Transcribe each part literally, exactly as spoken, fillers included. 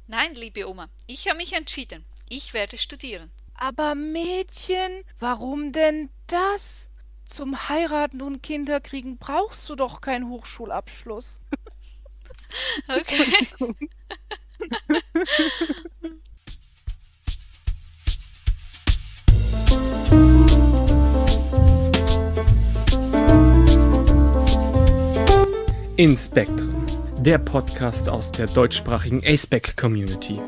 Nein, liebe Oma, ich habe mich entschieden. Ich werde studieren. Aber Mädchen, warum denn das? Zum Heiraten und Kinderkriegen brauchst du doch keinen Hochschulabschluss. Okay. Entschuldigung. In Spektren, der Podcast aus der deutschsprachigen A S P E C-Community.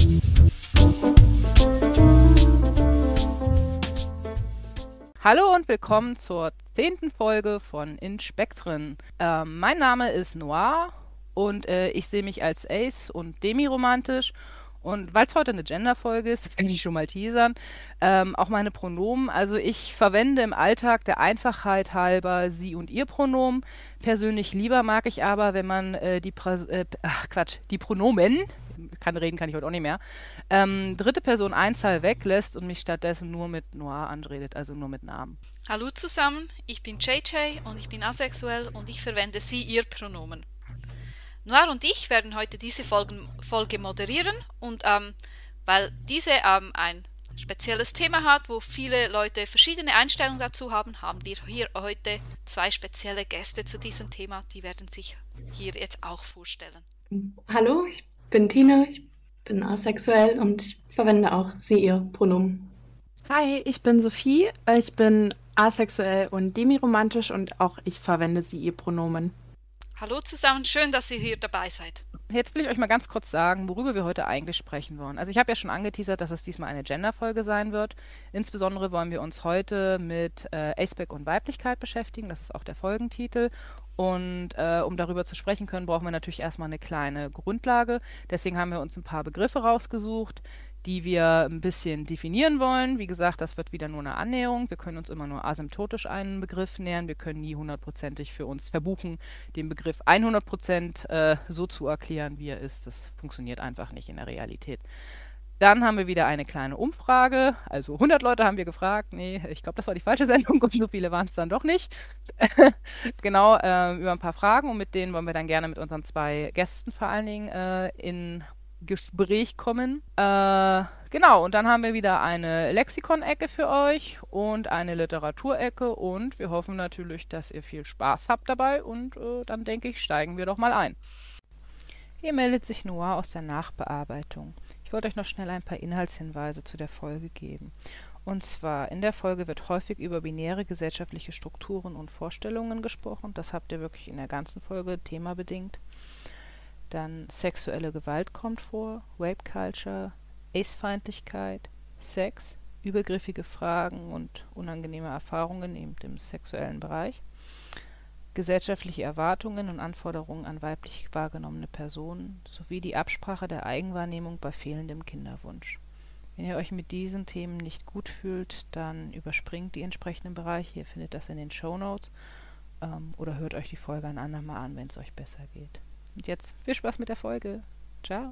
Hallo und willkommen zur zehnten Folge von In Spektren. Ähm, mein Name ist Noir und äh, ich sehe mich als Ace und demiromantisch. Und weil es heute eine Gender-Folge ist, das kann ich schon mal teasern, ähm, auch meine Pronomen. Also ich verwende im Alltag der Einfachheit halber sie und ihr Pronomen. Persönlich lieber mag ich aber, wenn man äh, die, Pras äh, ach Quatsch, die Pronomen, kann reden, kann ich heute auch nicht mehr, ähm, dritte Person Einzahl weglässt und mich stattdessen nur mit Noir anredet, also nur mit Namen. Hallo zusammen, ich bin J J und ich bin asexuell und ich verwende sie, ihr Pronomen. Noir und ich werden heute diese Folgen, Folge moderieren und ähm, weil diese ähm, ein spezielles Thema hat, wo viele Leute verschiedene Einstellungen dazu haben, haben wir hier heute zwei spezielle Gäste zu diesem Thema, die werden sich hier jetzt auch vorstellen. Hallo, ich bin Tina, ich bin asexuell und ich verwende auch sie, ihr Pronomen. Hi, ich bin Sophie, ich bin asexuell und demiromantisch und auch ich verwende sie, ihr Pronomen. Hallo zusammen, schön, dass ihr hier dabei seid. Jetzt will ich euch mal ganz kurz sagen, worüber wir heute eigentlich sprechen wollen. Also ich habe ja schon angeteasert, dass es diesmal eine Gender-Folge sein wird. Insbesondere wollen wir uns heute mit äh, A S P E C und Weiblichkeit beschäftigen. Das ist auch der Folgentitel. Und äh, um darüber zu sprechen können, brauchen wir natürlich erstmal eine kleine Grundlage. Deswegen haben wir uns ein paar Begriffe rausgesucht, die wir ein bisschen definieren wollen. Wie gesagt, das wird wieder nur eine Annäherung. Wir können uns immer nur asymptotisch einen Begriff nähern. Wir können nie hundertprozentig für uns verbuchen, den Begriff hundert Prozent äh, so zu erklären, wie er ist. Das funktioniert einfach nicht in der Realität. Dann haben wir wieder eine kleine Umfrage. Also hundert Leute haben wir gefragt. Nee, ich glaube, das war die falsche Sendung und so viele waren es dann doch nicht. Genau, äh, über ein paar Fragen und mit denen wollen wir dann gerne mit unseren zwei Gästen vor allen Dingen äh, in Gespräch kommen. Äh, genau, und dann haben wir wieder eine Lexikon-Ecke für euch und eine Literaturecke und wir hoffen natürlich, dass ihr viel Spaß habt dabei und äh, dann denke ich, steigen wir doch mal ein. Hier meldet sich Noah aus der Nachbearbeitung. Ich wollte euch noch schnell ein paar Inhaltshinweise zu der Folge geben. Und zwar, in der Folge wird häufig über binäre gesellschaftliche Strukturen und Vorstellungen gesprochen. Das habt ihr wirklich in der ganzen Folge themabedingt. Dann sexuelle Gewalt kommt vor, Rape Culture, Ace-Feindlichkeit, Sex, übergriffige Fragen und unangenehme Erfahrungen eben im sexuellen Bereich, gesellschaftliche Erwartungen und Anforderungen an weiblich wahrgenommene Personen sowie die Absprache der Eigenwahrnehmung bei fehlendem Kinderwunsch. Wenn ihr euch mit diesen Themen nicht gut fühlt, dann überspringt die entsprechenden Bereiche. Ihr findet das in den Shownotes ähm, oder hört euch die Folge ein andermal an, wenn es euch besser geht. Und jetzt viel Spaß mit der Folge. Ciao.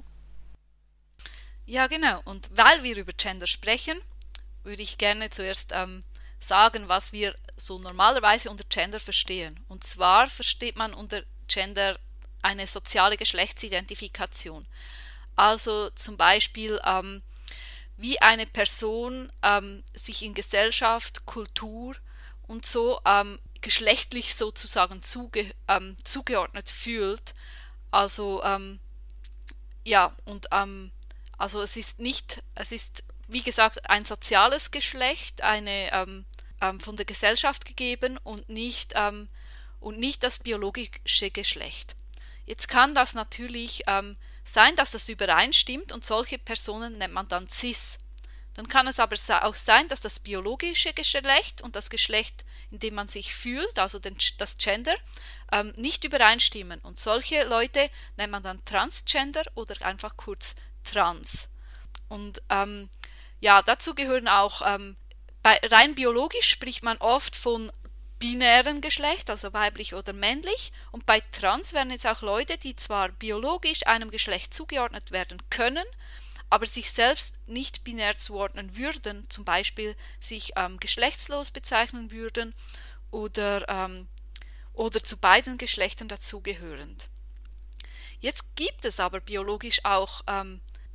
Ja, genau. Und weil wir über Gender sprechen, würde ich gerne zuerst ähm, sagen, was wir so normalerweise unter Gender verstehen. Und zwar versteht man unter Gender eine soziale Geschlechtsidentifikation. Also zum Beispiel, ähm, wie eine Person ähm, sich in Gesellschaft, Kultur und so ähm, geschlechtlich sozusagen zuge ähm, zugeordnet fühlt. Also, ähm, ja, und ähm, also es ist nicht, es ist, wie gesagt, ein soziales Geschlecht, eine ähm, ähm, von der Gesellschaft gegeben und nicht, ähm, und nicht das biologische Geschlecht. Jetzt kann das natürlich ähm, sein, dass das übereinstimmt und solche Personen nennt man dann cis. Dann kann es aber auch sein, dass das biologische Geschlecht und das Geschlecht, in dem man sich fühlt, also den, das Gender, ähm, nicht übereinstimmen. Und solche Leute nennt man dann Transgender oder einfach kurz Trans. Und ähm, ja, dazu gehören auch, ähm, bei, rein biologisch spricht man oft von binären Geschlecht, also weiblich oder männlich. Und bei Trans werden jetzt auch Leute, die zwar biologisch einem Geschlecht zugeordnet werden können, aber sich selbst nicht binär zuordnen würden, zum Beispiel sich ähm, geschlechtslos bezeichnen würden oder, ähm, oder zu beiden Geschlechtern dazugehörend. Jetzt gibt es aber biologisch auch ähm,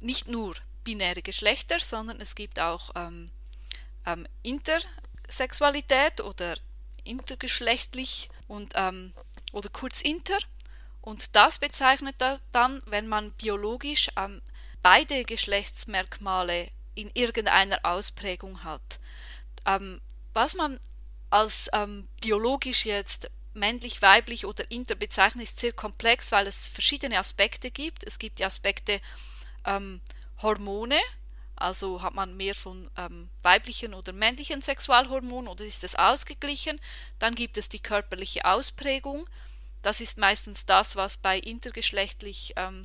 nicht nur binäre Geschlechter, sondern es gibt auch ähm, ähm, Intersexualität oder intergeschlechtlich und ähm, oder kurz inter. Und das bezeichnet dann, wenn man biologisch ähm, beide Geschlechtsmerkmale in irgendeiner Ausprägung hat. Ähm, was man als ähm, biologisch jetzt männlich, weiblich oder inter bezeichnet, ist sehr komplex, weil es verschiedene Aspekte gibt. Es gibt die Aspekte ähm, Hormone, also hat man mehr von ähm, weiblichen oder männlichen Sexualhormonen oder ist es ausgeglichen. Dann gibt es die körperliche Ausprägung. Das ist meistens das, was bei intergeschlechtlich ähm,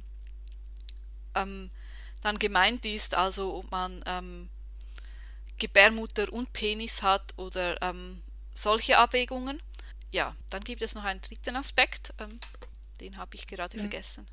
ähm, dann gemeint ist, also ob man ähm, Gebärmutter und Penis hat oder ähm, solche Abwägungen. Ja, dann gibt es noch einen dritten Aspekt, ähm, den habe ich gerade Mhm. vergessen.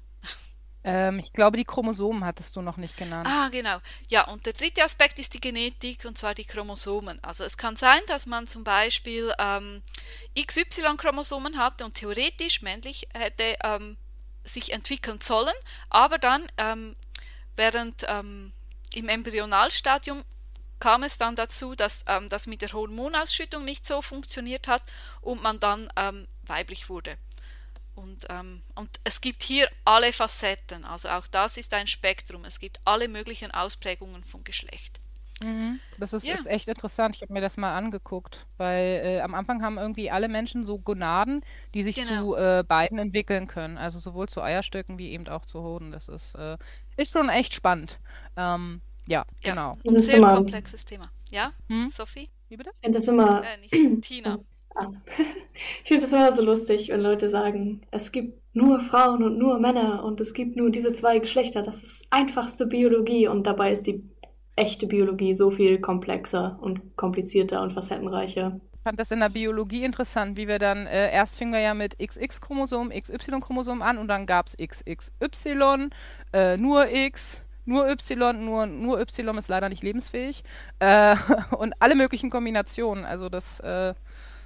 Ähm, ich glaube, die Chromosomen hattest du noch nicht genannt. Ah, genau. Ja, und der dritte Aspekt ist die Genetik, und zwar die Chromosomen. Also es kann sein, dass man zum Beispiel ähm, X Y-Chromosomen hatte und theoretisch männlich hätte ähm, sich entwickeln sollen, aber dann ähm, während ähm, im Embryonalstadium kam es dann dazu, dass ähm, das mit der Hormonausschüttung nicht so funktioniert hat und man dann ähm, weiblich wurde. Und, ähm, und es gibt hier alle Facetten, also auch das ist ein Spektrum. Es gibt alle möglichen Ausprägungen von Geschlecht. Mhm. Das ist, Ja. ist echt interessant. Ich habe mir das mal angeguckt, weil äh, am Anfang haben irgendwie alle Menschen so Gonaden, die sich Genau. zu äh, beiden entwickeln können. Also sowohl zu Eierstöcken wie eben auch zu Hoden. Das ist, äh, ist schon echt spannend. Ähm, ja, Ja, genau. und Das ist sehr immer- komplexes Thema. Ja, Hm? Sophie? Wie bitte? Ich finde das immer, Äh, nicht so, Tina. ah. Ich finde das immer so lustig, wenn Leute sagen, es gibt nur Frauen und nur Männer und es gibt nur diese zwei Geschlechter. Das ist einfachste Biologie und dabei ist die echte Biologie so viel komplexer und komplizierter und facettenreicher. Ich fand das in der Biologie interessant, wie wir dann, äh, erst fingen wir ja mit X X-Chromosom, X Y-Chromosom an und dann gab es X X Y, äh, nur X, nur Y, nur, nur Y ist leider nicht lebensfähig äh, und alle möglichen Kombinationen. Also das äh,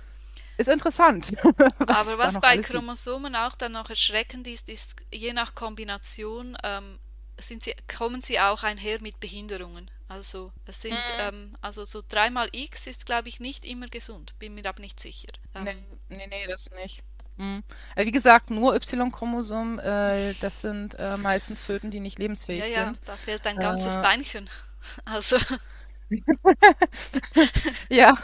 ist interessant. Aber es da was noch bei alles gibt. Chromosomen auch dann noch erschreckend ist, ist, je nach Kombination ähm, sind sie, kommen sie auch einher mit Behinderungen. Also es sind, Mhm. ähm, also so dreimal X ist, glaube ich, nicht immer gesund, bin mir aber nicht sicher. Ähm, Nee, nee, nee, das nicht. Mhm. Also wie gesagt, nur Y-Chromosom, äh, das sind äh, meistens Föten, die nicht lebensfähig ja, ja, sind. da fehlt ein ganzes Äh, Beinchen. Also, Ja.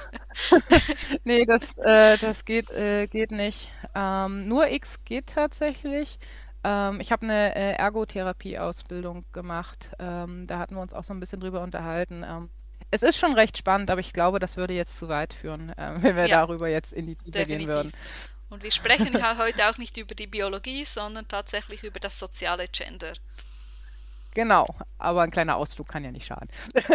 Nee, das, äh, das geht, äh, geht nicht. Ähm, nur X geht tatsächlich. Ähm, ich habe eine äh, Ergotherapie-Ausbildung gemacht. Ähm, da hatten wir uns auch so ein bisschen drüber unterhalten. Ähm, es ist schon recht spannend, aber ich glaube, das würde jetzt zu weit führen, äh, wenn wir Ja, darüber jetzt in die Tiefe gehen würden. definitiv. Und wir sprechen ja heute auch nicht über die Biologie, sondern tatsächlich über das soziale Gender. Genau, aber ein kleiner Ausflug kann ja nicht schaden.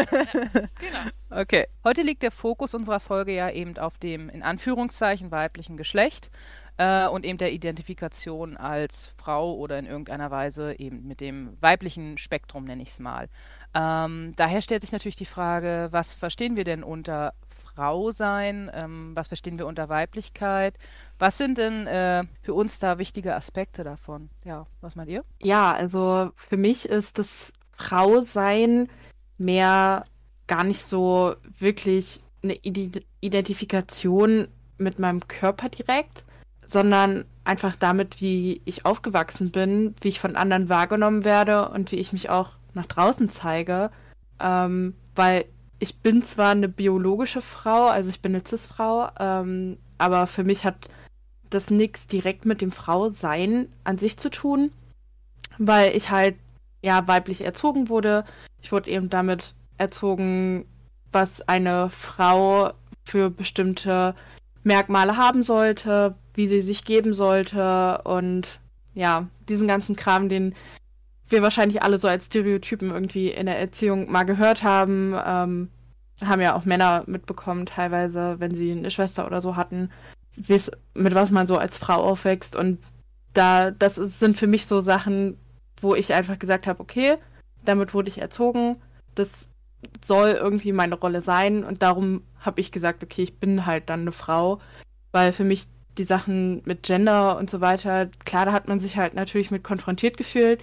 Genau. Okay, heute liegt der Fokus unserer Folge ja eben auf dem in Anführungszeichen weiblichen Geschlecht äh, und eben der Identifikation als Frau oder in irgendeiner Weise eben mit dem weiblichen Spektrum, nenne ich es mal. Ähm, daher stellt sich natürlich die Frage, was verstehen wir denn unter Frau sein? Ähm, was verstehen wir unter Weiblichkeit? Was sind denn äh, für uns da wichtige Aspekte davon? Ja, was meint ihr? Ja, also für mich ist das Frausein mehr gar nicht so wirklich eine Ide- Identifikation mit meinem Körper direkt, sondern einfach damit, wie ich aufgewachsen bin, wie ich von anderen wahrgenommen werde und wie ich mich auch nach draußen zeige. Ähm, weil ich bin zwar eine biologische Frau, also ich bin eine Cis-Frau, ähm, aber für mich hat das nichts direkt mit dem Frausein an sich zu tun, weil ich halt ja weiblich erzogen wurde. Ich wurde eben damit erzogen, was eine Frau für bestimmte Merkmale haben sollte, wie sie sich geben sollte und ja, diesen ganzen Kram, den wir wahrscheinlich alle so als Stereotypen irgendwie in der Erziehung mal gehört haben, ähm, haben ja auch Männer mitbekommen, teilweise, wenn sie eine Schwester oder so hatten, wie's, mit was man so als Frau aufwächst. Und da, das ist, sind für mich so Sachen, wo ich einfach gesagt habe, okay, damit wurde ich erzogen, das soll irgendwie meine Rolle sein. Und darum habe ich gesagt, okay, ich bin halt dann eine Frau, weil für mich die Sachen mit Gender und so weiter, klar, da hat man sich halt natürlich mit konfrontiert gefühlt.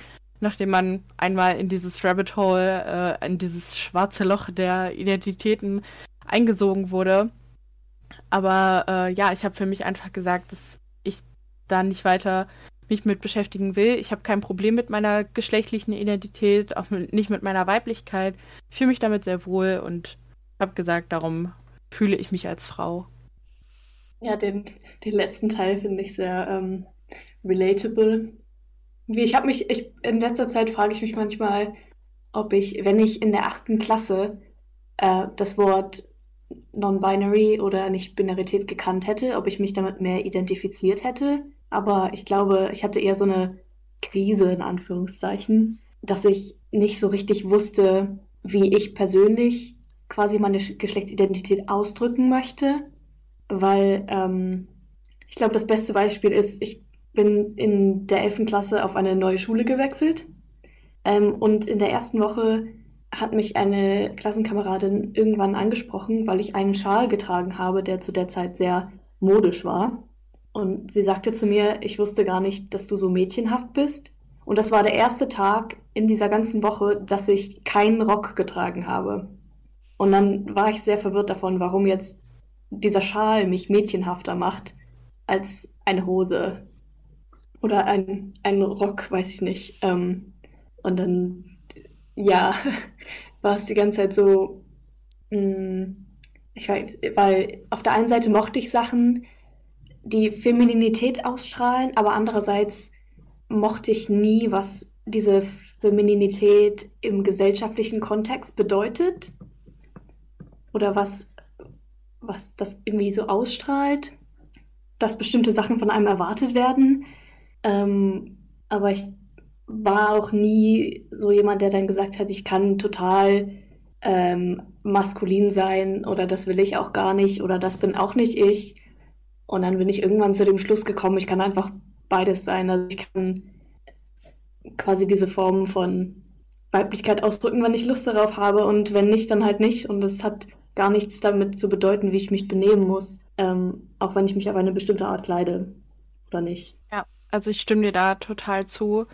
nachdem man einmal in dieses Rabbit Hole, äh, in dieses schwarze Loch der Identitäten eingesogen wurde. Aber äh, ja, ich habe für mich einfach gesagt, dass ich da nicht weiter mich mit beschäftigen will. Ich habe kein Problem mit meiner geschlechtlichen Identität, auch mit, nicht mit meiner Weiblichkeit. Ich fühle mich damit sehr wohl und habe gesagt, darum fühle ich mich als Frau. Ja, den, den letzten Teil finde ich sehr ähm, relatable. Wie ich habe mich, ich, in letzter Zeit frage ich mich manchmal, ob ich, wenn ich in der achten Klasse äh, das Wort Non-Binary oder Nicht-Binarität gekannt hätte, ob ich mich damit mehr identifiziert hätte. Aber ich glaube, ich hatte eher so eine Krise, in Anführungszeichen, dass ich nicht so richtig wusste, wie ich persönlich quasi meine Sch- Geschlechtsidentität ausdrücken möchte. Weil ähm, ich glaube, das beste Beispiel ist, ich bin in der elften Klasse auf eine neue Schule gewechselt. Ähm, und in der ersten Woche hat mich eine Klassenkameradin irgendwann angesprochen, weil ich einen Schal getragen habe, der zu der Zeit sehr modisch war. Und sie sagte zu mir, ich wusste gar nicht, dass du so mädchenhaft bist. Und das war der erste Tag in dieser ganzen Woche, dass ich keinen Rock getragen habe. Und dann war ich sehr verwirrt davon, warum jetzt dieser Schal mich mädchenhafter macht als eine Hose oder ein, ein Rock, weiß ich nicht. Ähm, und dann, ja, war es die ganze Zeit so, mh, ich weiß, weil auf der einen Seite mochte ich Sachen, die Femininität ausstrahlen, aber andererseits mochte ich nie, was diese Femininität im gesellschaftlichen Kontext bedeutet oder was, was das irgendwie so ausstrahlt, dass bestimmte Sachen von einem erwartet werden. Ähm, aber ich war auch nie so jemand, der dann gesagt hat, ich kann total ähm, maskulin sein oder das will ich auch gar nicht oder das bin auch nicht ich. Und dann bin ich irgendwann zu dem Schluss gekommen, ich kann einfach beides sein. Also ich kann quasi diese Form von Weiblichkeit ausdrücken, wenn ich Lust darauf habe und wenn nicht, dann halt nicht. Und es hat gar nichts damit zu bedeuten, wie ich mich benehmen muss, ähm, auch wenn ich mich auf eine bestimmte Art kleide oder nicht. Ja, also ich stimme dir da total zu.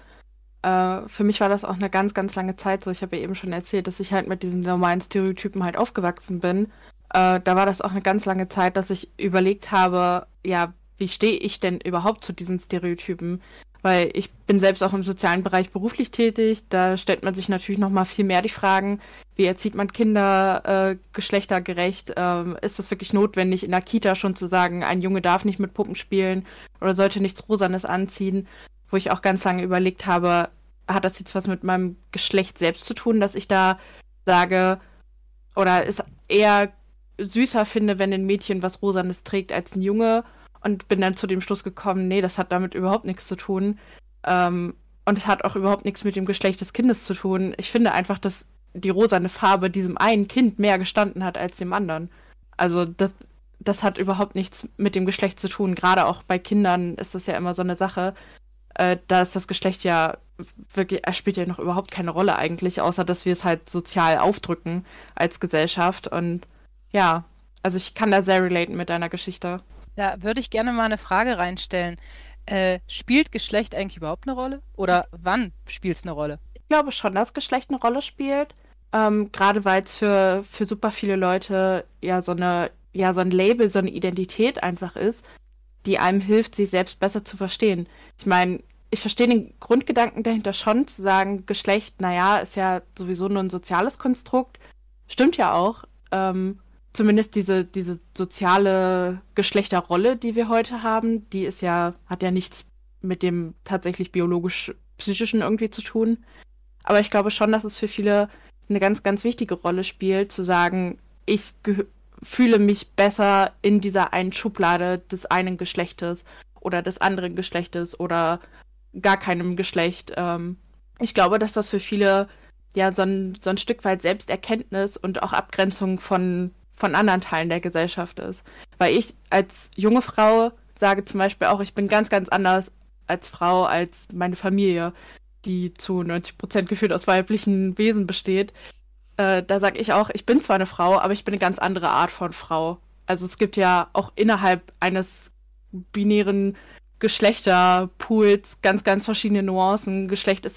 Äh, für mich war das auch eine ganz, ganz lange Zeit so. Ich habe ja eben schon erzählt, dass ich halt mit diesen normalen Stereotypen halt aufgewachsen bin. Äh, da war das auch eine ganz lange Zeit, dass ich überlegt habe, ja, wie stehe ich denn überhaupt zu diesen Stereotypen? Weil ich bin selbst auch im sozialen Bereich beruflich tätig. Da stellt man sich natürlich noch mal viel mehr die Fragen, wie erzieht man Kinder äh, geschlechtergerecht? Ähm, ist das wirklich notwendig, in der Kita schon zu sagen, ein Junge darf nicht mit Puppen spielen oder sollte nichts Rosanes anziehen? Wo ich auch ganz lange überlegt habe, hat das jetzt was mit meinem Geschlecht selbst zu tun, dass ich da sage, oder es eher süßer finde, wenn ein Mädchen was Rosanes trägt als ein Junge, und bin dann zu dem Schluss gekommen, nee, das hat damit überhaupt nichts zu tun. Ähm, und es hat auch überhaupt nichts mit dem Geschlecht des Kindes zu tun. Ich finde einfach, dass die rosane Farbe diesem einen Kind mehr gestanden hat als dem anderen. Also das, das hat überhaupt nichts mit dem Geschlecht zu tun. Gerade auch bei Kindern ist das ja immer so eine Sache. Äh, da ist das Geschlecht ja wirklich, es spielt ja noch überhaupt keine Rolle eigentlich, außer dass wir es halt sozial aufdrücken als Gesellschaft. Und ja, also ich kann da sehr relaten mit deiner Geschichte. Da würde ich gerne mal eine Frage reinstellen. Äh, spielt Geschlecht eigentlich überhaupt eine Rolle? Oder wann spielt es eine Rolle? Ich glaube schon, dass Geschlecht eine Rolle spielt. Ähm, gerade weil es für, für super viele Leute ja so eine, ja so ein Label, so eine Identität einfach ist, die einem hilft, sich selbst besser zu verstehen. Ich meine, ich verstehe den Grundgedanken dahinter schon, zu sagen, Geschlecht, naja, ist ja sowieso nur ein soziales Konstrukt. Stimmt ja auch. Ähm, Zumindest diese, diese soziale Geschlechterrolle, die wir heute haben, die ist ja, hat ja nichts mit dem tatsächlich biologisch-psychischen irgendwie zu tun. Aber ich glaube schon, dass es für viele eine ganz, ganz wichtige Rolle spielt, zu sagen, ich geh- fühle mich besser in dieser einen Schublade des einen Geschlechtes oder des anderen Geschlechtes oder gar keinem Geschlecht. Ähm, ich glaube, dass das für viele ja so ein, so ein Stück weit Selbsterkenntnis und auch Abgrenzung von von anderen Teilen der Gesellschaft ist. Weil ich als junge Frau sage zum Beispiel auch, ich bin ganz, ganz anders als Frau, als meine Familie, die zu neunzig Prozent gefühlt aus weiblichen Wesen besteht. Äh, da sage ich auch, ich bin zwar eine Frau, aber ich bin eine ganz andere Art von Frau. Also es gibt ja auch innerhalb eines binären Geschlechterpools ganz, ganz verschiedene Nuancen. Geschlecht ist ja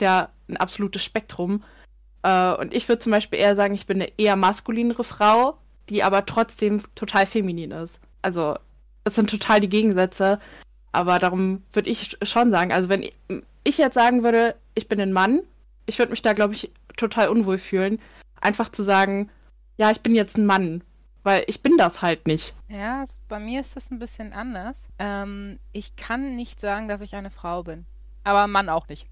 ein absolutes Spektrum. Äh, und ich würde zum Beispiel eher sagen, ich bin eine eher maskulinere Frau, die aber trotzdem total feminin ist. Also es sind total die Gegensätze, aber darum würde ich schon sagen, also wenn ich, ich jetzt sagen würde, ich bin ein Mann, ich würde mich da, glaube ich, total unwohl fühlen, einfach zu sagen, ja, ich bin jetzt ein Mann, weil ich bin das halt nicht. Ja, also bei mir ist das ein bisschen anders. Ähm, ich kann nicht sagen, dass ich eine Frau bin. Aber Mann auch nicht.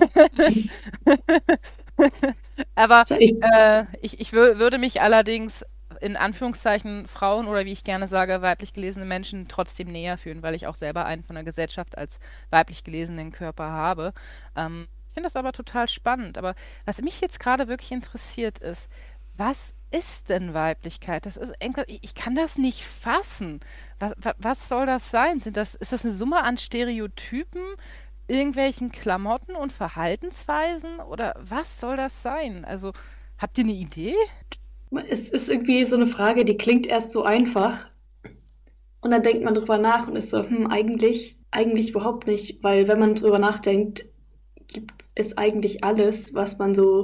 Aber Also ich, äh, ich, ich wür würde mich allerdings in Anführungszeichen Frauen oder wie ich gerne sage, weiblich gelesene Menschen trotzdem näher fühlen, weil ich auch selber einen von der Gesellschaft als weiblich gelesenen Körper habe. Ähm, ich finde das aber total spannend. Aber was mich jetzt gerade wirklich interessiert ist, was ist denn Weiblichkeit? Das ist irgendwas, ich, ich kann das nicht fassen. Was, wa- was soll das sein? Sind das, ist das eine Summe an Stereotypen, irgendwelchen Klamotten und Verhaltensweisen? Oder was soll das sein? Also, habt ihr eine Idee? es ist irgendwie so eine Frage, die klingt erst so einfach und dann denkt man drüber nach und ist so, hm, eigentlich, eigentlich überhaupt nicht, weil wenn man drüber nachdenkt, gibt es eigentlich alles, was man so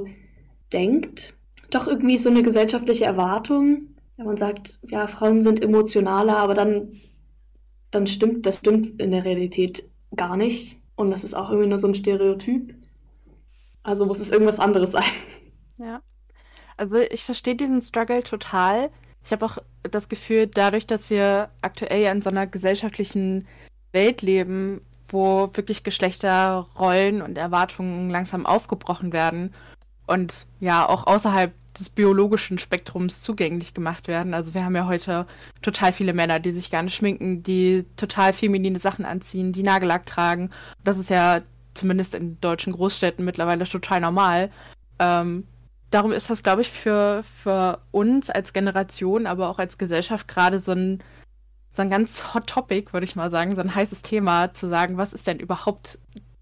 denkt, doch irgendwie so eine gesellschaftliche Erwartung, wenn man sagt, ja, Frauen sind emotionaler, aber dann, dann stimmt, das stimmt in der Realität gar nicht und das ist auch irgendwie nur so ein Stereotyp. Also muss es irgendwas anderes sein. Ja. Also ich verstehe diesen Struggle total. Ich habe auch das Gefühl, dadurch, dass wir aktuell ja in so einer gesellschaftlichen Welt leben, wo wirklich Geschlechterrollen und Erwartungen langsam aufgebrochen werden und ja auch außerhalb des biologischen Spektrums zugänglich gemacht werden. Also wir haben ja heute total viele Männer, die sich gerne schminken, die total feminine Sachen anziehen, die Nagellack tragen. Das ist ja zumindest in deutschen Großstädten mittlerweile total normal. Ähm, darum ist das, glaube ich, für, für uns als Generation, aber auch als Gesellschaft gerade so ein, so ein ganz Hot Topic, würde ich mal sagen, so ein heißes Thema, zu sagen, was ist denn überhaupt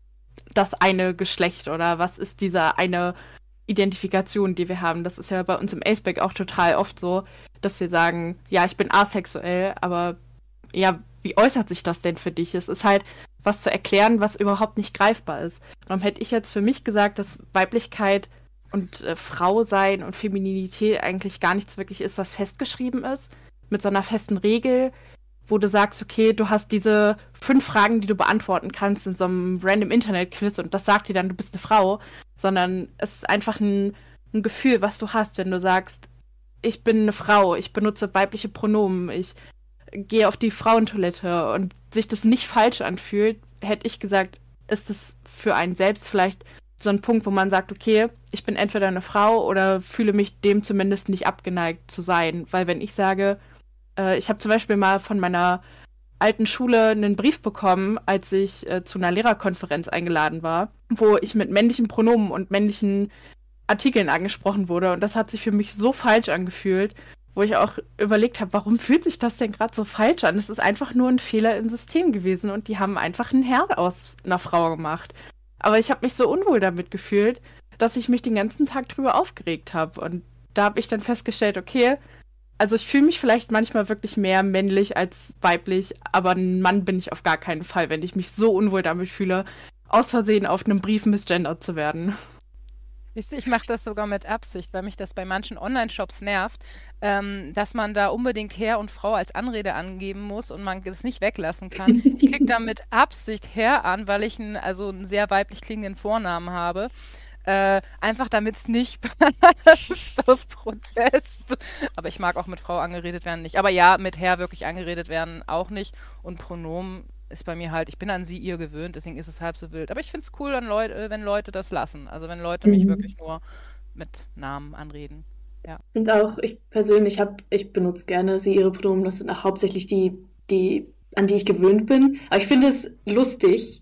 das eine Geschlecht oder was ist diese eine Identifikation, die wir haben. Das ist ja bei uns im Aceback auch total oft so, dass wir sagen, ja, ich bin asexuell, aber ja, wie äußert sich das denn für dich? Es ist halt was zu erklären, was überhaupt nicht greifbar ist. Darum hätte ich jetzt für mich gesagt, dass Weiblichkeit und äh, Frau sein und Femininität eigentlich gar nichts wirklich ist, was festgeschrieben ist, mit so einer festen Regel, wo du sagst, okay, du hast diese fünf Fragen, die du beantworten kannst in so einem random Internet-Quiz und das sagt dir dann, du bist eine Frau, sondern es ist einfach ein, ein Gefühl, was du hast, wenn du sagst, ich bin eine Frau, ich benutze weibliche Pronomen, ich gehe auf die Frauentoilette und sich das nicht falsch anfühlt, hätte ich gesagt, ist es für einen selbst vielleicht so ein Punkt, wo man sagt, okay, ich bin entweder eine Frau oder fühle mich dem zumindest nicht abgeneigt zu sein. Weil wenn ich sage, äh, ich habe zum Beispiel mal von meiner alten Schule einen Brief bekommen, als ich äh, zu einer Lehrerkonferenz eingeladen war, wo ich mit männlichen Pronomen und männlichen Artikeln angesprochen wurde. Und das hat sich für mich so falsch angefühlt, wo ich auch überlegt habe, warum fühlt sich das denn gerade so falsch an? Es ist einfach nur ein Fehler im System gewesen und die haben einfach einen Herr aus einer Frau gemacht. Aber ich habe mich so unwohl damit gefühlt, dass ich mich den ganzen Tag drüber aufgeregt habe. Und da habe ich dann festgestellt, okay, also ich fühle mich vielleicht manchmal wirklich mehr männlich als weiblich, aber ein Mann bin ich auf gar keinen Fall, wenn ich mich so unwohl damit fühle, aus Versehen auf einem Brief misgendert zu werden. Siehst du, ich mache das sogar mit Absicht, weil mich das bei manchen Online-Shops nervt, ähm, dass man da unbedingt Herr und Frau als Anrede angeben muss und man das nicht weglassen kann. Ich klicke da mit Absicht Herr an, weil ich einen, also einen sehr weiblich klingenden Vornamen habe. Äh, einfach damit es nicht passt aus Protest. Aber ich mag auch mit Frau angeredet werden nicht. Aber ja, mit Herr wirklich angeredet werden auch nicht. Und Pronomen ist bei mir halt, ich bin an sie ihr gewöhnt, deswegen ist es halb so wild. Aber ich finde es cool, wenn Leute, wenn Leute das lassen. Also wenn Leute mich Mhm. wirklich nur mit Namen anreden. Ja. Und auch ich persönlich habe, ich benutze gerne sie, ihre Pronomen. Das sind auch hauptsächlich die, die, an die ich gewöhnt bin. Aber ich finde es lustig,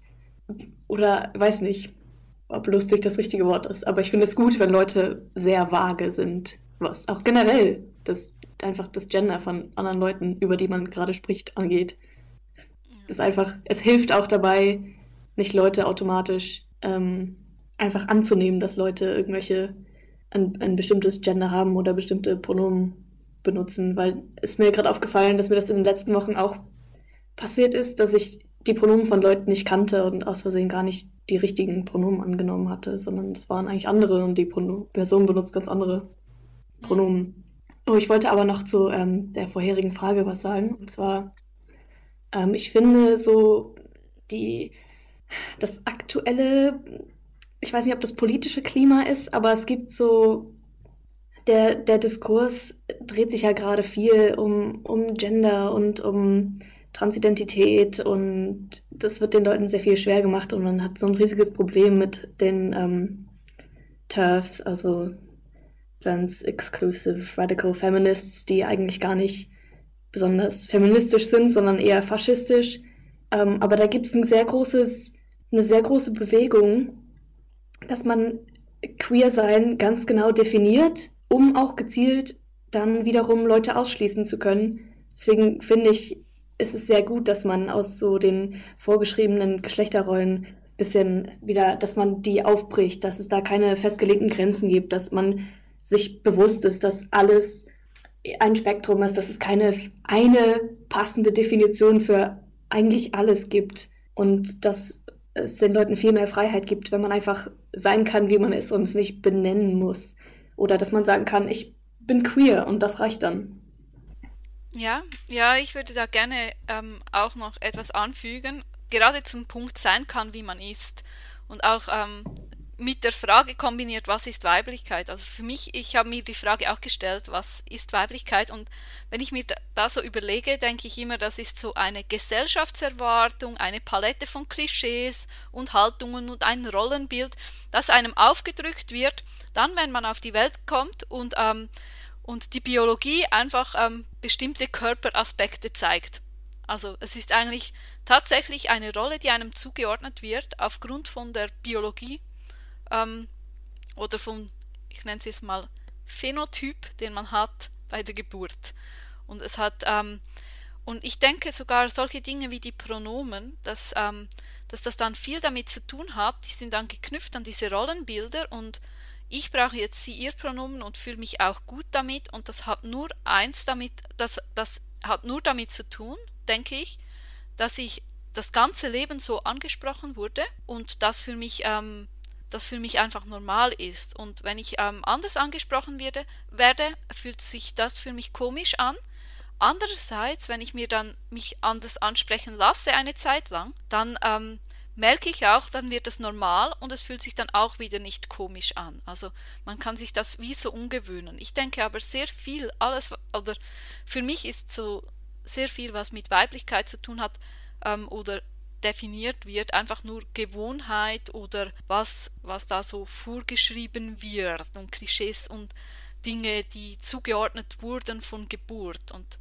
oder weiß nicht, ob lustig das richtige Wort ist, aber ich finde es gut, wenn Leute sehr vage sind. Was auch generell das einfach das Gender von anderen Leuten, über die man gerade spricht, angeht. Das ist einfach, es hilft auch dabei, nicht Leute automatisch ähm, einfach anzunehmen, dass Leute irgendwelche ein, ein bestimmtes Gender haben oder bestimmte Pronomen benutzen, weil es mir gerade aufgefallen, dass mir das in den letzten Wochen auch passiert ist, dass ich die Pronomen von Leuten nicht kannte und aus Versehen gar nicht die richtigen Pronomen angenommen hatte, sondern es waren eigentlich andere und die Prono- Person benutzt ganz andere Pronomen. Oh, ich wollte aber noch zu ähm, der vorherigen Frage was sagen. Und zwar, ähm, ich finde so die, das aktuelle, ich weiß nicht, ob das politische Klima ist, aber es gibt so, der, der Diskurs dreht sich ja gerade viel um, um Gender und um Transidentität und das wird den Leuten sehr viel schwer gemacht und man hat so ein riesiges Problem mit den ähm, T E R Fs, also Trans-Exclusive Radical Feminists, die eigentlich gar nicht besonders feministisch sind, sondern eher faschistisch. Ähm, aber da gibt es ein sehr großes, eine sehr große Bewegung, dass man Queer-Sein ganz genau definiert, um auch gezielt dann wiederum Leute ausschließen zu können. Deswegen finde ich, ist es sehr gut, dass man aus so den vorgeschriebenen Geschlechterrollen bisschen wieder, dass man die aufbricht, dass es da keine festgelegten Grenzen gibt, dass man sich bewusst ist, dass alles ein Spektrum ist, dass es keine eine passende Definition für eigentlich alles gibt und dass es den Leuten viel mehr Freiheit gibt, wenn man einfach sein kann, wie man ist und es nicht benennen muss. Oder dass man sagen kann, ich bin queer und das reicht dann. Ja, ja, ich würde da gerne ähm, auch noch etwas anfügen, gerade zum Punkt sein kann, wie man ist. Und auch ähm, mit der Frage kombiniert, was ist Weiblichkeit? Also für mich, ich habe mir die Frage auch gestellt, was ist Weiblichkeit? Und wenn ich mir da, da so überlege, denke ich immer, das ist so eine Gesellschaftserwartung, eine Palette von Klischees und Haltungen und ein Rollenbild, das einem aufgedrückt wird, dann, wenn man auf die Welt kommt und, ähm, und die Biologie einfach ähm, bestimmte Körperaspekte zeigt. Also es ist eigentlich tatsächlich eine Rolle, die einem zugeordnet wird aufgrund von der Biologie ähm, oder vom, ich nenne es jetzt mal, Phänotyp, den man hat bei der Geburt. Und es hat, ähm, und ich denke sogar solche Dinge wie die Pronomen, dass, ähm, dass das dann viel damit zu tun hat, die sind dann geknüpft an diese Rollenbilder und ich brauche jetzt sie, ihr Pronomen und fühle mich auch gut damit und das hat nur eins damit, das, das hat nur damit zu tun, denke ich, dass ich das ganze Leben so angesprochen wurde und das für mich, ähm, das für mich einfach normal ist. Und wenn ich ähm, anders angesprochen werde, werde, fühlt sich das für mich komisch an. Andererseits, wenn ich mir dann mich anders ansprechen lasse eine Zeit lang, dann ähm, merke ich auch, dann wird es normal und es fühlt sich dann auch wieder nicht komisch an. Also man kann sich das wie so umgewöhnen. Ich denke aber sehr viel, alles, oder für mich ist so sehr viel, was mit Weiblichkeit zu tun hat ähm, oder definiert wird, einfach nur Gewohnheit oder was, was da so vorgeschrieben wird und Klischees und Dinge, die zugeordnet wurden von Geburt. Und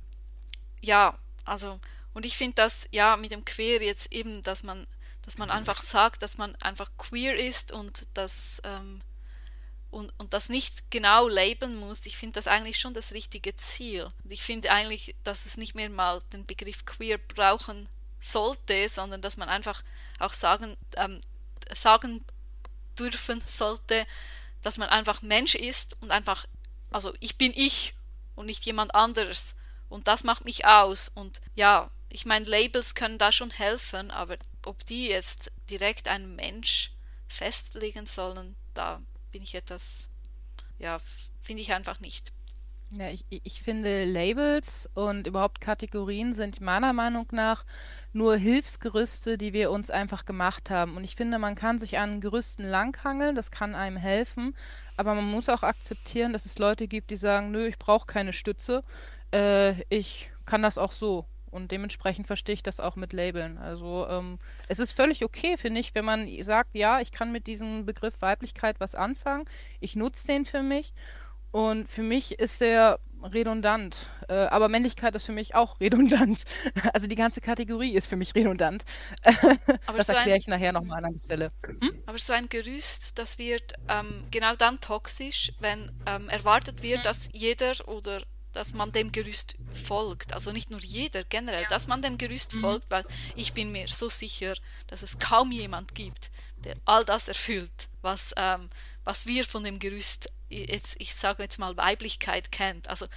ja, also, und ich finde das, ja, mit dem Queer jetzt eben, dass man dass man einfach sagt, dass man einfach queer ist und das, ähm, und, und das nicht genau labeln muss. Ich finde das eigentlich schon das richtige Ziel. Und ich finde eigentlich, dass es nicht mehr mal den Begriff queer brauchen sollte, sondern dass man einfach auch sagen, ähm, sagen dürfen sollte, dass man einfach Mensch ist und einfach, also ich bin ich und nicht jemand anderes. Und das macht mich aus. Und ja, ich meine, Labels können da schon helfen, aber ob die jetzt direkt einen Mensch festlegen sollen, da bin ich etwas, ja, finde ich einfach nicht. Ja, ich, ich finde, Labels und überhaupt Kategorien sind meiner Meinung nach nur Hilfsgerüste, die wir uns einfach gemacht haben. Und ich finde, man kann sich an Gerüsten langhangeln, das kann einem helfen, aber man muss auch akzeptieren, dass es Leute gibt, die sagen, nö, ich brauche keine Stütze, äh, ich kann das auch so. Und dementsprechend verstehe ich das auch mit Labeln. Also ähm, es ist völlig okay, finde ich, wenn man sagt, ja, ich kann mit diesem Begriff Weiblichkeit was anfangen, ich nutze den für mich und für mich ist er redundant. Äh, aber Männlichkeit ist für mich auch redundant. Also die ganze Kategorie ist für mich redundant. Aber das so erkläre ein, ich nachher nochmal an der Stelle. Hm? aber so ein Gerüst, das wird ähm, genau dann toxisch, wenn ähm, erwartet wird, dass jeder oder dass man dem Gerüst folgt. Also nicht nur jeder, generell, dass man dem Gerüst folgt, weil ich bin mir so sicher, dass es kaum jemand gibt, der all das erfüllt, was, ähm, was wir von dem Gerüst, jetzt, ich sage jetzt mal Weiblichkeit kennt. Also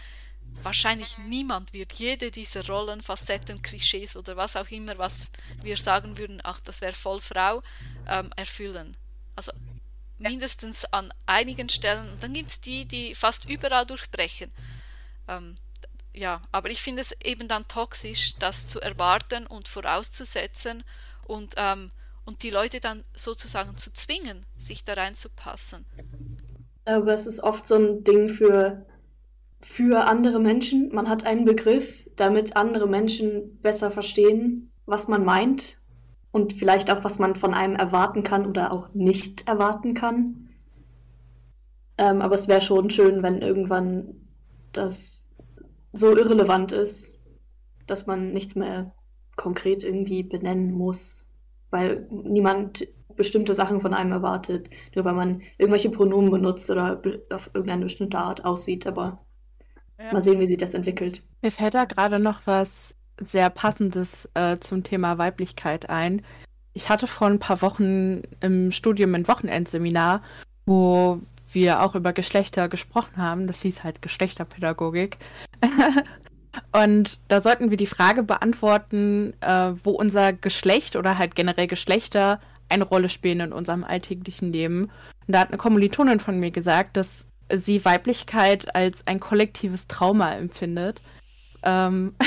wahrscheinlich niemand wird jede dieser Rollen, Facetten, Klischees oder was auch immer, was wir sagen würden, ach, das wäre voll Frau, ähm, erfüllen. Also mindestens an einigen Stellen. Und dann gibt es die, die fast überall durchbrechen. Ähm, ja, aber ich finde es eben dann toxisch, das zu erwarten und vorauszusetzen und, ähm, und die Leute dann sozusagen zu zwingen, sich da reinzupassen. Aber es ist oft so ein Ding für, für andere Menschen. Man hat einen Begriff, damit andere Menschen besser verstehen, was man meint und vielleicht auch, was man von einem erwarten kann oder auch nicht erwarten kann. Ähm, aber es wäre schon schön, wenn irgendwann das so irrelevant ist, dass man nichts mehr konkret irgendwie benennen muss, weil niemand bestimmte Sachen von einem erwartet, nur weil man irgendwelche Pronomen benutzt oder be- auf irgendeine bestimmte Art aussieht. Aber Ja. mal sehen, wie sich das entwickelt. Mir fällt da gerade noch was sehr Passendes äh, zum Thema Weiblichkeit ein. Ich hatte vor ein paar Wochen im Studium ein Wochenendseminar, wo wir auch über Geschlechter gesprochen haben. Das hieß halt Geschlechterpädagogik. Und da sollten wir die Frage beantworten, äh, wo unser Geschlecht oder halt generell Geschlechter eine Rolle spielen in unserem alltäglichen Leben. Und da hat eine Kommilitonin von mir gesagt, dass sie Weiblichkeit als ein kollektives Trauma empfindet. Ähm,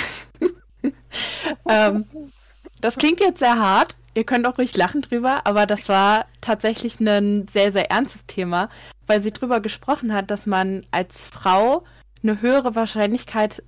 ähm, das klingt jetzt sehr hart. Ihr könnt auch ruhig lachen drüber, aber das war tatsächlich ein sehr, sehr ernstes Thema, weil sie drüber gesprochen hat, dass man als Frau eine höhere Wahrscheinlichkeit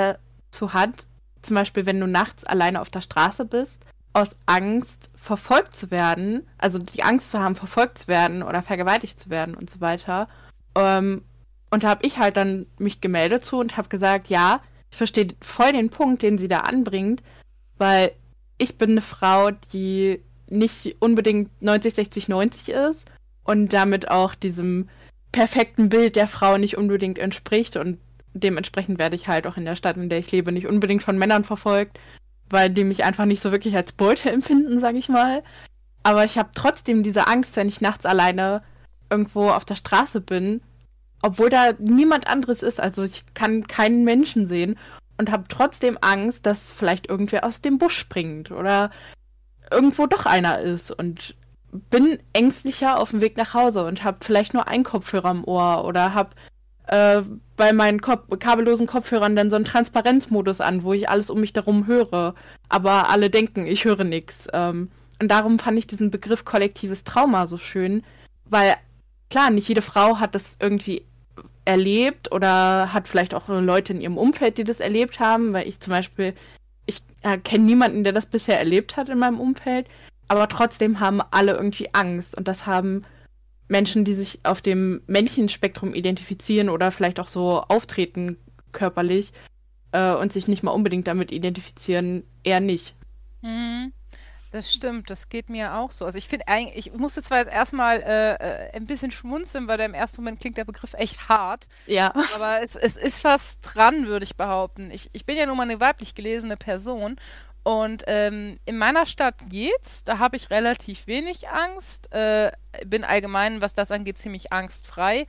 dazu hat, zum Beispiel wenn du nachts alleine auf der Straße bist, aus Angst verfolgt zu werden, also die Angst zu haben, verfolgt zu werden oder vergewaltigt zu werden und so weiter. Ähm, und da habe ich halt dann mich gemeldet zu und habe gesagt, ja, ich verstehe voll den Punkt, den sie da anbringt, weil ich bin eine Frau, die nicht unbedingt neunzig, sechzig, neunzig ist und damit auch diesem perfekten Bild der Frau nicht unbedingt entspricht und dementsprechend werde ich halt auch in der Stadt, in der ich lebe, nicht unbedingt von Männern verfolgt, weil die mich einfach nicht so wirklich als Beute empfinden, sag ich mal. Aber ich habe trotzdem diese Angst, wenn ich nachts alleine irgendwo auf der Straße bin, obwohl da niemand anderes ist, also ich kann keinen Menschen sehen und habe trotzdem Angst, dass vielleicht irgendwer aus dem Busch springt oder irgendwo doch einer ist und bin ängstlicher auf dem Weg nach Hause und habe vielleicht nur einen Kopfhörer im Ohr oder habe äh, bei meinen Kop- kabellosen Kopfhörern dann so einen Transparenzmodus an, wo ich alles um mich darum höre, aber alle denken, ich höre nichts. Ähm, und darum fand ich diesen Begriff kollektives Trauma so schön, weil klar, nicht jede Frau hat das irgendwie erlebt oder hat vielleicht auch Leute in ihrem Umfeld, die das erlebt haben, weil ich zum Beispiel, ich äh, kenne niemanden, der das bisher erlebt hat in meinem Umfeld, aber trotzdem haben alle irgendwie Angst und das haben Menschen, die sich auf dem Männchenspektrum identifizieren oder vielleicht auch so auftreten körperlich äh, und sich nicht mal unbedingt damit identifizieren, eher nicht. Mhm. Das stimmt, das geht mir auch so. Also ich finde eigentlich, ich musste zwar jetzt erstmal äh, äh, ein bisschen schmunzeln, weil der im ersten Moment klingt der Begriff echt hart, Ja. aber es, es ist was dran, würde ich behaupten. Ich, ich bin ja nun mal eine weiblich gelesene Person und ähm, in meiner Stadt geht's, da habe ich relativ wenig Angst, äh, bin allgemein, was das angeht, ziemlich angstfrei.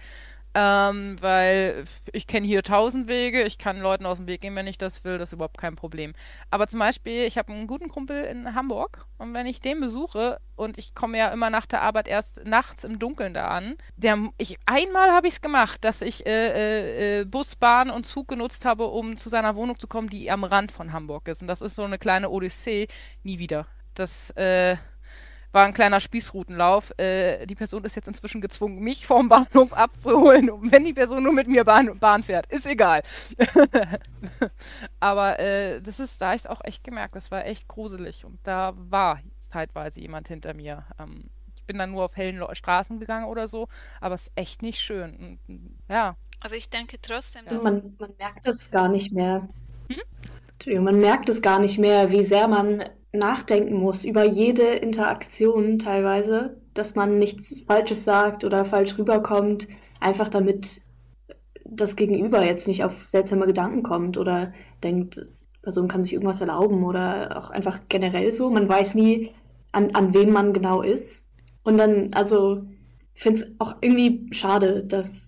Ähm, weil ich kenne hier tausend Wege, ich kann Leuten aus dem Weg gehen, wenn ich das will, das ist überhaupt kein Problem. Aber zum Beispiel, ich habe einen guten Kumpel in Hamburg und wenn ich den besuche und ich komme ja immer nach der Arbeit erst nachts im Dunkeln da an, der, ich, einmal habe ich es gemacht, dass ich äh, äh, Bus, Bahn und Zug genutzt habe, um zu seiner Wohnung zu kommen, die am Rand von Hamburg ist. Und das ist so eine kleine Odyssee, nie wieder. Das, äh, war ein kleiner Spießrutenlauf. Äh, die Person ist jetzt inzwischen gezwungen, mich vom Bahnhof abzuholen. Und wenn die Person nur mit mir Bahn, Bahn fährt, ist egal. Aber äh, das ist, da habe ich es auch echt gemerkt. Das war echt gruselig. Und da war zeitweise jemand hinter mir. Ähm, ich bin dann nur auf hellen Lo- Straßen gegangen oder so. Aber es ist echt nicht schön. Und, ja. Aber ich denke trotzdem, Ja. dass... Man, man merkt es gar nicht mehr. Hm? Entschuldigung, man merkt es gar nicht mehr, wie sehr man nachdenken muss über jede Interaktion teilweise, dass man nichts Falsches sagt oder falsch rüberkommt, einfach damit das Gegenüber jetzt nicht auf seltsame Gedanken kommt oder denkt, die Person kann sich irgendwas erlauben oder auch einfach generell so. Man weiß nie, an, an wem man genau ist. Und dann, also, ich finde es auch irgendwie schade, dass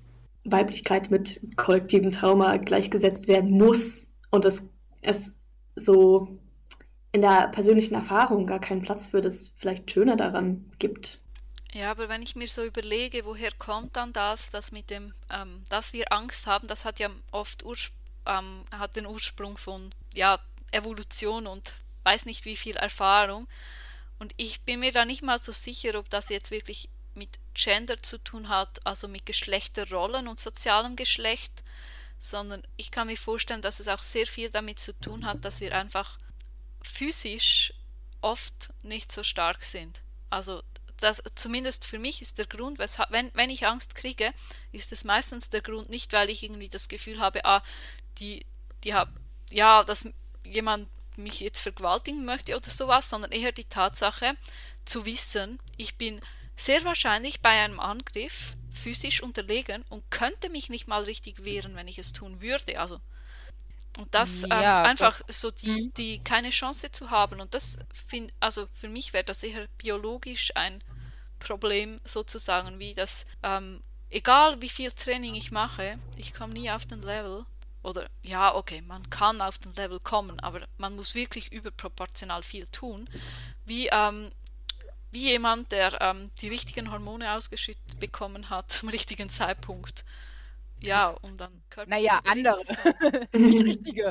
Weiblichkeit mit kollektivem Trauma gleichgesetzt werden muss und es, es so in der persönlichen Erfahrung gar keinen Platz für das vielleicht Schöne daran gibt. Ja, aber wenn ich mir so überlege, woher kommt dann das, das mit dem, ähm, dass wir Angst haben, das hat ja oft Urspr- ähm, hat den Ursprung von ja, Evolution und weiß nicht wie viel Erfahrung. Und ich bin mir da nicht mal so sicher, ob das jetzt wirklich mit Gender zu tun hat, also mit Geschlechterrollen und sozialem Geschlecht, sondern ich kann mir vorstellen, dass es auch sehr viel damit zu tun hat, dass wir einfach physisch oft nicht so stark sind. Also das, zumindest für mich ist der Grund, weshalb, wenn, wenn ich Angst kriege, ist es meistens der Grund nicht, weil ich irgendwie das Gefühl habe, ah, die, die hab, ja, dass jemand mich jetzt vergewaltigen möchte oder sowas, sondern eher die Tatsache zu wissen, ich bin sehr wahrscheinlich bei einem Angriff physisch unterlegen und könnte mich nicht mal richtig wehren, wenn ich es tun würde. Also und das ähm, Ja, einfach das, so die, die keine Chance zu haben. Und das finde, also für mich wäre das eher biologisch ein Problem sozusagen, wie das, ähm, egal wie viel Training ich mache, ich komme nie auf den Level. Oder ja, okay, man kann auf den Level kommen, aber man muss wirklich überproportional viel tun. Wie, ähm, wie jemand, der ähm, die richtigen Hormone ausgeschüttet bekommen hat zum richtigen Zeitpunkt. Ja, und dann körperlich naja, überlegen andere. zu sein. Die richtige.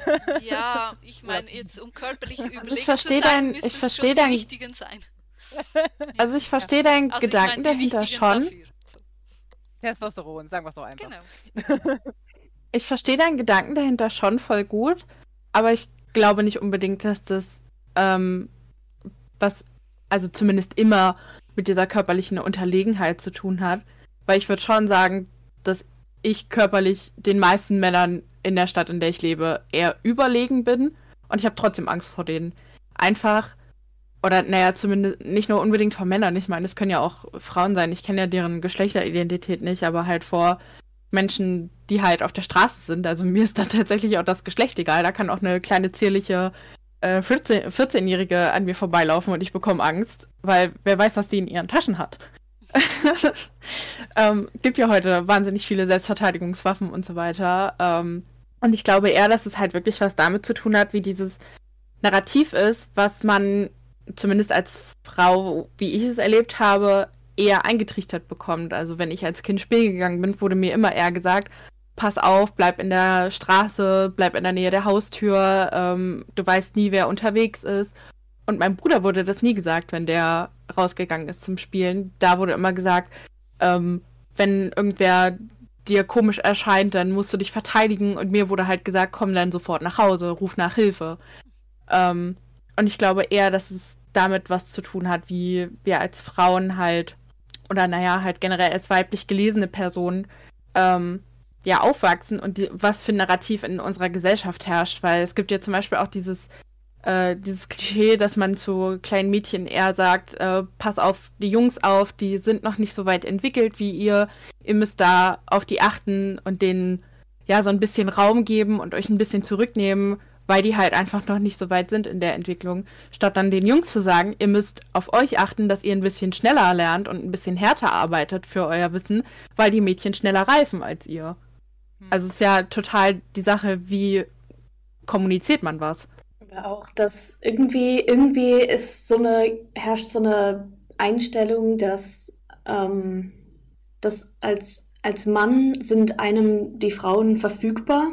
Ja, ich meine jetzt, um körperlich überlegen Also ich zu verstehe sein, dein, müssen ich es verstehe schon die dein, richtigen sein. also ich verstehe deinen Also ich Gedanken meine die dahinter richtigen schon. dafür. So, Testosteron, sagen wir es doch einfach. genau. Ich verstehe deinen Gedanken dahinter schon voll gut, aber ich glaube nicht unbedingt, dass das ähm, was, also zumindest immer mit dieser körperlichen Unterlegenheit zu tun hat, weil ich würde schon sagen, dass ich körperlich den meisten Männern in der Stadt, in der ich lebe, eher überlegen bin und ich habe trotzdem Angst vor denen. Einfach, oder naja, zumindest nicht nur unbedingt vor Männern, ich meine, es können ja auch Frauen sein, ich kenne ja deren Geschlechteridentität nicht, aber halt vor Menschen, die halt auf der Straße sind. Also mir ist da tatsächlich auch das Geschlecht egal. Da kann auch eine kleine, zierliche äh, vierzehn, vierzehnjährige an mir vorbeilaufen und ich bekomme Angst, weil wer weiß, was die in ihren Taschen hat. ähm, gibt ja heute wahnsinnig viele Selbstverteidigungswaffen und so weiter. Ähm, und ich glaube eher, dass es halt wirklich was damit zu tun hat, wie dieses Narrativ ist, was man zumindest als Frau, wie ich es erlebt habe, eher eingetrichtert bekommt. Also wenn ich als Kind spielen gegangen bin, wurde mir immer eher gesagt, pass auf, bleib in der Straße, bleib in der Nähe der Haustür, ähm, du weißt nie, wer unterwegs ist. Und meinem Bruder wurde das nie gesagt, wenn der rausgegangen ist zum Spielen. Da wurde immer gesagt, ähm, wenn irgendwer dir komisch erscheint, dann musst du dich verteidigen. Und mir wurde halt gesagt, komm dann sofort nach Hause, ruf nach Hilfe. Ähm, und ich glaube eher, dass es damit was zu tun hat, wie wir als Frauen halt, oder naja, halt generell als weiblich gelesene Personen, ähm, ja, aufwachsen und die, was für ein Narrativ in unserer Gesellschaft herrscht. Weil es gibt ja zum Beispiel auch dieses Äh, dieses Klischee, dass man zu kleinen Mädchen eher sagt, äh, pass auf die Jungs auf, die sind noch nicht so weit entwickelt wie ihr. Ihr müsst da auf die achten und denen ja so ein bisschen Raum geben und euch ein bisschen zurücknehmen, weil die halt einfach noch nicht so weit sind in der Entwicklung. Statt dann den Jungs zu sagen, ihr müsst auf euch achten, dass ihr ein bisschen schneller lernt und ein bisschen härter arbeitet für euer Wissen, weil die Mädchen schneller reifen als ihr. Hm. Also es ist ja total die Sache, wie kommuniziert man was. Aber auch, dass irgendwie, irgendwie ist so eine, herrscht so eine Einstellung, dass, ähm, dass als, als Mann sind einem die Frauen verfügbar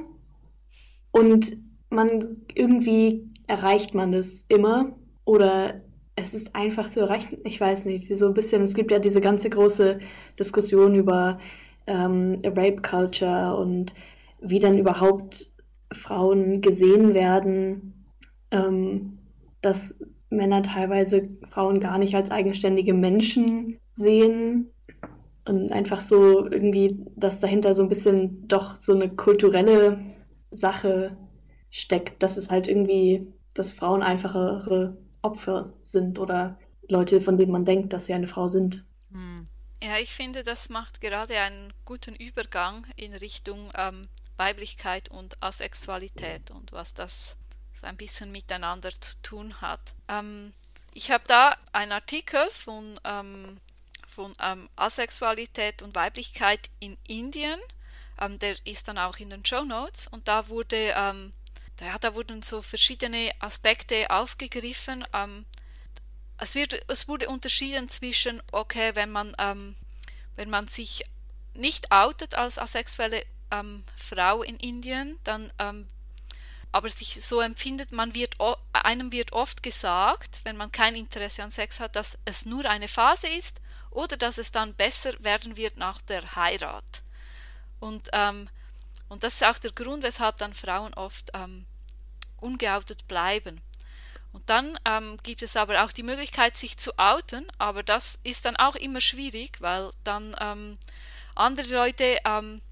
und man irgendwie erreicht man das immer oder es ist einfach zu erreichen. Ich weiß nicht, so ein bisschen, es gibt ja diese ganze große Diskussion über ähm, Rape Culture und wie dann überhaupt Frauen gesehen werden. Ähm, dass Männer teilweise Frauen gar nicht als eigenständige Menschen sehen und einfach so irgendwie, dass dahinter so ein bisschen doch so eine kulturelle Sache steckt, dass es halt irgendwie, dass Frauen einfachere Opfer sind oder Leute, von denen man denkt, dass sie eine Frau sind. Hm. Ja, ich finde, das macht gerade einen guten Übergang in Richtung ähm, Weiblichkeit und Asexualität und was das so ein bisschen miteinander zu tun hat. Ähm, ich habe da einen Artikel von, ähm, von ähm, Asexualität und Weiblichkeit in Indien. Ähm, der ist dann auch in den Shownotes und da wurde, ähm, da, da wurden so verschiedene Aspekte aufgegriffen. Ähm, es, wird, es wurde unterschieden zwischen, okay, wenn man, ähm, wenn man sich nicht outet als asexuelle ähm, Frau in Indien, dann ähm, aber sich so empfindet, man wird, einem wird oft gesagt, wenn man kein Interesse an Sex hat, dass es nur eine Phase ist oder dass es dann besser werden wird nach der Heirat. Und, ähm, und das ist auch der Grund, weshalb dann Frauen oft ähm, ungeoutet bleiben. Und dann ähm, gibt es aber auch die Möglichkeit, sich zu outen, aber das ist dann auch immer schwierig, weil dann ähm, andere Leute ähm,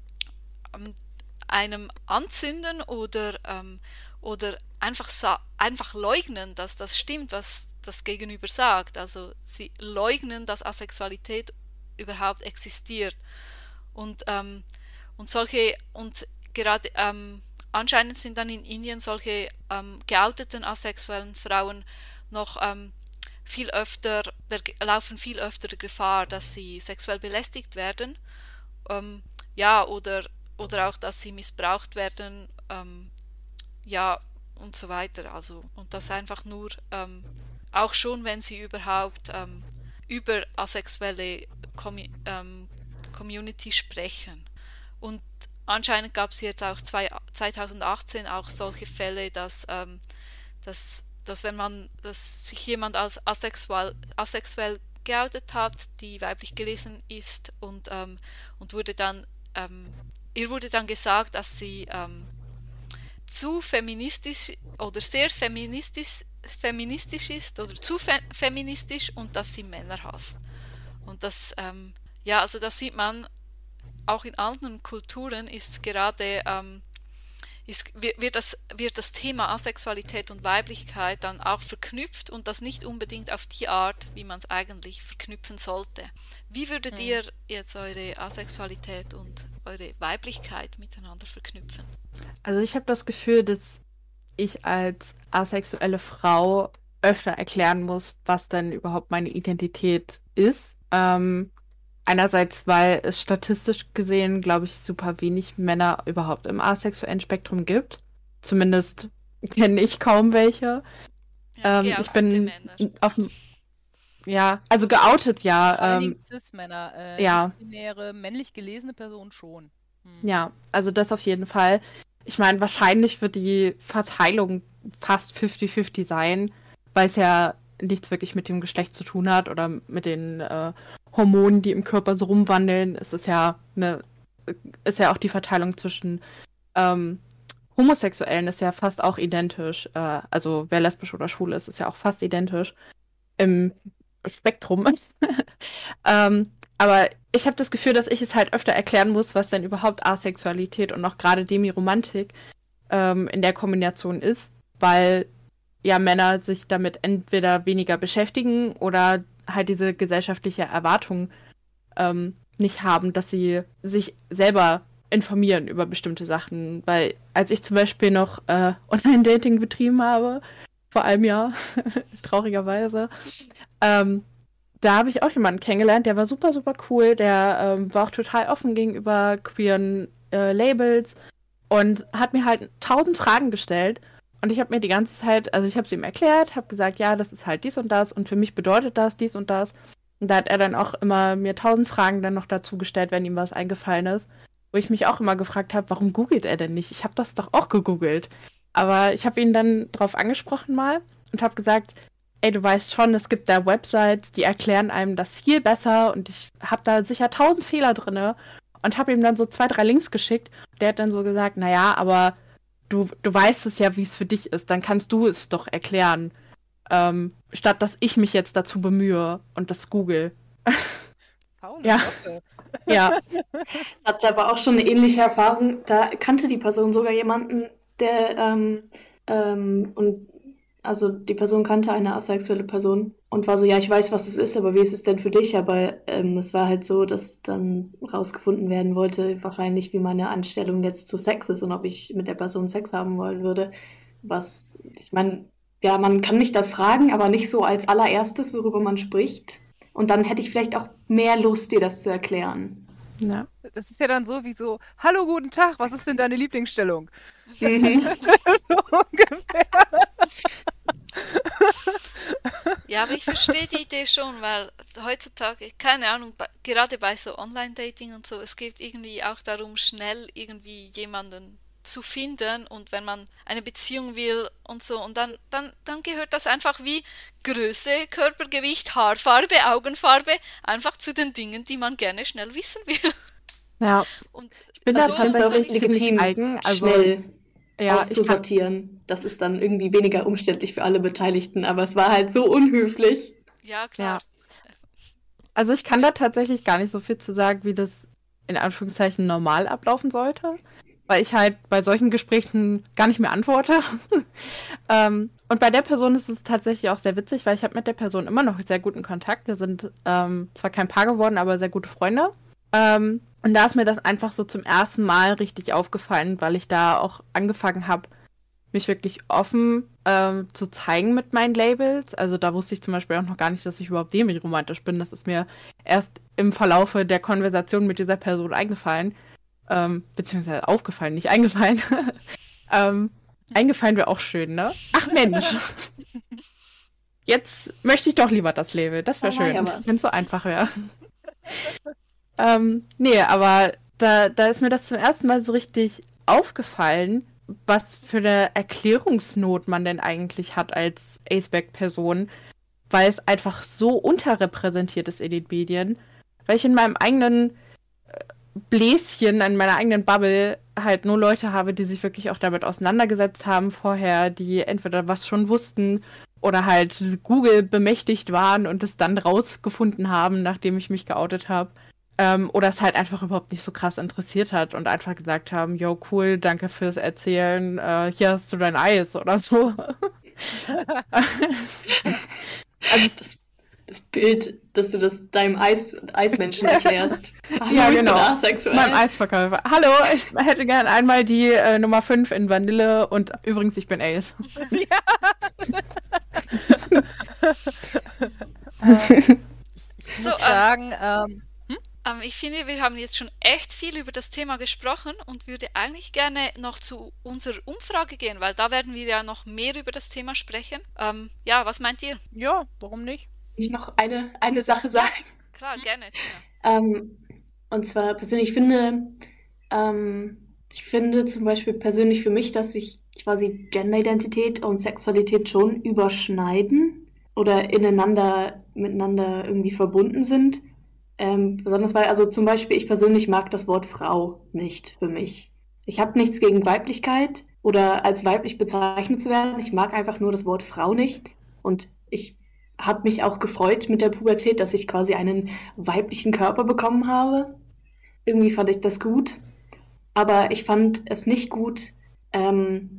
einem anzünden oder, ähm, oder einfach, sa- einfach leugnen, dass das stimmt, was das Gegenüber sagt. Also sie leugnen, dass Asexualität überhaupt existiert. Und, ähm, und solche, und gerade ähm, anscheinend sind dann in Indien solche ähm, geouteten asexuellen Frauen noch ähm, viel öfter, der, laufen viel öfter Gefahr, dass sie sexuell belästigt werden. Ähm, ja, oder oder auch, dass sie missbraucht werden, ähm, ja, und so weiter. Also, und das einfach nur, ähm, auch schon, wenn sie überhaupt ähm, über asexuelle Com- ähm, Community sprechen. Und anscheinend gab es jetzt auch zwei, zwanzig achtzehn auch solche Fälle, dass, ähm, dass, dass wenn man, dass sich jemand als asexuell, asexuell geoutet hat, die weiblich gelesen ist und, ähm, und wurde dann ähm, ihr wurde dann gesagt, dass sie ähm, zu feministisch oder sehr feministisch, feministisch ist oder zu fe- feministisch und dass sie Männer hasst. Und das, ähm, ja, also das sieht man, auch in anderen Kulturen ist gerade, ähm, ist, wird, das, wird das Thema Asexualität und Weiblichkeit dann auch verknüpft und das nicht unbedingt auf die Art, wie man es eigentlich verknüpfen sollte. Wie würdet ihr jetzt eure Asexualität und eure Weiblichkeit miteinander verknüpfen? Also ich habe das Gefühl, dass ich als asexuelle Frau öfter erklären muss, was denn überhaupt meine Identität ist. Ähm, einerseits, weil es statistisch gesehen, glaube ich, super wenig Männer überhaupt im asexuellen Spektrum gibt. Zumindest kenne ich kaum welche. Ja, Ähm, ich geoutete bin Männer. auf dem, ja, also geoutet, Vor ja. allen Ähm, Dingen Cis-Männer, äh, ja. nicht-binäre, männlich gelesene Personen schon. Hm. Ja, also das auf jeden Fall. Ich meine, wahrscheinlich wird die Verteilung fast fünfzig fünfzig sein, weil es ja nichts wirklich mit dem Geschlecht zu tun hat oder mit den äh, Hormonen, die im Körper so rumwandeln. Es ist ja eine, ist ja auch die Verteilung zwischen ähm, Homosexuellen ist ja fast auch identisch. Äh, also wer lesbisch oder schwul ist, ist ja auch fast identisch im Spektrum. ähm, aber ich habe das Gefühl, dass ich es halt öfter erklären muss, was denn überhaupt Asexualität und auch gerade Demiromantik ähm, in der Kombination ist, weil ja Männer sich damit entweder weniger beschäftigen oder halt diese gesellschaftliche Erwartung ähm, nicht haben, dass sie sich selber informieren über bestimmte Sachen. Weil als ich zum Beispiel noch äh, Online-Dating betrieben habe, vor einem Jahr, traurigerweise, ähm, da habe ich auch jemanden kennengelernt, der war super, super cool, der ähm, war auch total offen gegenüber queeren äh, Labels und hat mir halt tausend Fragen gestellt und ich habe mir die ganze Zeit, also ich habe es ihm erklärt, habe gesagt, ja, das ist halt dies und das und für mich bedeutet das dies und das und da hat er dann auch immer mir tausend Fragen dann noch dazu gestellt, wenn ihm was eingefallen ist, wo ich mich auch immer gefragt habe, warum googelt er denn nicht? Ich habe das doch auch gegoogelt, aber ich habe ihn dann drauf angesprochen mal und habe gesagt, ey, du weißt schon, es gibt da Websites, die erklären einem das viel besser und ich habe da sicher tausend Fehler drin und habe ihm dann so zwei, drei Links geschickt. Der hat dann so gesagt, naja, aber du, du weißt es ja, wie es für dich ist, dann kannst du es doch erklären, ähm, statt dass ich mich jetzt dazu bemühe und das google. Faule Ja. Socke. Ja, Hatte aber auch schon eine ähnliche Erfahrung. Da kannte die Person sogar jemanden, der ähm, ähm, und also die Person kannte eine asexuelle Person und war so, ja, ich weiß, was es ist, aber wie ist es denn für dich? Aber ähm, es war halt so, dass dann rausgefunden werden wollte, wahrscheinlich, wie meine Einstellung jetzt zu Sex ist und ob ich mit der Person Sex haben wollen würde. Was, ich meine, ja, man kann mich das fragen, aber nicht so als allererstes, worüber man spricht. Und dann hätte ich vielleicht auch mehr Lust, dir das zu erklären. Ja. Das ist ja dann so wie so, hallo, guten Tag, was ist denn deine Lieblingsstellung? Mhm. So ungefähr. Ja, aber ich verstehe die Idee schon, weil heutzutage, keine Ahnung, bei, gerade bei so Online-Dating und so, es geht irgendwie auch darum, schnell irgendwie jemanden zu finden und wenn man eine Beziehung will und so und dann, dann, dann gehört das einfach wie Größe, Körpergewicht, Haarfarbe, Augenfarbe einfach zu den Dingen, die man gerne schnell wissen will. Ja, Und ich bin So da ist es auch tatsächlich legitim, ziemlich eigen. Also, schnell ja, ich kann, auszusortieren. Das ist dann irgendwie weniger umständlich für alle Beteiligten, aber es war halt so unhöflich. ja, klar. also ich kann da tatsächlich gar nicht so viel zu sagen, wie das in Anführungszeichen normal ablaufen sollte, weil ich halt bei solchen Gesprächen gar nicht mehr antworte. ähm, und bei der Person ist es tatsächlich auch sehr witzig, weil ich habe mit der Person immer noch sehr guten Kontakt. Wir sind ähm, zwar kein Paar geworden, aber sehr gute Freunde. Ähm, und da ist mir das einfach so zum ersten Mal richtig aufgefallen, weil ich da auch angefangen habe, mich wirklich offen ähm, zu zeigen mit meinen Labels. Also da wusste ich zum Beispiel auch noch gar nicht, dass ich überhaupt demi-romantisch bin. Das ist mir erst im Verlaufe der Konversation mit dieser Person eingefallen. Ähm, beziehungsweise aufgefallen, nicht eingefallen. ähm, eingefallen wäre auch schön, ne? Ach Mensch! Jetzt möchte ich doch lieber das Label. Das wäre Da war schön, ja was. wenn es so einfach wäre. ähm, nee, aber da, da ist mir das zum ersten Mal so richtig aufgefallen, was für eine Erklärungsnot man denn eigentlich hat als Aceback-Person, weil es einfach so unterrepräsentiert ist in den Medien, weil ich in meinem eigenen äh, Bläschen, in meiner eigenen Bubble halt nur Leute habe, die sich wirklich auch damit auseinandergesetzt haben vorher, die entweder was schon wussten oder halt Google bemächtigt waren und es dann rausgefunden haben, nachdem ich mich geoutet habe. Ähm, oder es halt einfach überhaupt nicht so krass interessiert hat und einfach gesagt haben, yo, cool, danke fürs Erzählen, äh, hier hast du dein Eis oder so. Also das, das Bild, dass du das deinem Eis, Eismenschen erklärst. Hallo, Ja, ich genau. bin asexuell. Meinem Eisverkäufer. Hallo, ich hätte gern einmal die äh, Nummer fünf in Vanille und übrigens, ich bin Ace. Ich So, muss ähm, sagen, ähm, Ähm, ich finde, wir haben jetzt schon echt viel über das Thema gesprochen und würde eigentlich gerne noch zu unserer Umfrage gehen, weil da werden wir ja noch mehr über das Thema sprechen. Ähm, ja, was meint ihr? ja, warum nicht? Ich noch eine, eine Sache sagen. Klar, gerne, Tina. Ähm, und zwar persönlich finde, ähm, ich finde zum Beispiel persönlich für mich, dass sich quasi Genderidentität und Sexualität schon überschneiden oder ineinander, miteinander irgendwie verbunden sind. Ähm, besonders weil, also zum Beispiel, ich persönlich mag das Wort Frau nicht für mich. Ich habe nichts gegen Weiblichkeit oder als weiblich bezeichnet zu werden. Ich mag einfach nur das Wort Frau nicht. Und ich habe mich auch gefreut mit der Pubertät, dass ich quasi einen weiblichen Körper bekommen habe. Irgendwie fand ich das gut. Aber ich fand es nicht gut. Ähm,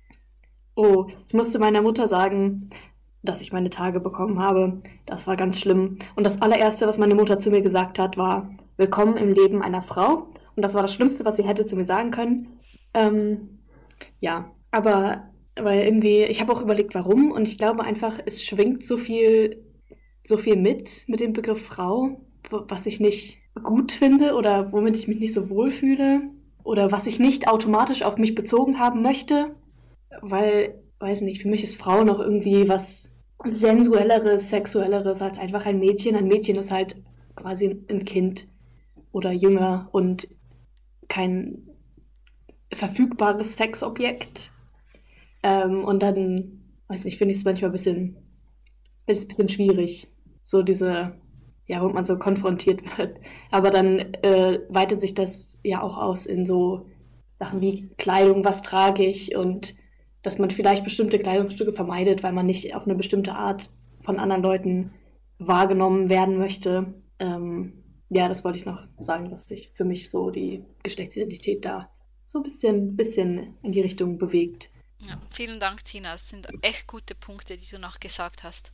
oh, ich musste meiner Mutter sagen, dass ich meine Tage bekommen habe. Das war ganz schlimm. Und das allererste, was meine Mutter zu mir gesagt hat, war: Willkommen im Leben einer Frau. Und das war das Schlimmste, was sie hätte zu mir sagen können. Ähm, ja, aber weil irgendwie, ich habe auch überlegt, warum. Und ich glaube einfach, es schwingt so viel, so viel mit, mit dem Begriff Frau, was ich nicht gut finde oder womit ich mich nicht so wohl fühle. Oder was ich nicht automatisch auf mich bezogen haben möchte. Weil, weiß nicht, für mich ist Frau noch irgendwie was sensuelleres, sexuelleres als einfach ein Mädchen. Ein Mädchen ist halt quasi ein Kind oder jünger und kein verfügbares Sexobjekt. Ähm, und dann, weiß nicht, finde ich es manchmal ein bisschen, finde ich es ein bisschen schwierig. So diese, ja, wo man so konfrontiert wird. Aber dann äh, weitet sich das ja auch aus in so Sachen wie Kleidung, was trage ich und dass man vielleicht bestimmte Kleidungsstücke vermeidet, weil man nicht auf eine bestimmte Art von anderen Leuten wahrgenommen werden möchte. Ähm, ja, das wollte ich noch sagen, dass sich für mich so die Geschlechtsidentität da so ein bisschen, bisschen in die Richtung bewegt. Ja, vielen Dank, Tina. Das sind echt gute Punkte, die du noch gesagt hast.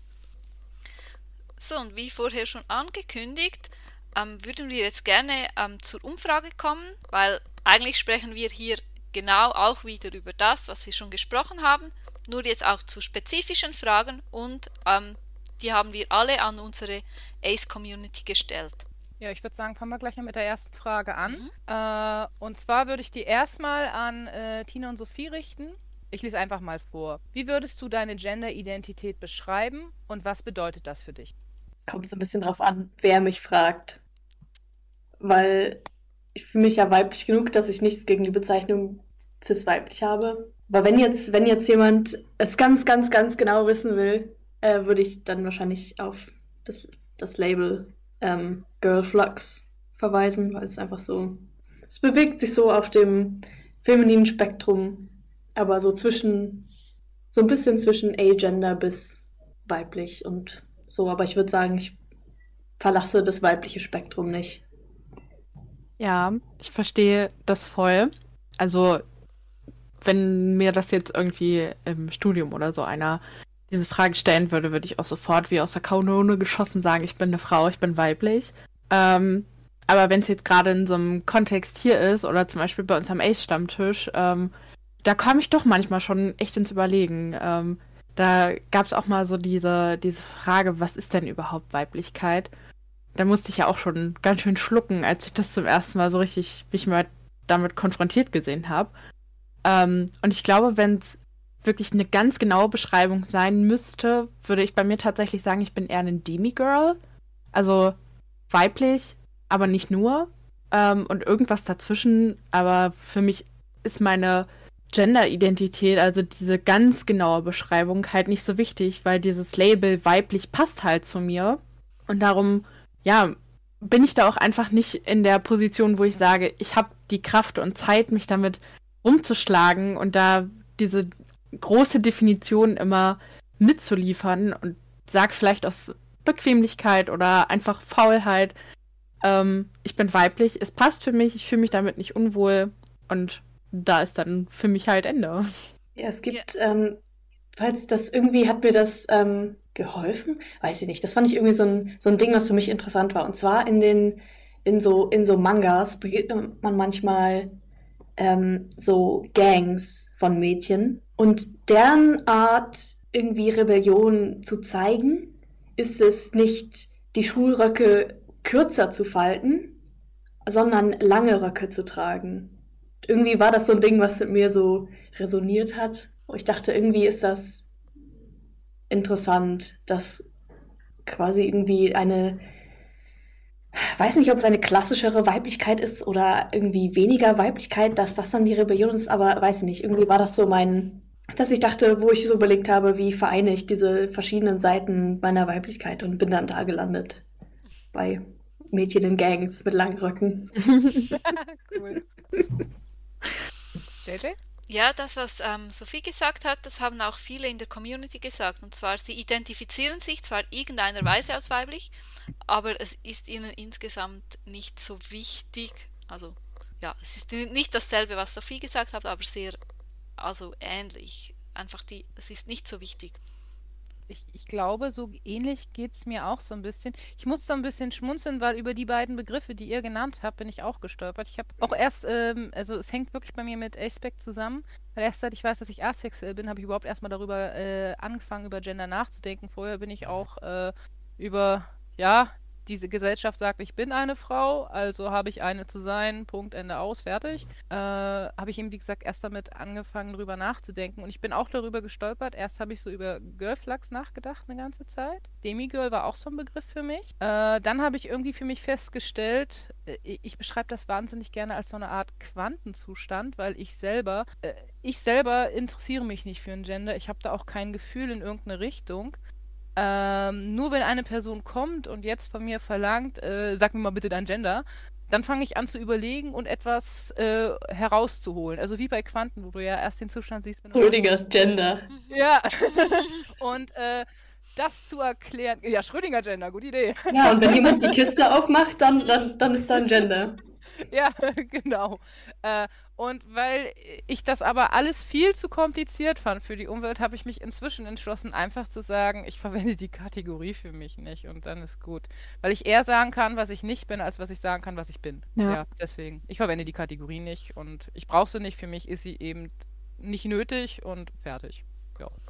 So, und wie vorher schon angekündigt, ähm, würden wir jetzt gerne ähm, zur Umfrage kommen, weil eigentlich sprechen wir hier genau auch wieder über das, was wir schon gesprochen haben, nur jetzt auch zu spezifischen Fragen und ähm, die haben wir alle an unsere Ace-Community gestellt. Ja, ich würde sagen, fangen wir gleich mal mit der ersten Frage an. Mhm. Äh, und zwar würde ich die erstmal an äh, Tina und Sophie richten. Ich lese einfach mal vor. Wie würdest du deine Gender-Identität beschreiben und was bedeutet das für dich? Es kommt so ein bisschen drauf an, wer mich fragt. Weil ich fühle mich ja weiblich genug, dass ich nichts gegen die Bezeichnung cis-weiblich habe. Aber wenn jetzt, wenn jetzt jemand es ganz, ganz, ganz genau wissen will, äh, würde ich dann wahrscheinlich auf das, das Label ähm, Girl Flux verweisen, weil es einfach so, es bewegt sich so auf dem femininen Spektrum, aber so zwischen, so ein bisschen zwischen agender bis weiblich und so. Aber ich würde sagen, ich verlasse das weibliche Spektrum nicht. Ja, ich verstehe das voll. Also, wenn mir das jetzt irgendwie im Studium oder so einer diese Frage stellen würde, würde ich auch sofort wie aus der Kanone geschossen sagen, ich bin eine Frau, ich bin weiblich. Ähm, aber wenn es jetzt gerade in so einem Kontext hier ist oder zum Beispiel bei uns am Ace-Stammtisch, ähm, da kam ich doch manchmal schon echt ins Überlegen. Ähm, da gab es auch mal so diese, diese Frage, was ist denn überhaupt Weiblichkeit? Da musste ich ja auch schon ganz schön schlucken, als ich das zum ersten Mal so richtig, mich mal damit konfrontiert gesehen habe. Ähm, und ich glaube, wenn es wirklich eine ganz genaue Beschreibung sein müsste, würde ich bei mir tatsächlich sagen, ich bin eher ein Demigirl. Also weiblich, aber nicht nur. Ähm, und irgendwas dazwischen. Aber für mich ist meine Gender-Identität, also diese ganz genaue Beschreibung, halt nicht so wichtig, weil dieses Label weiblich passt halt zu mir. Und darum, ja, bin ich da auch einfach nicht in der Position, wo ich sage, ich habe die Kraft und Zeit, mich damit rumzuschlagen und da diese große Definition immer mitzuliefern und sag vielleicht aus Bequemlichkeit oder einfach Faulheit, ähm, ich bin weiblich, es passt für mich, ich fühle mich damit nicht unwohl und da ist dann für mich halt Ende. Ja, es gibt, ähm, falls das irgendwie hat mir das ähm, geholfen, weiß ich nicht. Das fand ich irgendwie so ein, so ein Ding, was für mich interessant war. Und zwar in den, in so, in so Mangas begegnet man manchmal ähm, so Gangs von Mädchen. Und deren Art, irgendwie Rebellion zu zeigen, ist es nicht, die Schulröcke kürzer zu falten, sondern lange Röcke zu tragen. Irgendwie war das so ein Ding, was mit mir so resoniert hat. Und ich dachte, irgendwie ist das interessant, dass quasi irgendwie eine, weiß nicht, ob es eine klassischere Weiblichkeit ist oder irgendwie weniger Weiblichkeit, dass das dann die Rebellion ist, aber weiß ich nicht. Irgendwie war das so mein, dass ich dachte, wo ich so überlegt habe, wie vereine ich diese verschiedenen Seiten meiner Weiblichkeit und bin dann da gelandet. Bei Mädchen in Gangs mit langen Röcken. Cool. Dede? Ja, das, was ähm, Sophie gesagt hat, das haben auch viele in der Community gesagt. Und zwar, sie identifizieren sich zwar irgendeiner Weise als weiblich, aber es ist ihnen insgesamt nicht so wichtig. Also, ja, es ist nicht dasselbe, was Sophie gesagt hat, aber sehr, also ähnlich. Einfach die, es ist nicht so wichtig. Ich, ich glaube, so ähnlich geht es mir auch so ein bisschen. Ich muss so ein bisschen schmunzeln, weil über die beiden Begriffe, die ihr genannt habt, bin ich auch gestolpert. Ich habe auch erst, ähm, also es hängt wirklich bei mir mit Aspect zusammen, weil erst seit ich weiß, dass ich asexuell bin, habe ich überhaupt erstmal darüber äh, angefangen, über Gender nachzudenken. Vorher bin ich auch äh, über, ja, diese Gesellschaft sagt, ich bin eine Frau, also habe ich eine zu sein, Punkt, Ende aus, fertig. Äh, habe ich eben, wie gesagt, erst damit angefangen, drüber nachzudenken. Und ich bin auch darüber gestolpert. Erst habe ich so über Girlflux nachgedacht eine ganze Zeit. Demigirl war auch so ein Begriff für mich. Äh, dann habe ich irgendwie für mich festgestellt, äh, ich beschreibe das wahnsinnig gerne als so eine Art Quantenzustand, weil ich selber, äh, ich selber interessiere mich nicht für ein Gender. Ich habe da auch kein Gefühl in irgendeine Richtung. Ähm, nur wenn eine Person kommt und jetzt von mir verlangt, äh, sag mir mal bitte dein Gender, dann fange ich an zu überlegen und etwas äh, herauszuholen. Also wie bei Quanten, wo du ja erst den Zustand siehst, wenn du... Schrödingers Gender. Ja. Und äh, das zu erklären... Ja, Schrödinger Gender, gute Idee. Ja, und wenn jemand die Kiste aufmacht, dann, dann, dann ist da ein Gender. Ja, genau. Äh, und weil ich das aber alles viel zu kompliziert fand für die Umwelt, habe ich mich inzwischen entschlossen, einfach zu sagen, ich verwende die Kategorie für mich nicht und dann ist gut. Weil ich eher sagen kann, was ich nicht bin, als was ich sagen kann, was ich bin. Ja. Ja, deswegen. Ich verwende die Kategorie nicht und ich brauche sie nicht. Für mich ist sie eben nicht nötig und fertig. Ja.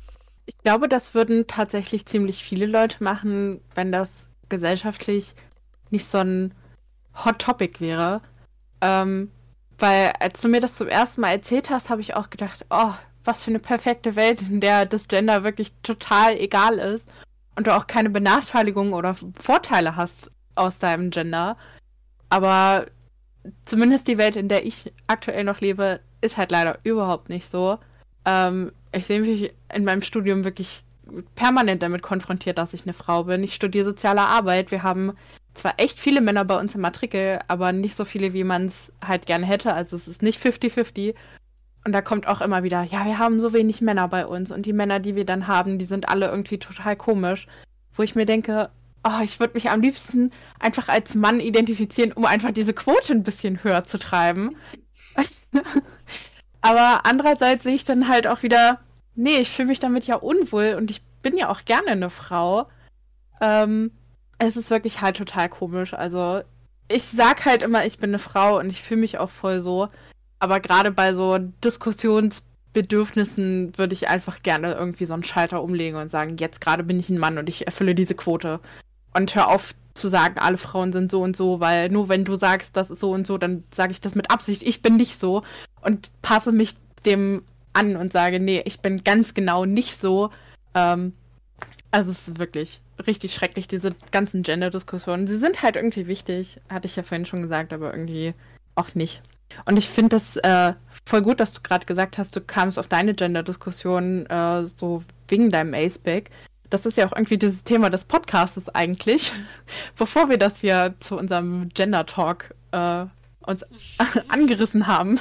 Ich glaube, das würden tatsächlich ziemlich viele Leute machen, wenn das gesellschaftlich nicht so ein Hot Topic wäre. Ähm, weil als du mir das zum ersten Mal erzählt hast, habe ich auch gedacht, oh, was für eine perfekte Welt, in der das Gender wirklich total egal ist und du auch keine Benachteiligung oder Vorteile hast aus deinem Gender. Aber zumindest die Welt, in der ich aktuell noch lebe, ist halt leider überhaupt nicht so. Ähm, ich sehe mich in meinem Studium wirklich permanent damit konfrontiert, dass ich eine Frau bin. Ich studiere soziale Arbeit. Wir haben zwar echt viele Männer bei uns im Matrikel, aber nicht so viele, wie man es halt gerne hätte. Also es ist nicht fifty fifty. Und da kommt auch immer wieder, ja, wir haben so wenig Männer bei uns. Und die Männer, die wir dann haben, die sind alle irgendwie total komisch. Wo ich mir denke, oh, ich würde mich am liebsten einfach als Mann identifizieren, um einfach diese Quote ein bisschen höher zu treiben. Aber andererseits sehe ich dann halt auch wieder, nee, ich fühle mich damit ja unwohl und ich bin ja auch gerne eine Frau. Ähm, es ist wirklich halt total komisch. Also ich sag halt immer, ich bin eine Frau und ich fühle mich auch voll so. Aber gerade bei so Diskussionsbedürfnissen würde ich einfach gerne irgendwie so einen Schalter umlegen und sagen, jetzt gerade bin ich ein Mann und ich erfülle diese Quote. Und hör auf zu sagen, alle Frauen sind so und so, weil nur wenn du sagst, das ist so und so, dann sage ich das mit Absicht, ich bin nicht so und passe mich dem an und sage, nee, ich bin ganz genau nicht so. Ähm, also es ist wirklich richtig schrecklich, diese ganzen Gender-Diskussionen. Sie sind halt irgendwie wichtig, hatte ich ja vorhin schon gesagt, aber irgendwie auch nicht. Und ich finde das äh, voll gut, dass du gerade gesagt hast, du kamst auf deine Gender-Diskussion äh, so wegen deinem Aceback. Das ist ja auch irgendwie dieses Thema des Podcasts eigentlich. Bevor wir das hier zu unserem Gender-Talk äh, uns angerissen haben.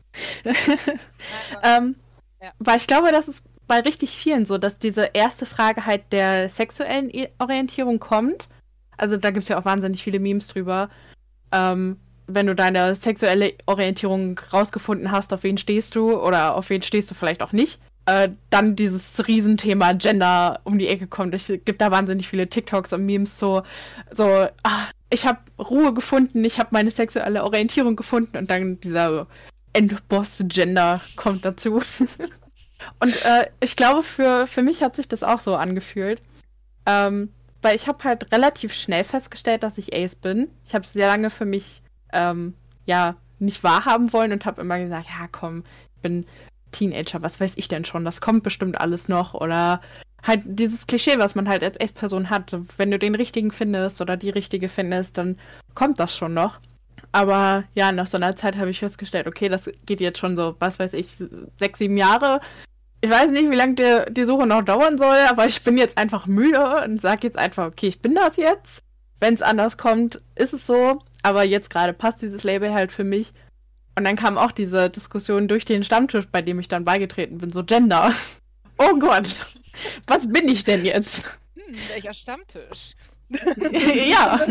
ähm, Ja. Weil ich glaube, das ist bei richtig vielen so, dass diese erste Frage halt der sexuellen I- Orientierung kommt. Also da gibt es ja auch wahnsinnig viele Memes drüber. Ähm, wenn du deine sexuelle Orientierung rausgefunden hast, auf wen stehst du oder auf wen stehst du vielleicht auch nicht, äh, dann dieses Riesenthema Gender um die Ecke kommt. Es gibt da wahnsinnig viele TikToks und Memes so, so ah, ich habe Ruhe gefunden, ich habe meine sexuelle Orientierung gefunden und dann dieser Endboss Gender kommt dazu. Und äh, ich glaube, für, für mich hat sich das auch so angefühlt. Ähm, weil ich habe halt relativ schnell festgestellt, dass ich Ace bin. Ich habe es sehr lange für mich ähm, ja nicht wahrhaben wollen und habe immer gesagt, ja komm, ich bin Teenager, was weiß ich denn schon, das kommt bestimmt alles noch. Oder halt dieses Klischee, was man halt als Ace-Person hat. Wenn du den richtigen findest oder die richtige findest, dann kommt das schon noch. Aber ja, nach so einer Zeit habe ich festgestellt, okay, das geht jetzt schon so, was weiß ich, sechs, sieben Jahre. Ich weiß nicht, wie lange die, die Suche noch dauern soll, aber ich bin jetzt einfach müde und sage jetzt einfach, okay, ich bin das jetzt. Wenn es anders kommt, ist es so. Aber jetzt gerade passt dieses Label halt für mich. Und dann kam auch diese Diskussion durch den Stammtisch, bei dem ich dann beigetreten bin, so Gender. Oh Gott, was bin ich denn jetzt? Hm, welcher Stammtisch? Ja.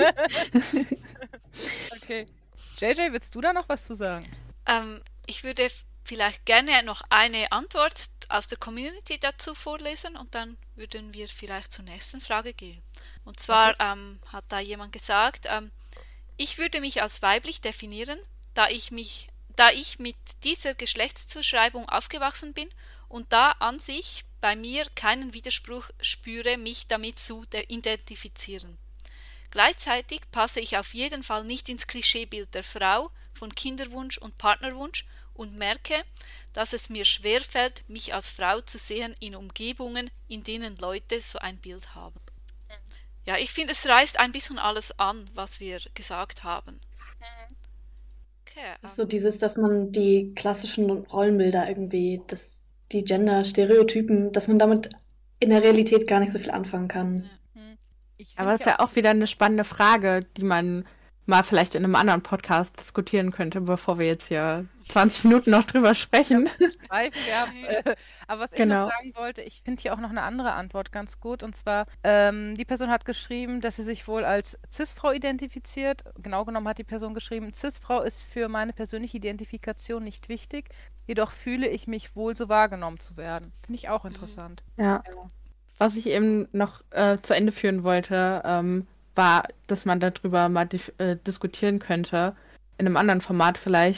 Okay. J J, willst du da noch was zu sagen? Ähm, ich würde f- vielleicht gerne noch eine Antwort aus der Community dazu vorlesen und dann würden wir vielleicht zur nächsten Frage gehen. Und zwar ähm, hat da jemand gesagt, ähm, ich würde mich als weiblich definieren, da ich mich, da ich mit dieser Geschlechtszuschreibung aufgewachsen bin und da an sich bei mir keinen Widerspruch spüre, mich damit zu de- identifizieren. Gleichzeitig passe ich auf jeden Fall nicht ins Klischeebild der Frau von Kinderwunsch und Partnerwunsch und merke, dass es mir schwerfällt, mich als Frau zu sehen in Umgebungen, in denen Leute so ein Bild haben. Ja, ich finde, es reißt ein bisschen alles an, was wir gesagt haben. Okay, ähm, So dieses, dass man die klassischen Rollenbilder irgendwie, das, die Gender-Stereotypen, dass man damit in der Realität gar nicht so viel anfangen kann. Ich Aber find es ist ja auch wieder eine spannende Frage, die man mal vielleicht in einem anderen Podcast diskutieren könnte, bevor wir jetzt hier zwanzig Minuten noch drüber sprechen. Zweifel gehabt. Äh, aber was ich Genau. noch sagen wollte, ich finde hier auch noch eine andere Antwort ganz gut. Und zwar, ähm, die Person hat geschrieben, dass sie sich wohl als Cis-Frau identifiziert. Genau genommen hat die Person geschrieben, Cis-Frau ist für meine persönliche Identifikation nicht wichtig, jedoch fühle ich mich wohl, so wahrgenommen zu werden. Finde ich auch interessant. Ja. Was ich eben noch äh, zu Ende führen wollte, ähm, war, dass man darüber mal dif- äh, diskutieren könnte, in einem anderen Format vielleicht,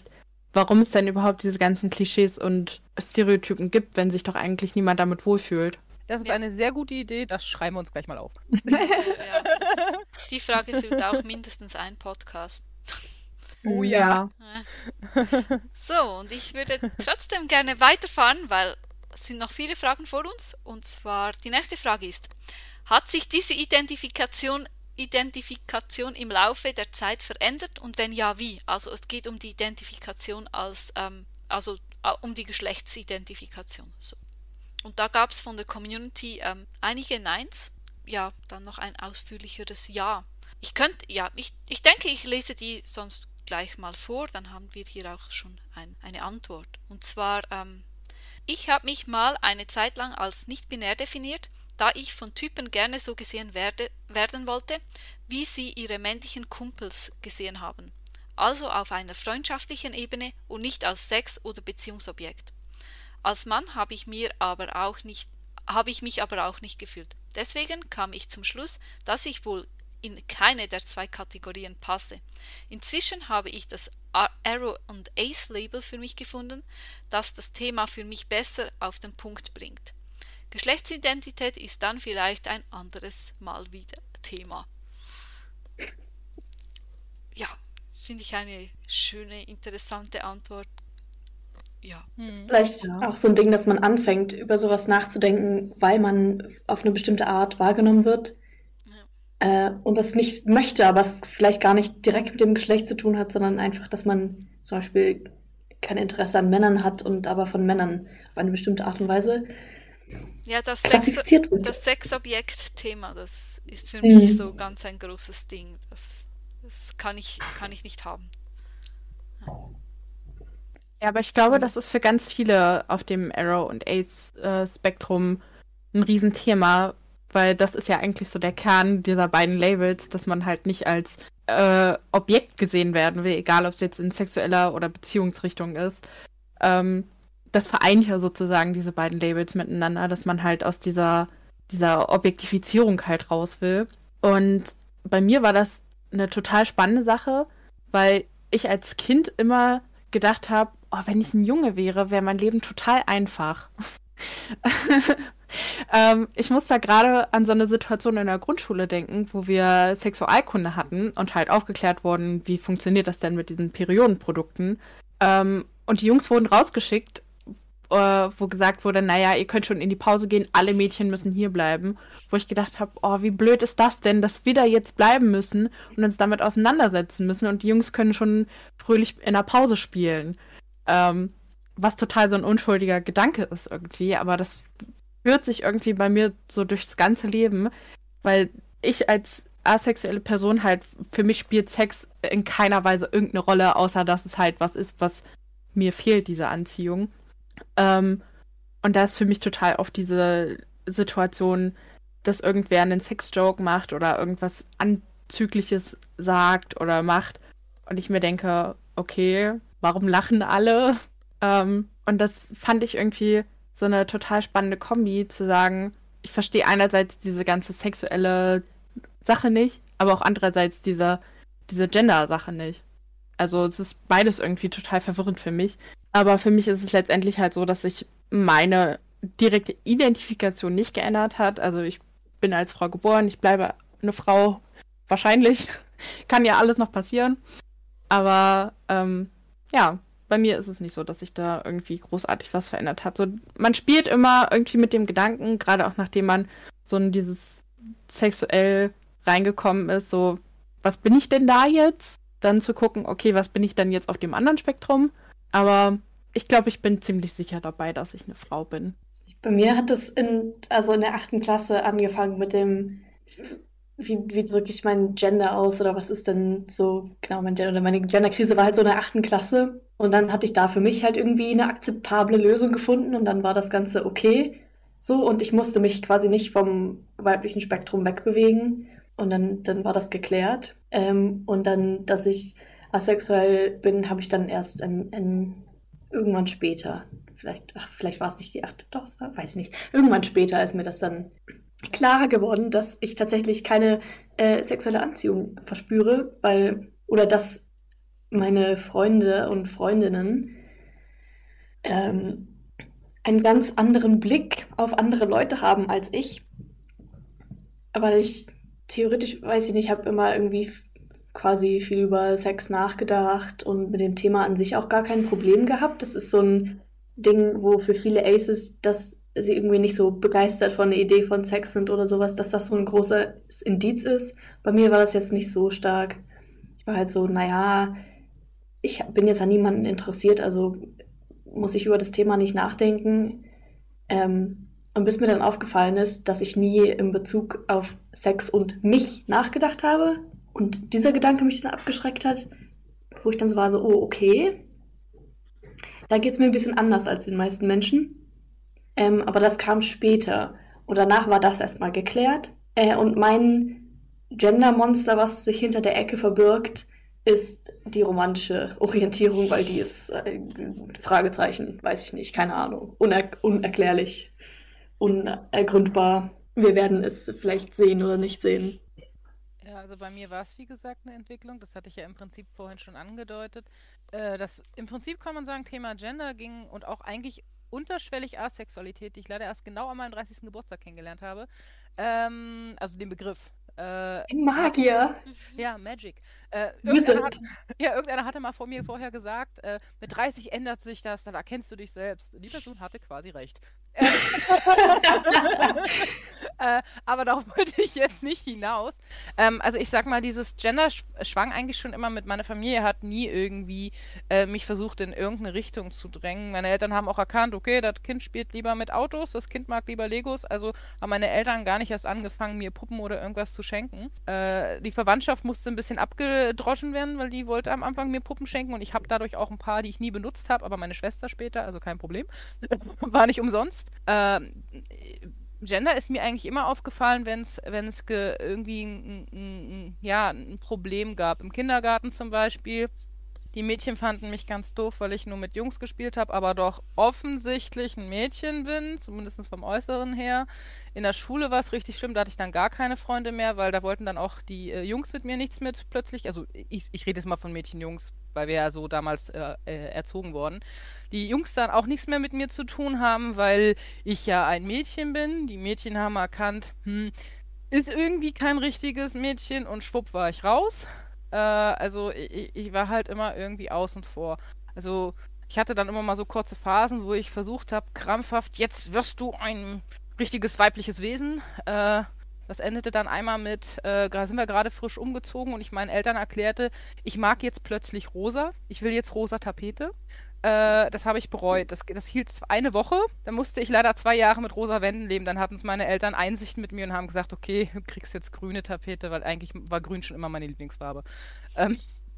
warum es denn überhaupt diese ganzen Klischees und Stereotypen gibt, wenn sich doch eigentlich niemand damit wohlfühlt. Das ist Ja. eine sehr gute Idee, das schreiben wir uns gleich mal auf. Ja, das, die Frage füllt auch mindestens ein Podcast. Oh ja. So, und ich würde trotzdem gerne weiterfahren, weil es sind noch viele Fragen vor uns. Und zwar, die nächste Frage ist, hat sich diese Identifikation, Identifikation im Laufe der Zeit verändert und wenn ja, wie? Also es geht um die Identifikation als, ähm, also äh, um die Geschlechtsidentifikation. So. Und da gab es von der Community ähm, einige Neins, ja, dann noch ein ausführlicheres Ja. Ich könnte, ja, ich, ich denke, ich lese die sonst gleich mal vor, dann haben wir hier auch schon ein, eine Antwort. Und zwar, ähm, ich habe mich mal eine Zeit lang als nicht-binär definiert, da ich von Typen gerne so gesehen werde, werden wollte, wie sie ihre männlichen Kumpels gesehen haben. Also auf einer freundschaftlichen Ebene und nicht als Sex- oder Beziehungsobjekt. Als Mann habe ich mir aber auch nicht, habe ich mich aber auch nicht gefühlt. Deswegen kam ich zum Schluss, dass ich wohl in keine der zwei Kategorien passe. Inzwischen habe ich das Arrow und Ace Label für mich gefunden, das das Thema für mich besser auf den Punkt bringt. Geschlechtsidentität ist dann vielleicht ein anderes Mal wieder Thema. Ja, finde ich eine schöne, interessante Antwort. Ja. Hm. Vielleicht Ja. auch so ein Ding, dass man anfängt, über sowas nachzudenken, weil man auf eine bestimmte Art wahrgenommen wird äh, und das nicht möchte, aber es vielleicht gar nicht direkt mit dem Geschlecht zu tun hat, sondern einfach, dass man zum Beispiel kein Interesse an Männern hat und aber von Männern auf eine bestimmte Art und Weise Ja, das, Sex, klassifiziert wird. das Sexobjekt-Thema, das ist für Mhm. mich so ganz ein großes Ding. Das, das kann ich, kann ich nicht haben. Ja, aber ich glaube, das ist für ganz viele auf dem Arrow- und Ace-Spektrum ein Riesenthema, weil das ist ja eigentlich so der Kern dieser beiden Labels, dass man halt nicht als äh, Objekt gesehen werden will, egal ob es jetzt in sexueller oder Beziehungsrichtung ist. Ähm, das vereint ja sozusagen diese beiden Labels miteinander, dass man halt aus dieser, dieser Objektifizierung halt raus will. Und bei mir war das eine total spannende Sache, weil ich als Kind immer gedacht habe, oh, wenn ich ein Junge wäre, wäre mein Leben total einfach. ähm, ich muss da gerade an so eine Situation in der Grundschule denken, wo wir Sexualkunde hatten und halt aufgeklärt wurden, wie funktioniert das denn mit diesen Periodenprodukten. Ähm, und die Jungs wurden rausgeschickt, äh, wo gesagt wurde, naja, ihr könnt schon in die Pause gehen, alle Mädchen müssen hier bleiben. Wo ich gedacht habe, oh, wie blöd ist das denn, dass wir da jetzt bleiben müssen und uns damit auseinandersetzen müssen und die Jungs können schon fröhlich in der Pause spielen. Ähm, was total so ein unschuldiger Gedanke ist irgendwie, aber das führt sich irgendwie bei mir so durchs ganze Leben, weil ich als asexuelle Person halt, für mich spielt Sex in keiner Weise irgendeine Rolle, außer dass es halt was ist, was mir fehlt, diese Anziehung. Ähm, und da ist für mich total oft diese Situation, dass irgendwer einen Sex-Joke macht oder irgendwas Anzügliches sagt oder macht und ich mir denke, okay, warum lachen alle? Ähm, und das fand ich irgendwie so eine total spannende Kombi, zu sagen, ich verstehe einerseits diese ganze sexuelle Sache nicht, aber auch andererseits diese, diese Gender-Sache nicht. Also es ist beides irgendwie total verwirrend für mich. Aber für mich ist es letztendlich halt so, dass sich meine direkte Identifikation nicht geändert hat. Also ich bin als Frau geboren, ich bleibe eine Frau, wahrscheinlich. Kann ja alles noch passieren. Aber ähm, ja, bei mir ist es nicht so, dass sich da irgendwie großartig was verändert hat. So, man spielt immer irgendwie mit dem Gedanken, gerade auch nachdem man so in dieses sexuell reingekommen ist, so, was bin ich denn da jetzt? Dann zu gucken, okay, was bin ich denn jetzt auf dem anderen Spektrum? Aber ich glaube, ich bin ziemlich sicher dabei, dass ich eine Frau bin. Bei mir hat es in, also in der achten Klasse angefangen mit dem, wie, wie drücke ich mein Gender aus oder was ist denn so, genau, mein Gender, oder meine Genderkrise war halt so in der achten Klasse und dann hatte ich da für mich halt irgendwie eine akzeptable Lösung gefunden und dann war das Ganze okay so und ich musste mich quasi nicht vom weiblichen Spektrum wegbewegen und dann, dann war das geklärt ähm, und dann, dass ich asexuell bin, habe ich dann erst in, in, irgendwann später, vielleicht, ach, vielleicht war es nicht die achte, doch, es war, weiß ich nicht, irgendwann später ist mir das dann klarer geworden, dass ich tatsächlich keine äh, sexuelle Anziehung verspüre, weil, oder dass meine Freunde und Freundinnen ähm, einen ganz anderen Blick auf andere Leute haben als ich. Aber ich theoretisch, weiß ich nicht, habe immer irgendwie f- quasi viel über Sex nachgedacht und mit dem Thema an sich auch gar kein Problem gehabt. Das ist so ein Ding, wo für viele Aces, dass sie irgendwie nicht so begeistert von der Idee von Sex sind oder sowas, dass das so ein großes Indiz ist. Bei mir war das jetzt nicht so stark. Ich war halt so, naja, ich bin jetzt an niemanden interessiert, also muss ich über das Thema nicht nachdenken. Ähm, und bis mir dann aufgefallen ist, dass ich nie in Bezug auf Sex und mich nachgedacht habe und dieser Gedanke mich dann abgeschreckt hat, wo ich dann so war, so, oh, okay, da geht es mir ein bisschen anders als den meisten Menschen. Ähm, aber das kam später. Und danach war das erstmal geklärt. Äh, und mein Gender-Monster, was sich hinter der Ecke verbirgt, ist die romantische Orientierung, weil die ist äh, Fragezeichen, weiß ich nicht, keine Ahnung. Uner unerklärlich, unergründbar. Wir werden es vielleicht sehen oder nicht sehen. Ja, also bei mir war es wie gesagt eine Entwicklung, das hatte ich ja im Prinzip vorhin schon angedeutet. Äh, das, Im Prinzip kann man sagen, Thema Gender ging und auch eigentlich unterschwellig Asexualität, die ich leider erst genau an meinem dreißigsten Geburtstag kennengelernt habe. Ähm, also den Begriff. Äh, Magier! Ja, Magic. Äh, Wir irgendeiner, hat, sind. ja, irgendeiner hatte mal vor mir vorher gesagt, äh, mit dreißig ändert sich das, dann erkennst du dich selbst. Die Person hatte quasi recht. Äh, äh, aber darauf wollte ich jetzt nicht hinaus. Ähm, also ich sag mal, dieses Gender sch- schwang eigentlich schon immer mit. Meine Familie hat nie irgendwie äh, mich versucht, in irgendeine Richtung zu drängen. Meine Eltern haben auch erkannt, okay, das Kind spielt lieber mit Autos, das Kind mag lieber Legos. Also haben meine Eltern gar nicht erst angefangen, mir Puppen oder irgendwas zu schenken. Äh, die Verwandtschaft musste ein bisschen abgedroschen werden, weil die wollte am Anfang mir Puppen schenken und ich habe dadurch auch ein paar, die ich nie benutzt habe, aber meine Schwester später, also kein Problem. War nicht umsonst. Ähm, Gender ist mir eigentlich immer aufgefallen, wenn es wenn es irgendwie ein, ein, ein, ja, ein Problem gab. Im Kindergarten zum Beispiel. Die Mädchen fanden mich ganz doof, weil ich nur mit Jungs gespielt habe, aber doch offensichtlich ein Mädchen bin, zumindest vom Äußeren her. In der Schule war es richtig schlimm, da hatte ich dann gar keine Freunde mehr, weil da wollten dann auch die äh, Jungs mit mir nichts mit plötzlich. Also ich, ich rede jetzt mal von Mädchen-Jungs, weil wir ja so damals äh, äh, erzogen wurden. Die Jungs dann auch nichts mehr mit mir zu tun haben, weil ich ja ein Mädchen bin. Die Mädchen haben erkannt, hm, ist irgendwie kein richtiges Mädchen und schwupp war ich raus. Äh, also ich, ich war halt immer irgendwie außen vor. Also ich hatte dann immer mal so kurze Phasen, wo ich versucht habe, krampfhaft, jetzt wirst du ein richtiges weibliches Wesen. Äh, das endete dann einmal mit, äh, da sind wir gerade frisch umgezogen und ich meinen Eltern erklärte, ich mag jetzt plötzlich rosa, ich will jetzt rosa Tapete. Äh, das habe ich bereut. Das, das hielt eine Woche. Dann musste ich leider zwei Jahre mit rosa Wänden leben. Dann hatten es meine Eltern Einsicht mit mir und haben gesagt, okay, du kriegst jetzt grüne Tapete, weil eigentlich war grün schon immer meine Lieblingsfarbe. Ähm,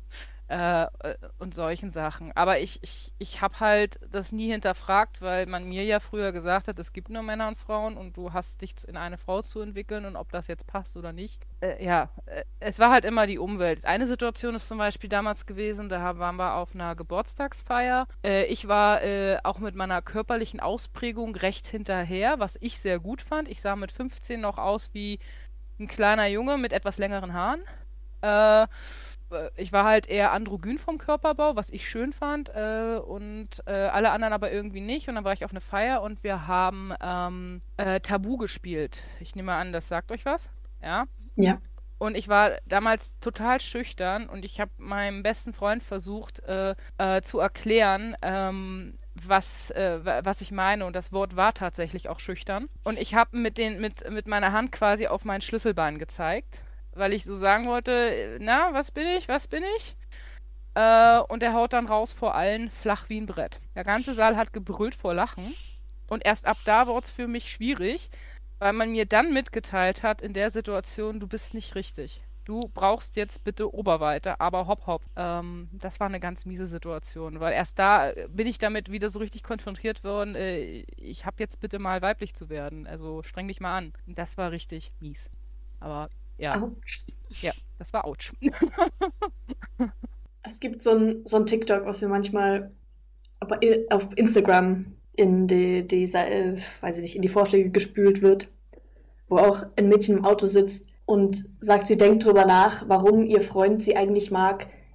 äh, äh, und solchen Sachen. Aber ich, ich, ich habe halt das nie hinterfragt, weil man mir ja früher gesagt hat, es gibt nur Männer und Frauen und du hast dich in eine Frau zu entwickeln und ob das jetzt passt oder nicht. Äh, ja, äh, es war halt immer die Umwelt. Eine Situation ist zum Beispiel damals gewesen, da waren wir auf einer Geburtstagsfeier. Äh, ich war äh, auch mit meiner körperlichen Ausprägung recht hinterher, was ich sehr gut fand. Ich sah mit fünfzehn noch aus wie ein kleiner Junge mit etwas längeren Haaren. Äh, ich war halt eher androgyn vom Körperbau, was ich schön fand, äh, und äh, alle anderen aber irgendwie nicht. Und dann war ich auf eine Feier und wir haben ähm, äh, Tabu gespielt. Ich nehme an, das sagt euch was. Ja. Ja. Und ich war damals total schüchtern und ich habe meinem besten Freund versucht äh, äh, zu erklären, ähm, was, äh, was ich meine. Und das Wort war tatsächlich auch schüchtern. Und ich habe mit, den, mit, mit meiner Hand quasi auf mein Schlüsselbein gezeigt, weil ich so sagen wollte, na, was bin ich, was bin ich? Äh, und er haut dann raus vor allen, flach wie ein Brett. Der ganze Saal hat gebrüllt vor Lachen. Und erst ab da wurde es für mich schwierig, weil man mir dann mitgeteilt hat, in der Situation, du bist nicht richtig. Du brauchst jetzt bitte Oberweite, aber hopp, hopp. Ähm, das war eine ganz miese Situation, weil erst da bin ich damit wieder so richtig konfrontiert worden, äh, ich hab jetzt bitte mal weiblich zu werden, also streng dich mal an. Und das war richtig mies. Aber ja, Autsch. ja, das war ouch. Es gibt so ein, so ein TikTok, was mir manchmal aber i- auf Instagram in die, die, Sa- äh, weiß ich nicht, in die Vorschläge gespült wird, wo auch ein Mädchen im Auto sitzt und sagt, sie denkt drüber nach, warum ihr Freund sie eigentlich mag,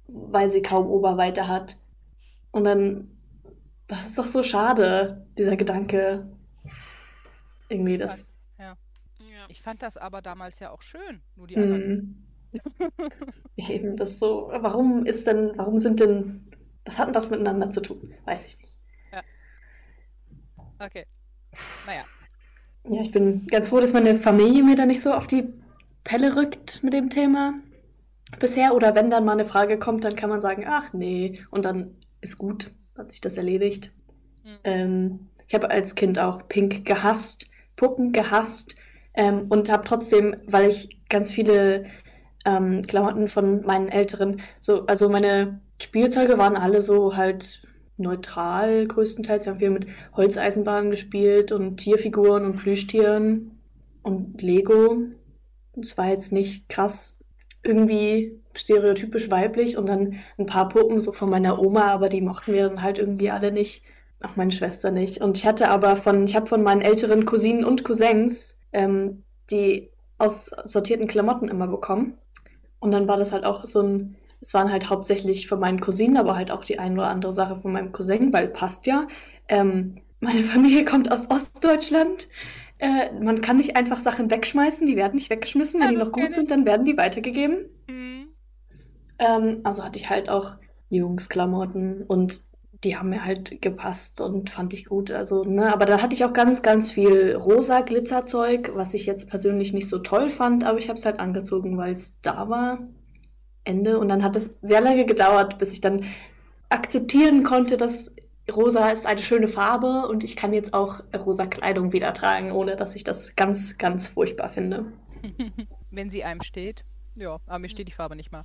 weil sie kaum Oberweite hat. Und dann, das ist doch so schade, dieser Gedanke. Irgendwie Ich fand, das. ja. Ja. Ich fand das aber damals ja auch schön, nur die anderen. Hm, eben, das ist so, warum ist denn, warum sind denn, was hat denn das miteinander zu tun? Weiß ich nicht. Ja. Okay. Naja. Ja, ich bin ganz froh, dass meine Familie mir da nicht so auf die Pelle rückt mit dem Thema bisher. Oder wenn dann mal eine Frage kommt, dann kann man sagen, ach nee, und dann ist gut, hat sich das erledigt. Hm. Ähm, ich habe als Kind auch Pink gehasst, Puppen gehasst ähm, und habe trotzdem, weil ich ganz viele ähm, Klamotten von meinen Älteren, so, also meine Spielzeuge waren alle so halt neutral größtenteils. Wir haben viel mit Holzeisenbahnen gespielt und Tierfiguren und Plüschtieren und Lego. Es war jetzt nicht krass irgendwie stereotypisch weiblich und dann ein paar Puppen so von meiner Oma, aber die mochten wir dann halt irgendwie alle nicht. Auch meine Schwester nicht. Und ich hatte aber von, ich habe von meinen älteren Cousinen und Cousins ähm, die aussortierten Klamotten immer bekommen. Und dann war das halt auch so ein, es waren halt hauptsächlich von meinen Cousinen, aber halt auch die ein oder andere Sache von meinem Cousin, weil passt ja. Ähm, meine Familie kommt aus Ostdeutschland. Äh, man kann nicht einfach Sachen wegschmeißen, die werden nicht weggeschmissen. Wenn Ja, die das noch gut kenn ich. sind, dann werden die weitergegeben. Hm. Ähm, also hatte ich halt auch Jungsklamotten und die haben mir halt gepasst und fand ich gut. Also, ne, aber da hatte ich auch ganz, ganz viel rosa Glitzerzeug, was ich jetzt persönlich nicht so toll fand, aber ich habe es halt angezogen, weil es da war. Ende. Und dann hat es sehr lange gedauert, bis ich dann akzeptieren konnte, dass rosa ist eine schöne Farbe und ich kann jetzt auch rosa Kleidung wieder tragen, ohne dass ich das ganz, ganz furchtbar finde. Wenn sie einem steht. Ja, aber mir steht die Farbe nicht mal.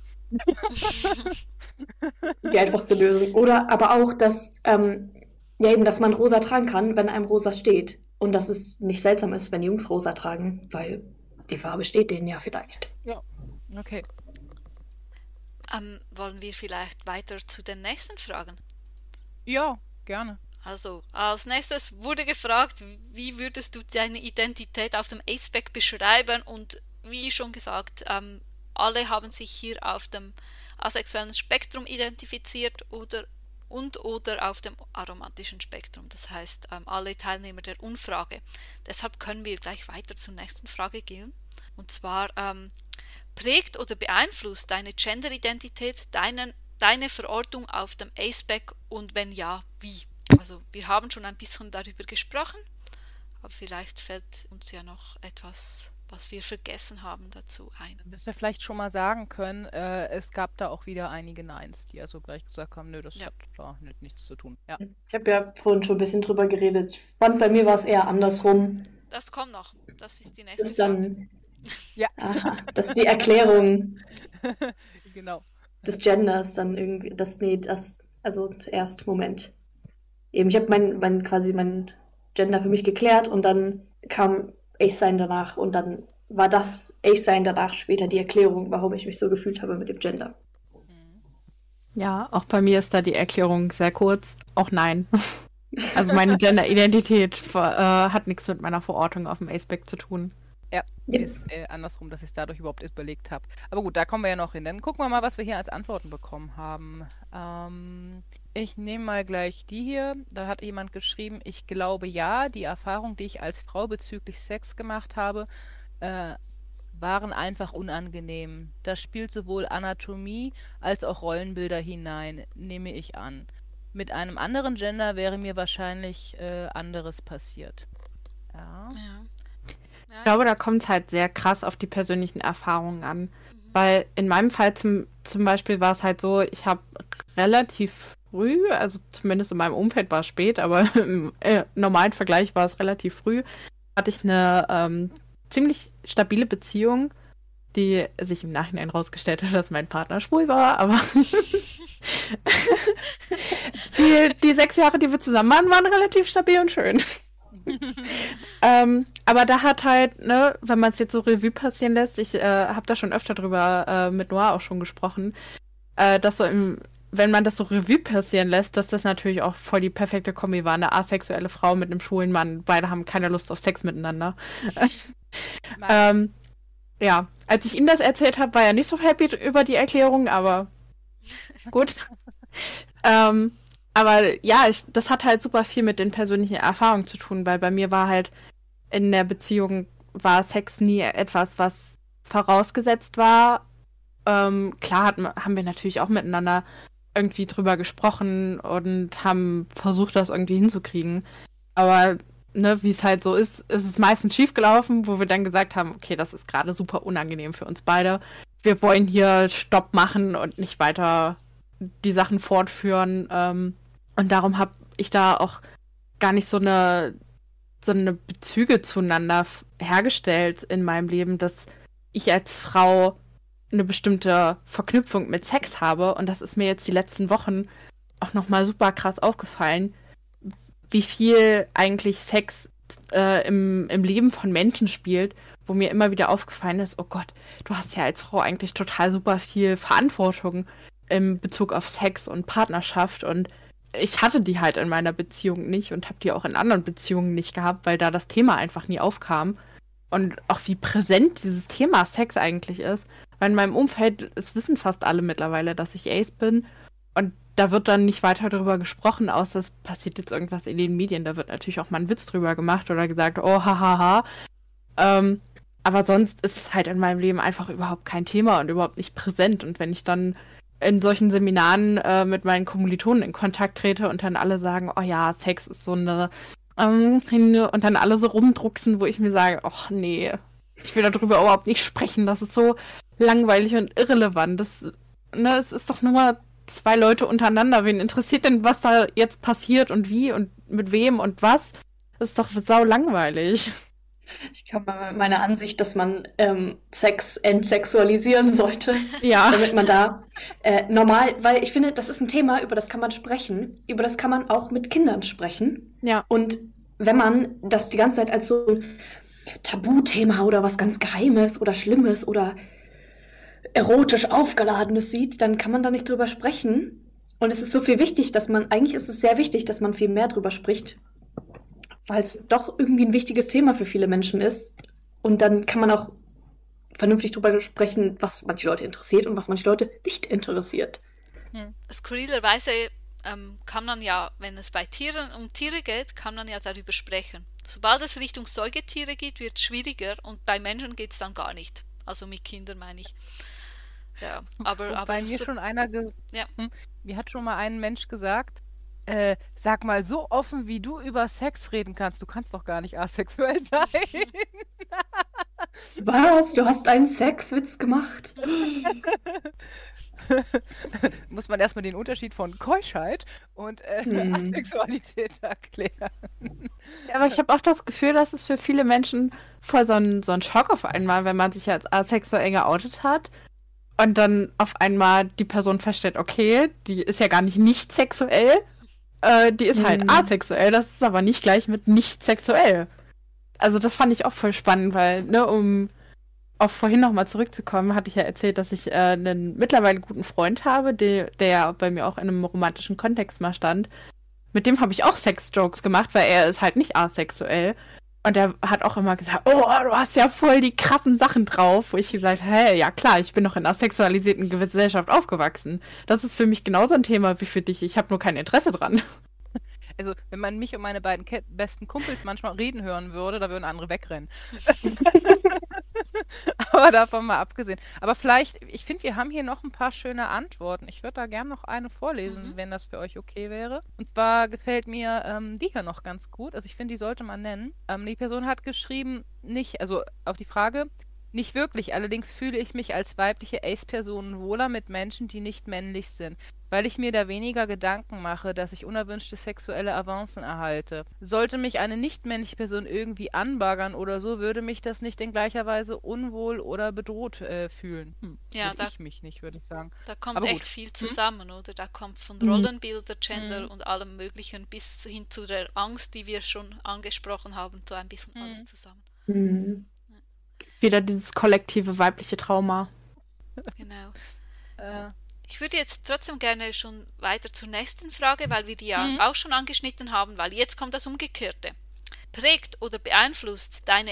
Die einfachste Lösung. Oder aber auch, dass, ähm, ja eben, dass man rosa tragen kann, wenn einem rosa steht. Und dass es nicht seltsam ist, wenn Jungs rosa tragen, weil die Farbe steht denen ja vielleicht. Ja, okay. Ähm, wollen wir vielleicht weiter zu den nächsten Fragen? Ja, gerne. Also, als nächstes wurde gefragt, wie würdest du deine Identität auf dem A-Spec beschreiben? Und wie schon gesagt, ähm, alle haben sich hier auf dem asexuellen Spektrum identifiziert oder und oder auf dem aromatischen Spektrum. Das heißt, ähm, alle Teilnehmer der Umfrage. Deshalb können wir gleich weiter zur nächsten Frage gehen. Und zwar, ähm, prägt oder beeinflusst deine Genderidentität deinen, deine Verortung auf dem A-Spec und wenn ja, wie? Also wir haben schon ein bisschen darüber gesprochen, aber vielleicht fällt uns ja noch etwas, was wir vergessen haben, dazu ein. Dass wir vielleicht schon mal sagen können, äh, es gab da auch wieder einige Neins, die also gleich gesagt haben, nö, das Ja. hat da nicht, nichts zu tun. Ja. Ich habe ja vorhin schon ein bisschen drüber geredet. Ich fand, bei mir war es eher andersrum. Das kommt noch. Das ist die nächste Das ist Frage. dann, Ja. aha, das ist die Erklärung Genau. des Genders dann irgendwie, das, nee, das, also zuerst, Moment. Eben, ich habe mein, mein, quasi mein Gender für mich geklärt und dann kam Ich-Sein danach und dann war das Ich-Sein danach später die Erklärung, warum ich mich so gefühlt habe mit dem Gender. Ja, auch bei mir ist da die Erklärung sehr kurz. Auch nein. Also meine Gender-Identität ver- äh, hat nichts mit meiner Verortung auf dem A-Spec zu tun. Ja, Ja. ist äh, andersrum, dass ich es dadurch überhaupt überlegt habe. Aber gut, da kommen wir ja noch hin. Dann gucken wir mal, was wir hier als Antworten bekommen haben. Ähm, ich nehme mal gleich die hier. Da hat jemand geschrieben, ich glaube ja, die Erfahrung, die ich als Frau bezüglich Sex gemacht habe, äh, waren einfach unangenehm. Da spielt sowohl Anatomie als auch Rollenbilder hinein, nehme ich an. Mit einem anderen Gender wäre mir wahrscheinlich äh, anderes passiert. Ja. Ja. Ich glaube, da kommt es halt sehr krass auf die persönlichen Erfahrungen an. Weil in meinem Fall zum, zum Beispiel war es halt so, ich habe relativ früh, also zumindest in meinem Umfeld war es spät, aber im äh, normalen Vergleich war es relativ früh, hatte ich eine ähm, ziemlich stabile Beziehung, die sich im Nachhinein rausgestellt hat, dass mein Partner schwul war, aber die, die sechs Jahre, die wir zusammen waren, waren relativ stabil und schön. ähm, aber da hat halt, ne, wenn man es jetzt so Revue passieren lässt, ich äh, habe da schon öfter drüber äh, mit Noah auch schon gesprochen, äh, dass so im, wenn man das so Revue passieren lässt, dass das natürlich auch voll die perfekte Kombi war. Eine asexuelle Frau mit einem schwulen Mann, beide haben keine Lust auf Sex miteinander. ähm, ja, als ich ihm das erzählt habe, war er nicht so happy über die Erklärung, aber Gut. ähm, aber ja, ich, das hat halt super viel mit den persönlichen Erfahrungen zu tun, weil bei mir war halt in der Beziehung war Sex nie etwas, was vorausgesetzt war. Ähm, klar hat, haben wir natürlich auch miteinander irgendwie drüber gesprochen und haben versucht, das irgendwie hinzukriegen. Aber ne, wie es halt so ist, ist es meistens schiefgelaufen, wo wir dann gesagt haben, okay, das ist gerade super unangenehm für uns beide. Wir wollen hier Stopp machen und nicht weiter die Sachen fortführen. Ähm, und darum habe ich da auch gar nicht so eine, so eine Bezüge zueinander f- hergestellt in meinem Leben, dass ich als Frau eine bestimmte Verknüpfung mit Sex habe. Und das ist mir jetzt die letzten Wochen auch nochmal super krass aufgefallen, wie viel eigentlich Sex äh, im, im Leben von Menschen spielt, wo mir immer wieder aufgefallen ist, oh Gott, du hast ja als Frau eigentlich total super viel Verantwortung in Bezug auf Sex und Partnerschaft. Und ich hatte die halt in meiner Beziehung nicht und habe die auch in anderen Beziehungen nicht gehabt, weil da das Thema einfach nie aufkam. Und auch wie präsent dieses Thema Sex eigentlich ist. Weil in meinem Umfeld, es wissen fast alle mittlerweile, dass ich Ace bin. Und da wird dann nicht weiter darüber gesprochen, außer es passiert jetzt irgendwas in den Medien. Da wird natürlich auch mal ein Witz drüber gemacht oder gesagt, oh, hahaha. Ähm, aber sonst ist es halt in meinem Leben einfach überhaupt kein Thema und überhaupt nicht präsent. Und wenn ich dann in solchen Seminaren äh, mit meinen Kommilitonen in Kontakt trete und dann alle sagen, oh ja, Sex ist so eine ähm, und dann alle so rumdrucksen, wo ich mir sage, ach nee, ich will darüber überhaupt nicht sprechen. Das ist so langweilig und irrelevant. Das, ne, es ist doch nur mal zwei Leute untereinander. Wen interessiert denn, was da jetzt passiert und wie und mit wem und was? Das ist doch sau langweilig. Ich komme mal mit meiner Ansicht, dass man ähm, Sex entsexualisieren sollte, Ja. damit man da äh, normal, weil ich finde, das ist ein Thema, über das kann man sprechen, über das kann man auch mit Kindern sprechen. Ja. Und wenn man das die ganze Zeit als so ein Tabuthema oder was ganz Geheimes oder Schlimmes oder erotisch Aufgeladenes sieht, dann kann man da nicht drüber sprechen. Und es ist so viel wichtig, dass man, eigentlich ist es sehr wichtig, dass man viel mehr drüber spricht, weil es doch irgendwie ein wichtiges Thema für viele Menschen ist. Und dann kann man auch vernünftig drüber sprechen, was manche Leute interessiert und was manche Leute nicht interessiert. Skurrilerweise ähm, kann man ja, wenn es bei Tieren um Tiere geht, kann man ja darüber sprechen. Sobald es Richtung Säugetiere geht, wird es schwieriger und bei Menschen geht es dann gar nicht. Also mit Kindern meine ich. Ja, aber, Und aber bei mir so, schon einer, ge ja. hm, mir hat schon mal ein Mensch gesagt, äh, sag mal, so offen wie du über Sex reden kannst, du kannst doch gar nicht asexuell sein. Was? Du hast einen Sexwitz gemacht? Muss man erstmal den Unterschied von Keuschheit und äh, Hm. Asexualität erklären. Ja, aber ich habe auch das Gefühl, dass es für viele Menschen voll so ein, so ein Schock auf einmal, wenn man sich als asexuell geoutet hat und dann auf einmal die Person feststellt, okay, die ist ja gar nicht nicht sexuell, äh, die ist halt Hm. asexuell, das ist aber nicht gleich mit nicht sexuell. Also das fand ich auch voll spannend, weil, ne, um auf vorhin nochmal zurückzukommen, hatte ich ja erzählt, dass ich äh, einen mittlerweile guten Freund habe, der, der ja bei mir auch in einem romantischen Kontext mal stand. Mit dem habe ich auch Sex-Jokes gemacht, weil er ist halt nicht asexuell. Und er hat auch immer gesagt, oh, du hast ja voll die krassen Sachen drauf. Wo ich gesagt habe, hey, ja klar, ich bin doch in einer sexualisierten Gesellschaft aufgewachsen. Das ist für mich genauso ein Thema wie für dich. Ich habe nur kein Interesse dran. Also, wenn man mich und meine beiden Ke besten Kumpels manchmal reden hören würde, da würden andere wegrennen. Aber davon mal abgesehen. Aber vielleicht, ich finde, wir haben hier noch ein paar schöne Antworten. Ich würde da gerne noch eine vorlesen, Mhm. wenn das für euch okay wäre. Und zwar gefällt mir ähm, die hier noch ganz gut. Also ich finde, die sollte man nennen. Ähm, die Person hat geschrieben, nicht, also auf die Frage, nicht wirklich. Allerdings fühle ich mich als weibliche Ace-Person wohler mit Menschen, die nicht männlich sind, weil ich mir da weniger Gedanken mache, dass ich unerwünschte sexuelle Avancen erhalte. Sollte mich eine nicht-männliche Person irgendwie anbaggern oder so, würde mich das nicht in gleicher Weise unwohl oder bedroht äh, fühlen. Hm, Ja, würde da- ich mich nicht, würde ich sagen. Da kommt Aber echt gut. viel zusammen, oder? Da kommt von Mhm. Rollenbilder, Gender Mhm. und allem Möglichen bis hin zu der Angst, die wir schon angesprochen haben, so ein bisschen Mhm. alles zusammen. Hm. Wieder dieses kollektive weibliche Trauma. Genau. Äh, Ich würde jetzt trotzdem gerne schon weiter zur nächsten Frage, weil wir die ja Mhm. auch schon angeschnitten haben, weil jetzt kommt das Umgekehrte. Prägt oder beeinflusst deine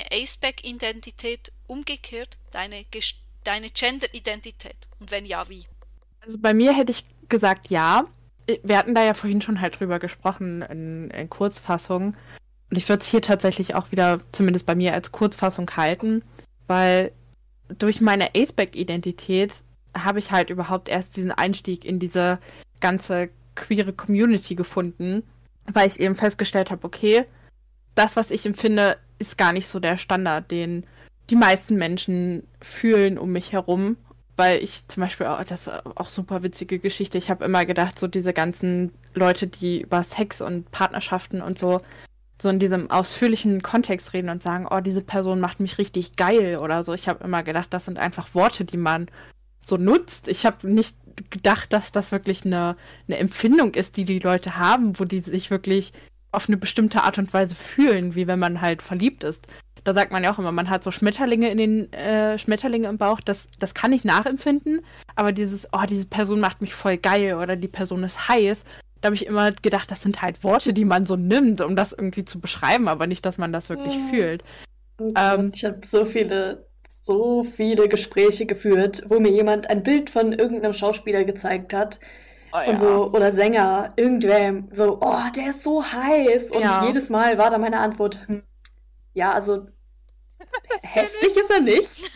Aceback-Identität umgekehrt deine, Ges- deine Gender-Identität? Und wenn ja, wie? Also bei mir hätte ich gesagt, ja. Wir hatten da ja vorhin schon halt drüber gesprochen in, in Kurzfassung. Und ich würde es hier tatsächlich auch wieder, zumindest bei mir, als Kurzfassung halten, weil durch meine Aceback-Identität habe ich halt überhaupt erst diesen Einstieg in diese ganze queere Community gefunden, weil ich eben festgestellt habe, okay, das, was ich empfinde, ist gar nicht so der Standard, den die meisten Menschen fühlen um mich herum. Weil ich zum Beispiel, auch, das ist auch super witzige Geschichte, ich habe immer gedacht, so diese ganzen Leute, die über Sex und Partnerschaften und so, so in diesem ausführlichen Kontext reden und sagen, oh, diese Person macht mich richtig geil oder so. Ich habe immer gedacht, das sind einfach Worte, die man so nutzt. Ich habe nicht gedacht, dass das wirklich eine, eine Empfindung ist, die die Leute haben, wo die sich wirklich auf eine bestimmte Art und Weise fühlen, wie wenn man halt verliebt ist. Da sagt man ja auch immer, man hat so Schmetterlinge in den äh, Schmetterlinge im Bauch, das, das kann ich nachempfinden, aber dieses, oh, diese Person macht mich voll geil oder die Person ist heiß, da habe ich immer gedacht, das sind halt Worte, die man so nimmt, um das irgendwie zu beschreiben, aber nicht, dass man das wirklich Mhm. fühlt. Oh Ähm, Gott, ich habe so viele, so viele Gespräche geführt, wo mir jemand ein Bild von irgendeinem Schauspieler gezeigt hat oh und so, oder Sänger, irgendwem, so, oh, der ist so heiß. Und Ja. jedes Mal war da meine Antwort, hm, ja, also hässlich ist er nicht.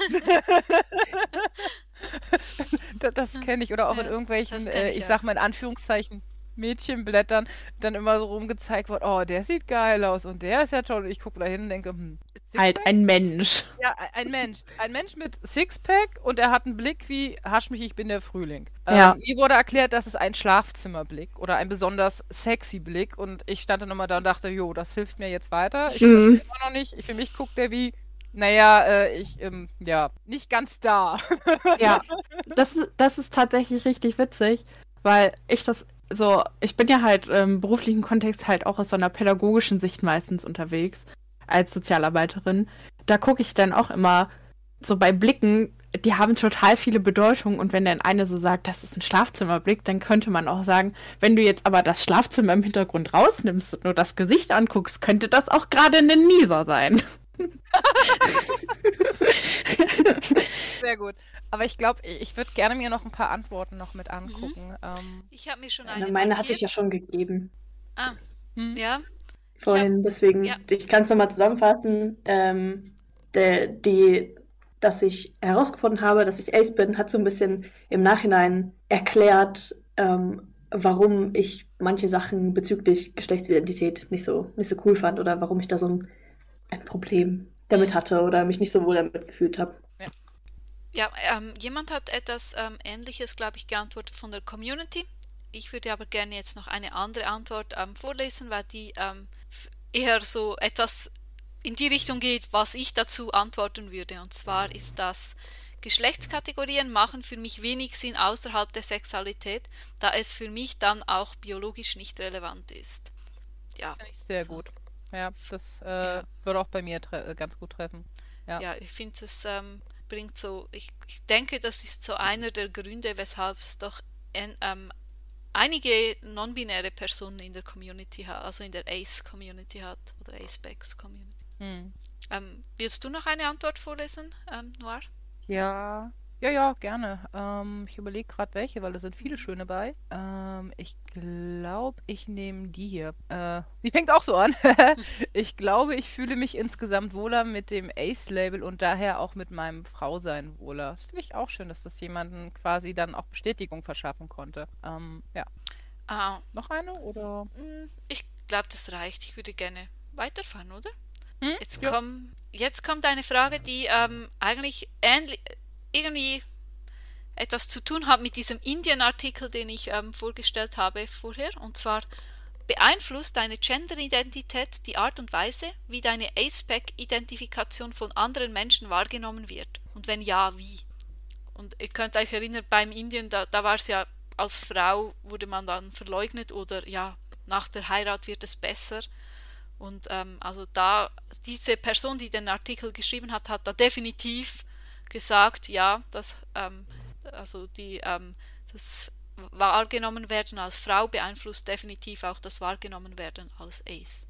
Das, das kenne ich. Oder auch in Ja, irgendwelchen, das kenn äh, ich ich auch. sag mal in Anführungszeichen, Mädchenblättern, dann immer so rumgezeigt wird, oh, der sieht geil aus und der ist ja toll. Und ich gucke da hin und denke, hm, halt Sixpack? ein Mensch. Ja, ein- ein Mensch. Ein Mensch mit Sixpack und er hat einen Blick wie, hasch mich, ich bin der Frühling. Ja. Ähm, mir wurde erklärt, das ist ein Schlafzimmerblick oder ein besonders sexy Blick und ich stand dann immer da und dachte, jo, das hilft mir jetzt weiter. Ich Mhm. verstehe immer noch nicht. Für mich guckt der wie, naja, äh, ich, ähm, ja, nicht ganz da. Ja, das ist, das ist tatsächlich richtig witzig, weil ich das so, ich bin ja halt im beruflichen Kontext halt auch aus so einer pädagogischen Sicht meistens unterwegs als Sozialarbeiterin. Da gucke ich dann auch immer so bei Blicken, die haben total viele Bedeutungen und wenn dann eine so sagt, das ist ein Schlafzimmerblick, dann könnte man auch sagen, wenn du jetzt aber das Schlafzimmer im Hintergrund rausnimmst und nur das Gesicht anguckst, könnte das auch gerade ein Nieser sein. Sehr gut. Aber ich glaube, ich würde gerne mir noch ein paar Antworten noch mit angucken. Ähm, Ich habe mir schon Ja, eine meine hatte ich ja markiert. schon gegeben Ah, hm? ja. vorhin, deswegen, ja. ich kann es nochmal zusammenfassen. Ähm, der, die, dass ich herausgefunden habe, dass ich Ace bin, hat so ein bisschen im Nachhinein erklärt, ähm, warum ich manche Sachen bezüglich Geschlechtsidentität nicht so, nicht so cool fand oder warum ich da so ein, ein Problem damit hatte oder mich nicht so wohl damit gefühlt habe. Ja, ähm, jemand hat etwas ähm, Ähnliches, glaube ich, geantwortet von der Community. Ich würde aber gerne jetzt noch eine andere Antwort ähm, vorlesen, weil die ähm, f- eher so etwas in die Richtung geht, was ich dazu antworten würde. Und zwar ist das: Geschlechtskategorien machen für mich wenig Sinn außerhalb der Sexualität, da es für mich dann auch biologisch nicht relevant ist. Ja, Finde ich sehr so. gut. Ja, das äh, Ja. würde auch bei mir tre äh, ganz gut treffen. Ja. Ja, ich finde, es ähm, bringt so, ich, ich denke, das ist so einer der Gründe, weshalb es doch en, ähm, einige non-binäre Personen in der Community hat, also in der Ace-Community hat oder Acebax-Community. Hm. Ähm, willst du noch eine Antwort vorlesen, ähm, Noir? Ja, ja, ja, gerne. Ähm, ich überlege gerade welche, weil da sind viele schöne bei. Ähm, ich glaube, ich nehme die hier. Äh, die fängt auch so an. Ich glaube, ich fühle mich insgesamt wohler mit dem Ace-Label und daher auch mit meinem Frausein wohler. Das finde ich auch schön, dass das jemanden quasi dann auch Bestätigung verschaffen konnte. Ähm, ja. Ah, Noch eine oder? mh, ich glaube, das reicht. Ich würde gerne weiterfahren, oder? Hm? Jetzt, Ja. komm, jetzt kommt eine Frage, die ähm, eigentlich ähnlich, irgendwie etwas zu tun hat mit diesem Indien-Artikel, den ich ähm, vorgestellt habe vorher. Und zwar: Beeinflusst deine Gender-Identität die Art und Weise, wie deine Aceback-Identifikation von anderen Menschen wahrgenommen wird? Und wenn ja, wie? Und ihr könnt euch erinnern, beim Indien, da, da war es ja, als Frau wurde man dann verleugnet oder ja, nach der Heirat wird es besser. Und ähm, also da, diese Person, die den Artikel geschrieben hat, hat da definitiv gesagt, ja, dass ähm, also die ähm, das wahrgenommen werden als Frau beeinflusst definitiv auch das wahrgenommen werden als Ace.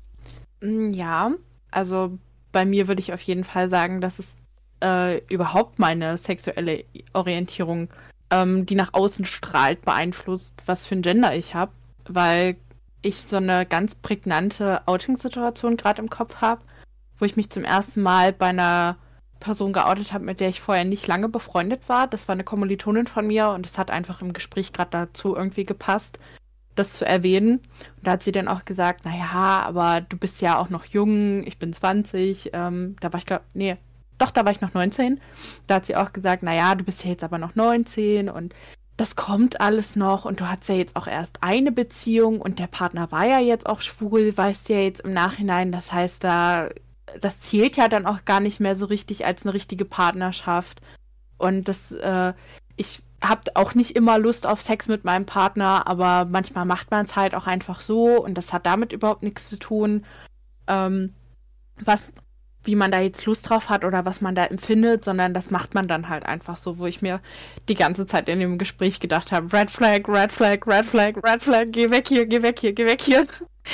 Mm, Ja, also bei mir würde ich auf jeden Fall sagen, dass es äh, überhaupt meine sexuelle Orientierung ähm, die nach außen strahlt, beeinflusst, was für ein Gender ich habe, weil ich so eine ganz prägnante Outing-Situation gerade im Kopf habe, wo ich mich zum ersten Mal bei einer Person geoutet habe, mit der ich vorher nicht lange befreundet war. Das war eine Kommilitonin von mir und es hat einfach im Gespräch gerade dazu irgendwie gepasst, das zu erwähnen. Und da hat sie dann auch gesagt, naja, aber du bist ja auch noch jung, ich bin zwanzig, ähm, da war ich, glaube, nee, doch, da war ich noch neunzehn. Da hat sie auch gesagt, naja, du bist ja jetzt aber noch neunzehn und das kommt alles noch und du hattest ja jetzt auch erst eine Beziehung und der Partner war ja jetzt auch schwul, weißt du ja jetzt im Nachhinein, das heißt, da das zählt ja dann auch gar nicht mehr so richtig als eine richtige Partnerschaft. Und das, äh, ich habe auch nicht immer Lust auf Sex mit meinem Partner, aber manchmal macht man es halt auch einfach so und das hat damit überhaupt nichts zu tun, ähm, was, wie man da jetzt Lust drauf hat oder was man da empfindet, sondern das macht man dann halt einfach so, wo ich mir die ganze Zeit in dem Gespräch gedacht habe, Red Flag, Red Flag, Red Flag, Red Flag, geh weg hier, geh weg hier, geh weg hier.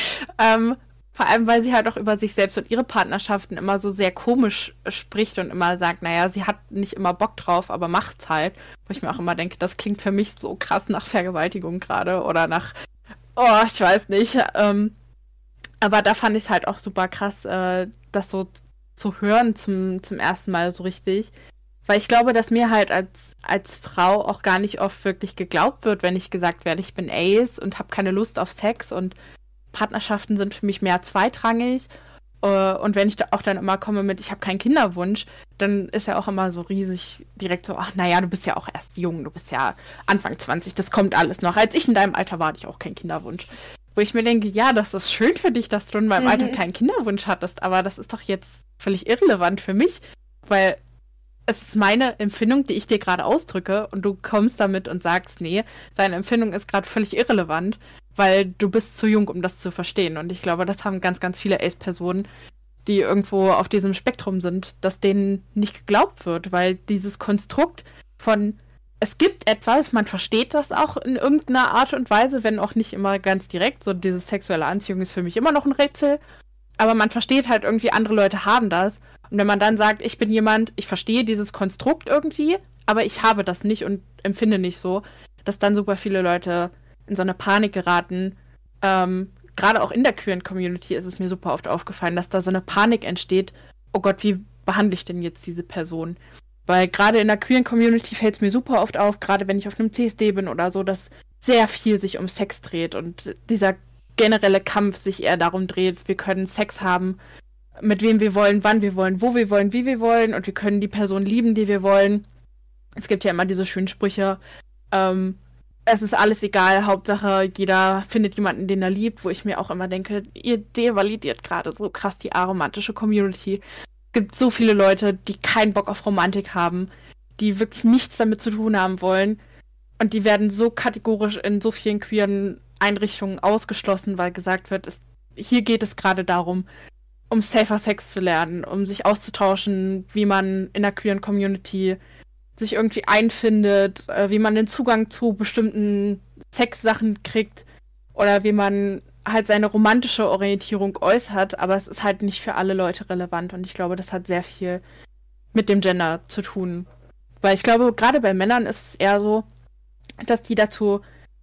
ähm, Vor allem, weil sie halt auch über sich selbst und ihre Partnerschaften immer so sehr komisch spricht und immer sagt, naja, sie hat nicht immer Bock drauf, aber macht's halt. Wo ich mir auch immer denke, das klingt für mich so krass nach Vergewaltigung gerade oder nach, oh, ich weiß nicht. Ähm, aber da fand ich es halt auch super krass, äh, das so zu hören zum, zum ersten Mal so richtig. Weil ich glaube, dass mir halt als, als Frau auch gar nicht oft wirklich geglaubt wird, wenn ich gesagt werde, ich bin Ace und habe keine Lust auf Sex und Partnerschaften sind für mich mehr zweitrangig. Äh, und wenn ich da auch dann immer komme mit, ich habe keinen Kinderwunsch, dann ist ja auch immer so riesig direkt so, ach naja, du bist ja auch erst jung, du bist ja Anfang zwanzig, das kommt alles noch. Als ich in deinem Alter war, hatte ich auch keinen Kinderwunsch. Wo ich mir denke, ja, das ist schön für dich, dass du in meinem mhm. Alter keinen Kinderwunsch hattest, aber das ist doch jetzt völlig irrelevant für mich, weil es ist meine Empfindung, die ich dir gerade ausdrücke und du kommst damit und sagst, nee, deine Empfindung ist gerade völlig irrelevant, weil du bist zu jung, um das zu verstehen. Und ich glaube, das haben ganz, ganz viele Ace-Personen, die irgendwo auf diesem Spektrum sind, dass denen nicht geglaubt wird, weil dieses Konstrukt von, es gibt etwas, man versteht das auch in irgendeiner Art und Weise, wenn auch nicht immer ganz direkt, so diese sexuelle Anziehung ist für mich immer noch ein Rätsel, aber man versteht halt irgendwie, andere Leute haben das. Und wenn man dann sagt, ich bin jemand, ich verstehe dieses Konstrukt irgendwie, aber ich habe das nicht und empfinde nicht so, dass dann super viele Leute in so eine Panik geraten. Ähm, gerade auch in der queeren Community ist es mir super oft aufgefallen, dass da so eine Panik entsteht, oh Gott, wie behandle ich denn jetzt diese Person? Weil gerade in der queeren Community fällt es mir super oft auf, gerade wenn ich auf einem C S D bin oder so, dass sehr viel sich um Sex dreht und dieser generelle Kampf sich eher darum dreht, wir können Sex haben, mit wem wir wollen, wann wir wollen, wo wir wollen, wie wir wollen und wir können die Person lieben, die wir wollen. Es gibt ja immer diese schönen Sprüche, ähm, es ist alles egal, Hauptsache jeder findet jemanden, den er liebt, wo ich mir auch immer denke, ihr devalidiert gerade so krass die aromantische Community. Es gibt so viele Leute, die keinen Bock auf Romantik haben, die wirklich nichts damit zu tun haben wollen und die werden so kategorisch in so vielen queeren Einrichtungen ausgeschlossen, weil gesagt wird, es, hier geht es gerade darum, um safer Sex zu lernen, um sich auszutauschen, wie man in der queeren Community sich irgendwie einfindet, äh, wie man den Zugang zu bestimmten Sexsachen kriegt oder wie man halt seine romantische Orientierung äußert, aber es ist halt nicht für alle Leute relevant und ich glaube, das hat sehr viel mit dem Gender zu tun. Weil ich glaube, gerade bei Männern ist es eher so, dass die dazu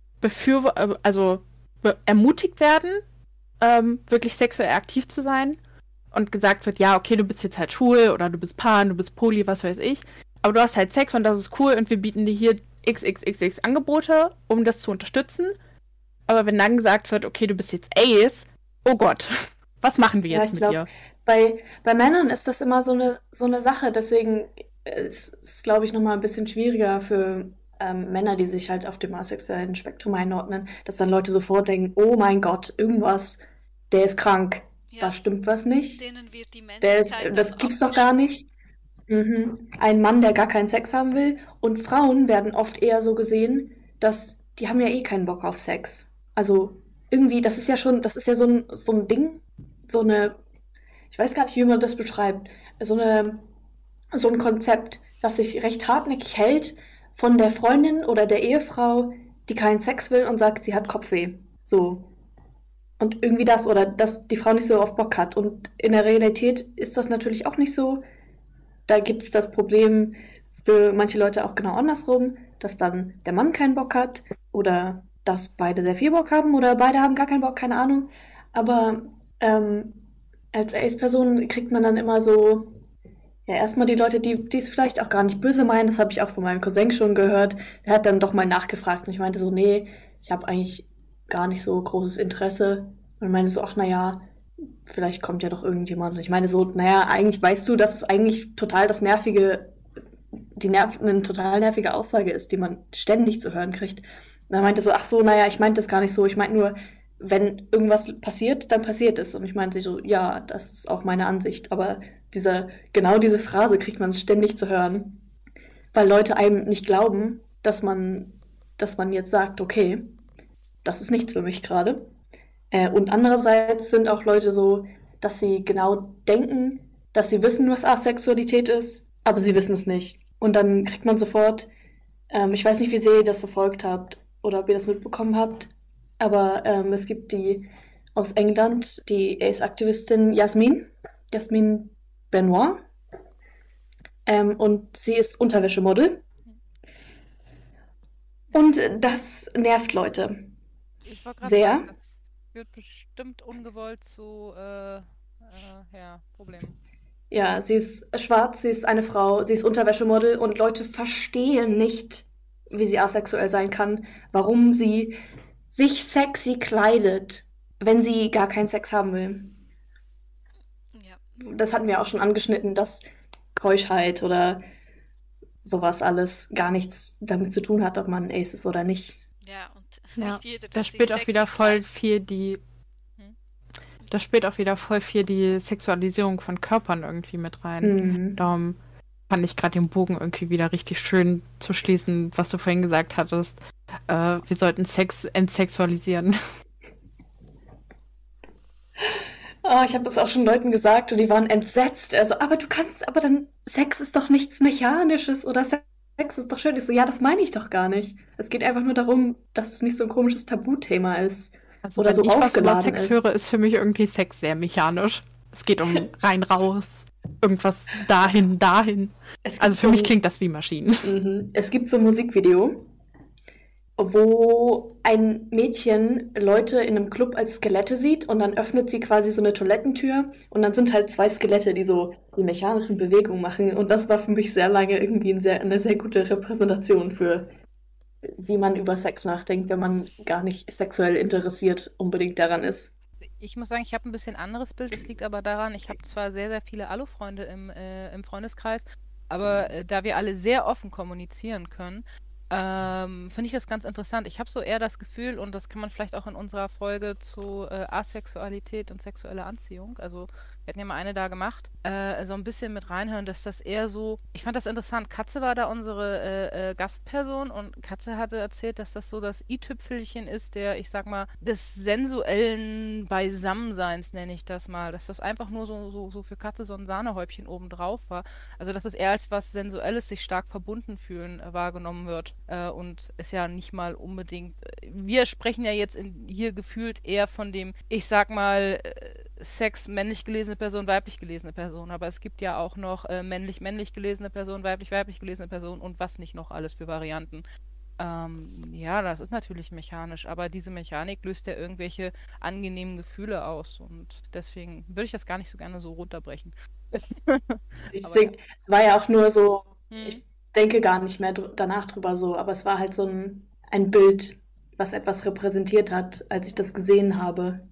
befürw- also be- ermutigt werden, ähm, wirklich sexuell aktiv zu sein und gesagt wird, ja, okay, du bist jetzt halt schwul oder du bist pan, du bist poly, was weiß ich, aber du hast halt Sex und das ist cool und wir bieten dir hier x x x x Angebote, um das zu unterstützen. Aber wenn dann gesagt wird, okay, du bist jetzt Ace, oh Gott, was machen wir Ja, jetzt ich mit glaube, dir? bei, bei Männern ist das immer so eine, so eine Sache. Deswegen ist es, glaube ich, nochmal ein bisschen schwieriger für ähm, Männer, die sich halt auf dem asexuellen Spektrum einordnen, dass dann Leute sofort denken, oh mein Gott, irgendwas, der ist krank. Ja, Da stimmt was nicht. denen wird die Der ist, Männlichkeit das dann gibt's doch gar abgesch- nicht. Mhm. Ein Mann, der gar keinen Sex haben will. Und Frauen werden oft eher so gesehen, dass die haben ja eh keinen Bock auf Sex. Also irgendwie, das ist ja schon, das ist ja so ein, so ein Ding, so eine, ich weiß gar nicht, wie man das beschreibt, so eine, so ein Konzept, das sich recht hartnäckig hält von der Freundin oder der Ehefrau, die keinen Sex will und sagt, sie hat Kopfweh. So. Und irgendwie das, oder dass die Frau nicht so auf Bock hat. Und in der Realität ist das natürlich auch nicht so. Da gibt es das Problem für manche Leute auch genau andersrum, dass dann der Mann keinen Bock hat oder dass beide sehr viel Bock haben oder beide haben gar keinen Bock, keine Ahnung. Aber ähm, als Ace-Person kriegt man dann immer so, ja, erstmal die Leute, die die es vielleicht auch gar nicht böse meinen, das habe ich auch von meinem Cousin schon gehört. Der hat dann doch mal nachgefragt und ich meinte so, nee, ich habe eigentlich gar nicht so großes Interesse. Und ich meinte so, ach naja, vielleicht kommt ja doch irgendjemand. Und ich meine so, naja, eigentlich weißt du, dass es eigentlich total das nervige, die nerv eine total nervige Aussage ist, die man ständig zu hören kriegt. Und er meinte so, ach so, naja, ich meinte das gar nicht so. Ich meinte nur, wenn irgendwas passiert, dann passiert es. Und ich meinte so, ja, das ist auch meine Ansicht. Aber diese, genau diese Phrase kriegt man ständig zu hören, weil Leute einem nicht glauben, dass man, dass man jetzt sagt, okay, das ist nichts für mich gerade. Äh, und andererseits sind auch Leute so, dass sie genau denken, dass sie wissen, was Asexualität ist, aber sie wissen es nicht. Und dann kriegt man sofort, ähm, ich weiß nicht, wie sehr ihr das verfolgt habt oder ob ihr das mitbekommen habt, aber ähm, es gibt die aus England, die Ace-Aktivistin Jasmin, Jasmin Benoit. Ähm, und sie ist Unterwäschemodel. Und das nervt Leute. Ich wollte gerade Sehr. sagen, das führt bestimmt ungewollt zu äh, äh, ja, Problemen. Ja, sie ist schwarz, sie ist eine Frau, sie ist Unterwäschemodel und Leute verstehen nicht, wie sie asexuell sein kann, warum sie sich sexy kleidet, wenn sie gar keinen Sex haben will. Ja. Das hatten wir auch schon angeschnitten, dass Keuschheit oder sowas alles gar nichts damit zu tun hat, ob man Ace ist oder nicht. Ja, und Ja, nicht jeder da darf sich spielt auch sexy wieder voll kleiden. viel die. Hm? Da spielt auch wieder voll viel die Sexualisierung von Körpern irgendwie mit rein. Mhm. Darum fand ich gerade den Bogen irgendwie wieder richtig schön zu schließen, was du vorhin gesagt hattest. Äh, wir sollten Sex entsexualisieren. Oh, ich habe das auch schon Leuten gesagt und die waren entsetzt. Also, aber du kannst, aber dann, Sex ist doch nichts Mechanisches oder Sex ist doch schön. Ich so, ja, das meine ich doch gar nicht. Es geht einfach nur darum, dass es nicht so ein komisches Tabuthema ist. Also Oder wenn so ich was über aufgeladen Sex ist. höre, ist für mich irgendwie Sex sehr mechanisch. Es geht um rein, raus, irgendwas dahin, dahin. Es gibt Also für so mich ein- klingt das wie Maschinen. Mhm. Es gibt so ein Musikvideo, wo ein Mädchen Leute in einem Club als Skelette sieht und dann öffnet sie quasi so eine Toilettentür und dann sind halt zwei Skelette, die so die mechanischen Bewegungen machen. Und das war für mich sehr lange irgendwie ein sehr, eine sehr gute Repräsentation für, wie man über Sex nachdenkt, wenn man gar nicht sexuell interessiert unbedingt daran ist. Ich muss sagen, ich habe ein bisschen anderes Bild. Es liegt aber daran, ich habe zwar sehr, sehr viele Alu-Freunde im, äh, im Freundeskreis, aber äh, da wir alle sehr offen kommunizieren können, ähm, finde ich das ganz interessant. Ich habe so eher das Gefühl, und das kann man vielleicht auch in unserer Folge zu äh, Asexualität und sexueller Anziehung, also wir hatten ja mal eine da gemacht, äh, so ein bisschen mit reinhören, dass das eher so, ich fand das interessant. Katze war da unsere äh, äh, Gastperson und Katze hatte erzählt, dass das so das i-Tüpfelchen ist, der, ich sag mal, des sensuellen Beisammenseins, nenne ich das mal, dass das einfach nur so, so, so für Katze so ein Sahnehäubchen oben drauf war. Also dass es eher als was Sensuelles, sich stark verbunden fühlen, äh, wahrgenommen wird. Äh, und ist ja nicht mal unbedingt, äh, wir sprechen ja jetzt in, hier gefühlt eher von dem, ich sag mal, äh, Sex männlich gelesene Person, weiblich gelesene Person. Aber es gibt ja auch noch äh, männlich-männlich gelesene Person, weiblich-weiblich gelesene Person und was nicht noch alles für Varianten. Ähm, ja, das ist natürlich mechanisch, aber diese Mechanik löst ja irgendwelche angenehmen Gefühle aus und deswegen würde ich das gar nicht so gerne so runterbrechen. Ich Aber sing, es war ja auch nur so, Hm. ich denke gar nicht mehr dr danach drüber so, aber es war halt so ein, ein Bild, was etwas repräsentiert hat, als ich das gesehen habe.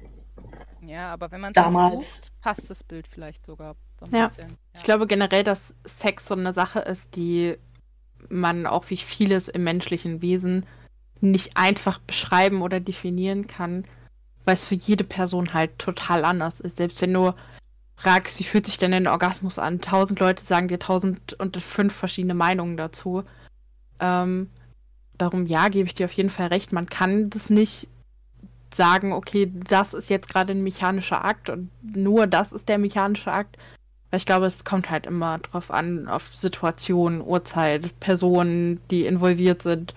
Ja, aber wenn man es nicht Damals. sucht, passt das Bild vielleicht sogar so ein Ja. bisschen. Ich glaube generell, dass Sex so eine Sache ist, die man auch wie vieles im menschlichen Wesen nicht einfach beschreiben oder definieren kann, weil es für jede Person halt total anders ist. Selbst wenn du fragst, wie fühlt sich denn ein Orgasmus an? Tausend Leute sagen dir tausend und fünf verschiedene Meinungen dazu. Ähm, darum, ja, gebe ich dir auf jeden Fall recht. Man kann das nicht sagen, okay, das ist jetzt gerade ein mechanischer Akt und nur das ist der mechanische Akt. Weil ich glaube, es kommt halt immer drauf an, auf Situation, Uhrzeit, Personen, die involviert sind,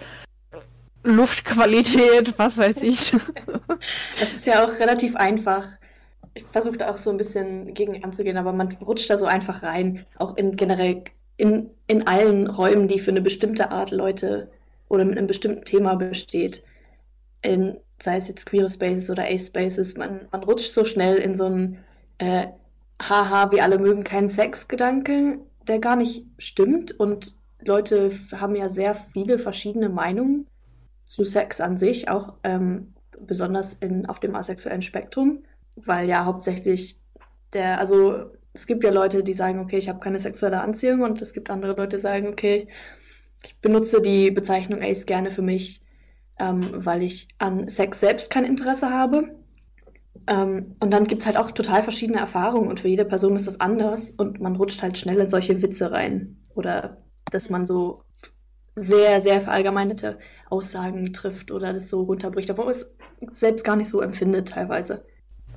Luftqualität, was weiß ich. Es ist ja auch relativ einfach. Ich versuche da auch so ein bisschen gegen anzugehen, aber man rutscht da so einfach rein, auch in generell in, in allen Räumen, die für eine bestimmte Art Leute oder mit einem bestimmten Thema besteht, in, sei es jetzt Queer Spaces oder A-Spaces, man, man rutscht so schnell in so einen äh, Haha, wir alle mögen keinen Sex-Gedanke, der gar nicht stimmt. Und Leute haben ja sehr viele verschiedene Meinungen zu Sex an sich, auch ähm, besonders in, auf dem asexuellen Spektrum, weil ja hauptsächlich der, also es gibt ja Leute, die sagen, okay, ich habe keine sexuelle Anziehung, und es gibt andere Leute, die sagen, okay, ich benutze die Bezeichnung Ace gerne für mich, ähm, weil ich an Sex selbst kein Interesse habe. Ähm, und dann gibt es halt auch total verschiedene Erfahrungen, und für jede Person ist das anders, und man rutscht halt schnell in solche Witze rein. Oder dass man so sehr, sehr verallgemeinerte Aussagen trifft oder das so runterbricht, obwohl es selbst gar nicht so empfindet teilweise.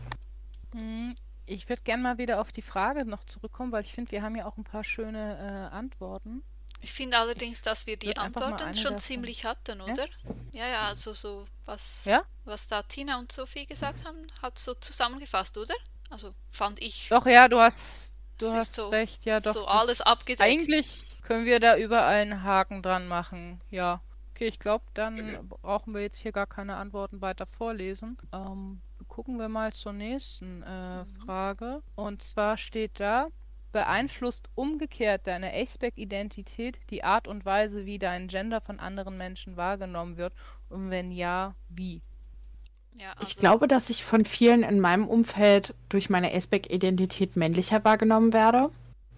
Hm, Ich würde gerne mal wieder auf die Frage noch zurückkommen, weil ich finde, wir haben ja auch ein paar schöne äh, Antworten. Ich finde allerdings, dass wir die würd einfach mal Antworten eine schon davon- ziemlich hatten, oder? Ja, ja, also so, was, Ja? was da Tina und Sophie gesagt haben, hat so zusammengefasst, oder? Also fand ich, Doch, ja, du hast, du Es ist hast so- recht, ja doch. so das- alles abgedeckt. Eigentlich können wir da überall einen Haken dran machen, ja. Okay, ich glaube, dann brauchen wir jetzt hier gar keine Antworten weiter vorlesen. Ähm, gucken wir mal zur nächsten äh, Frage. Und zwar steht da: Beeinflusst umgekehrt deine Aceback-Identität die Art und Weise, wie dein Gender von anderen Menschen wahrgenommen wird? Und wenn ja, wie? Ja, Ich also, glaube, dass ich von vielen in meinem Umfeld durch meine Aceback-Identität männlicher wahrgenommen werde.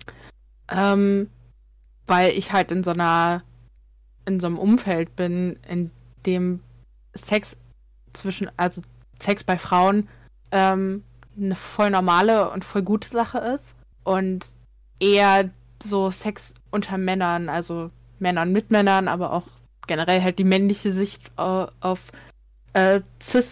Ähm, weil ich halt in so einer, in so einem Umfeld bin, in dem Sex zwischen, also Sex bei Frauen ähm, eine voll normale und voll gute Sache ist. Und eher so Sex unter Männern, also Männern mit Männern, aber auch generell halt die männliche Sicht äh, auf äh,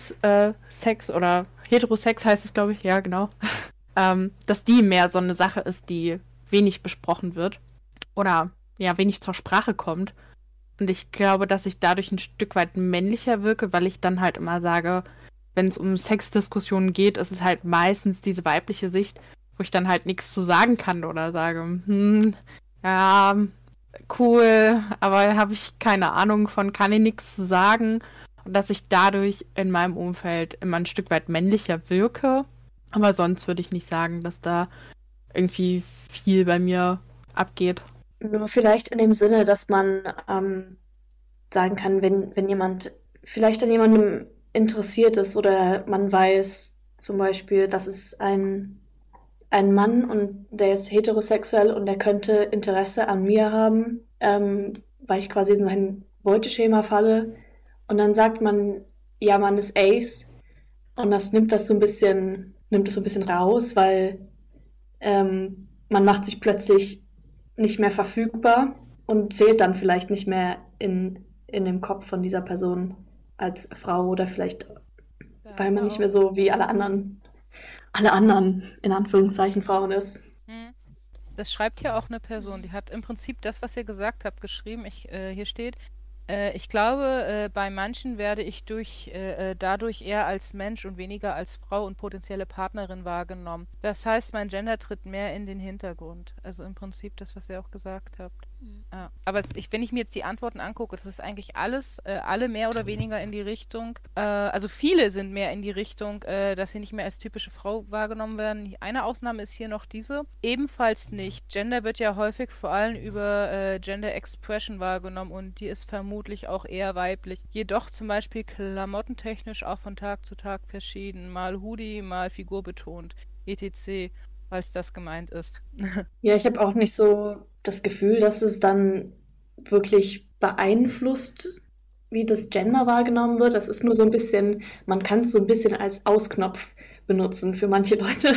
Cis-Sex oder Heterosex heißt es, glaube ich, ja, genau. ähm, dass die mehr so eine Sache ist, die wenig besprochen wird oder ja, wenig zur Sprache kommt. Und ich glaube, dass ich dadurch ein Stück weit männlicher wirke, weil ich dann halt immer sage, wenn es um Sexdiskussionen geht, ist es halt meistens diese weibliche Sicht, wo ich dann halt nichts zu sagen kann oder sage, hm, ja, cool, aber habe ich keine Ahnung von, kann ich nichts zu sagen. Und dass ich dadurch in meinem Umfeld immer ein Stück weit männlicher wirke. Aber sonst würde ich nicht sagen, dass da irgendwie viel bei mir abgeht. Nur vielleicht in dem Sinne, dass man ähm, sagen kann, wenn, wenn jemand vielleicht an jemandem interessiert ist oder man weiß zum Beispiel, dass es ein, ein Mann und der ist heterosexuell und der könnte Interesse an mir haben, ähm, weil ich quasi in sein Beuteschema falle, und dann sagt man, ja, man ist Ace, und das nimmt das so ein bisschen, nimmt das so ein bisschen raus, weil ähm, man macht sich plötzlich nicht mehr verfügbar und zählt dann vielleicht nicht mehr in, in dem Kopf von dieser Person als Frau, oder vielleicht, weil man nicht mehr so wie alle anderen, alle anderen, in Anführungszeichen, Frauen ist. Hm. Das schreibt hier auch eine Person, die hat im Prinzip das, was ihr gesagt habt, geschrieben. Ich, äh, hier steht, äh, ich glaube, äh, bei manchen werde ich durch, äh, äh, dadurch eher als Mensch und weniger als Frau und potenzielle Partnerin wahrgenommen. Das heißt, mein Gender tritt mehr in den Hintergrund. Also im Prinzip das, was ihr auch gesagt habt. Mhm. Ja. Aber es, ich, wenn ich mir jetzt die Antworten angucke, das ist eigentlich alles, äh, alle mehr oder weniger in die Richtung, äh, also viele sind mehr in die Richtung, äh, dass sie nicht mehr als typische Frau wahrgenommen werden. Eine Ausnahme ist hier noch diese. Ebenfalls nicht. Gender wird ja häufig vor allem über äh, Gender Expression wahrgenommen, und die ist vermutlich auch eher weiblich. Jedoch zum Beispiel klamottentechnisch auch von Tag zu Tag verschieden. Mal Hoodie, mal Figur betont, et cetera, falls das gemeint ist. Ja, ich habe auch nicht so das Gefühl, dass es dann wirklich beeinflusst, wie das Gender wahrgenommen wird. Das ist nur so ein bisschen, man kann es so ein bisschen als Ausknopf benutzen für manche Leute.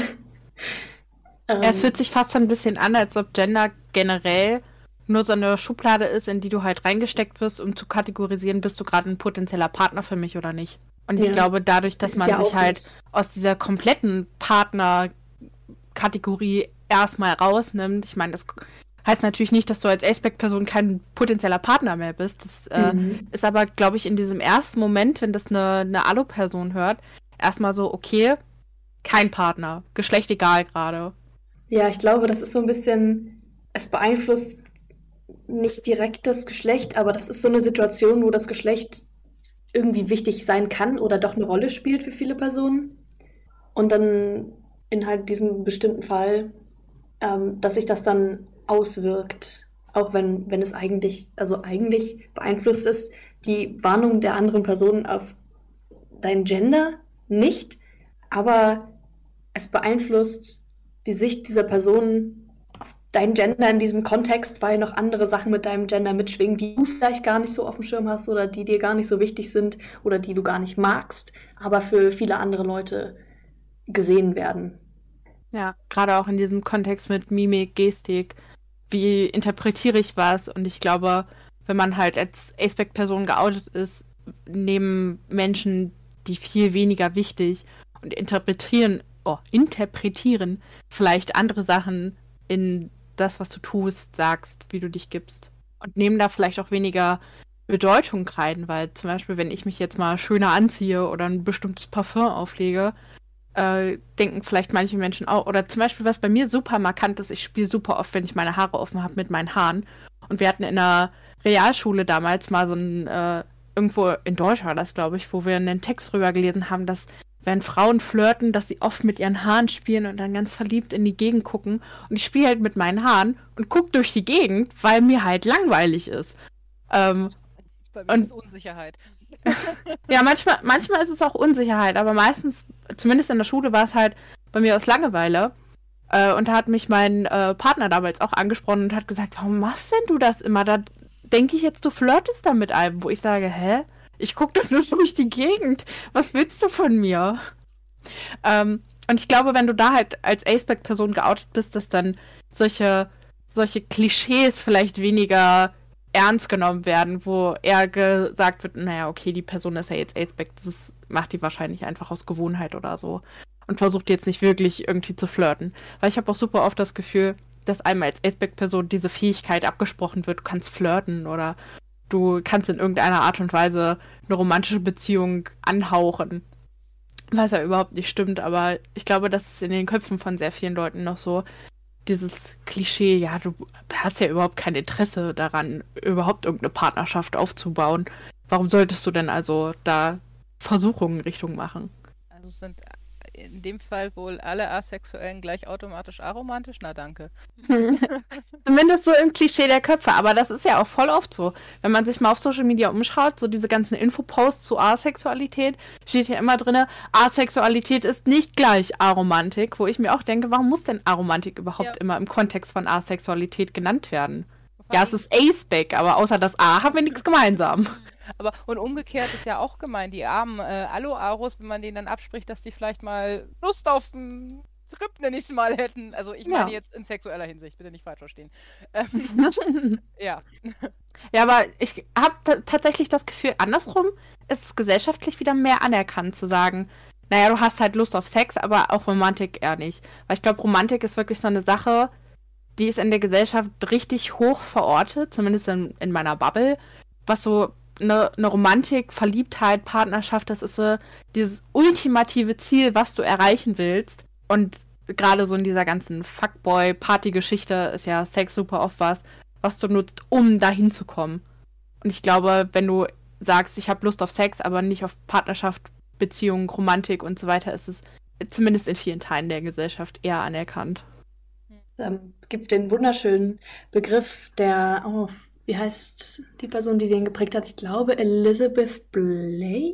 Ja, es Ähm, fühlt sich fast so ein bisschen an, als ob Gender generell nur so eine Schublade ist, in die du halt reingesteckt wirst, um zu kategorisieren, bist du gerade ein potenzieller Partner für mich oder nicht. Und ich Ja. glaube, dadurch, dass ist man ja sich auch halt nicht. aus dieser kompletten Partner-Kategorie erstmal rausnimmt, ich meine, das heißt natürlich nicht, dass du als Aceback-Person kein potenzieller Partner mehr bist. Das äh, Mhm. ist aber, glaube ich, in diesem ersten Moment, wenn das eine, eine Allo-Person hört, erstmal so, okay, kein Partner, Geschlecht egal gerade. Ja, ich glaube, das ist so ein bisschen, es beeinflusst nicht direkt das Geschlecht, aber das ist so eine Situation, wo das Geschlecht irgendwie wichtig sein kann oder doch eine Rolle spielt für viele Personen. Und dann in halt diesem bestimmten Fall, ähm, dass sich das dann auswirkt, auch wenn, wenn es eigentlich, also eigentlich beeinflusst ist die Wahrnehmung der anderen Person auf dein Gender nicht, aber es beeinflusst die Sicht dieser Person auf dein Gender in diesem Kontext, weil noch andere Sachen mit deinem Gender mitschwingen, die du vielleicht gar nicht so auf dem Schirm hast oder die dir gar nicht so wichtig sind oder die du gar nicht magst, aber für viele andere Leute gesehen werden. Ja, gerade auch in diesem Kontext mit Mimik, Gestik, wie interpretiere ich was? Und ich glaube, wenn man halt als Aspect-Person geoutet ist, nehmen Menschen die viel weniger wichtig und interpretieren, oh, interpretieren vielleicht andere Sachen in das, was du tust, sagst, wie du dich gibst. Und nehmen da vielleicht auch weniger Bedeutung rein, weil zum Beispiel, wenn ich mich jetzt mal schöner anziehe oder ein bestimmtes Parfum auflege, äh, denken vielleicht manche Menschen auch, oder zum Beispiel, was bei mir super markant ist, ich spiele super oft, wenn ich meine Haare offen habe, mit meinen Haaren. Und wir hatten in der Realschule damals mal so ein, äh, irgendwo in Deutsch war das, glaube ich, wo wir einen Text drüber gelesen haben, dass wenn Frauen flirten, dass sie oft mit ihren Haaren spielen und dann ganz verliebt in die Gegend gucken. Und ich spiele halt mit meinen Haaren und gucke durch die Gegend, weil mir halt langweilig ist. Ähm, Bei mir und- ist es Unsicherheit. Ja, manchmal, manchmal ist es auch Unsicherheit, aber meistens, zumindest in der Schule, war es halt bei mir aus Langeweile. Äh, und da hat mich mein äh, Partner damals auch angesprochen und hat gesagt, warum machst denn du das immer? Da denke ich jetzt, du flirtest da mit einem, wo ich sage, hä? Ich gucke doch nur durch die Gegend. Was willst du von mir? Ähm, und ich glaube, wenn du da halt als Aspect-Person geoutet bist, dass dann solche, solche Klischees vielleicht weniger ernst genommen werden, wo eher gesagt wird, naja, okay, die Person ist ja jetzt Aspect, das ist, macht die wahrscheinlich einfach aus Gewohnheit oder so und versucht jetzt nicht wirklich irgendwie zu flirten. Weil ich habe auch super oft das Gefühl, dass einem als Aspect-Person diese Fähigkeit abgesprochen wird, du kannst flirten oder du kannst in irgendeiner Art und Weise eine romantische Beziehung anhauchen. Was ja überhaupt nicht stimmt, aber ich glaube, das ist in den Köpfen von sehr vielen Leuten noch so, dieses Klischee, ja, du hast ja überhaupt kein Interesse daran, überhaupt irgendeine Partnerschaft aufzubauen. Warum solltest du denn also da Versuchungen in Richtung machen? Also sind in dem Fall wohl alle Asexuellen gleich automatisch aromantisch? Na danke. Zumindest so im Klischee der Köpfe, aber das ist ja auch voll oft so. Wenn man sich mal auf Social Media umschaut, so diese ganzen Infoposts zu Asexualität, steht ja immer drin, Asexualität ist nicht gleich Aromantik, wo ich mir auch denke, warum muss denn Aromantik überhaupt Ja. immer im Kontext von Asexualität genannt werden? Vor Ja, allem- es ist Aspec, aber außer das A haben wir nichts gemeinsam. Aber und umgekehrt ist ja auch gemein, die armen äh, Alo-Aros, wenn man denen dann abspricht, dass die vielleicht mal Lust auf einen Trip, nenne ich es mal, hätten. Also ich meine Ja. jetzt in sexueller Hinsicht, bitte nicht falsch verstehen. Ähm, ja. Ja, aber ich habe tatsächlich das Gefühl, andersrum ist es gesellschaftlich wieder mehr anerkannt zu sagen, naja, du hast halt Lust auf Sex, aber auch Romantik eher nicht. Weil ich glaube, Romantik ist wirklich so eine Sache, die ist in der Gesellschaft richtig hoch verortet, zumindest in, in meiner Bubble, was so eine, eine Romantik, Verliebtheit, Partnerschaft, das ist so dieses ultimative Ziel, was du erreichen willst. Und gerade so in dieser ganzen Fuckboy-Party-Geschichte ist ja Sex super oft was, was du nutzt, um dahin zu kommen. Und ich glaube, wenn du sagst, ich habe Lust auf Sex, aber nicht auf Partnerschaft, Beziehung, Romantik und so weiter, ist es zumindest in vielen Teilen der Gesellschaft eher anerkannt. Ähm, es gibt den wunderschönen Begriff der, oh, wie heißt die Person, die den geprägt hat? Ich glaube Elizabeth Blake.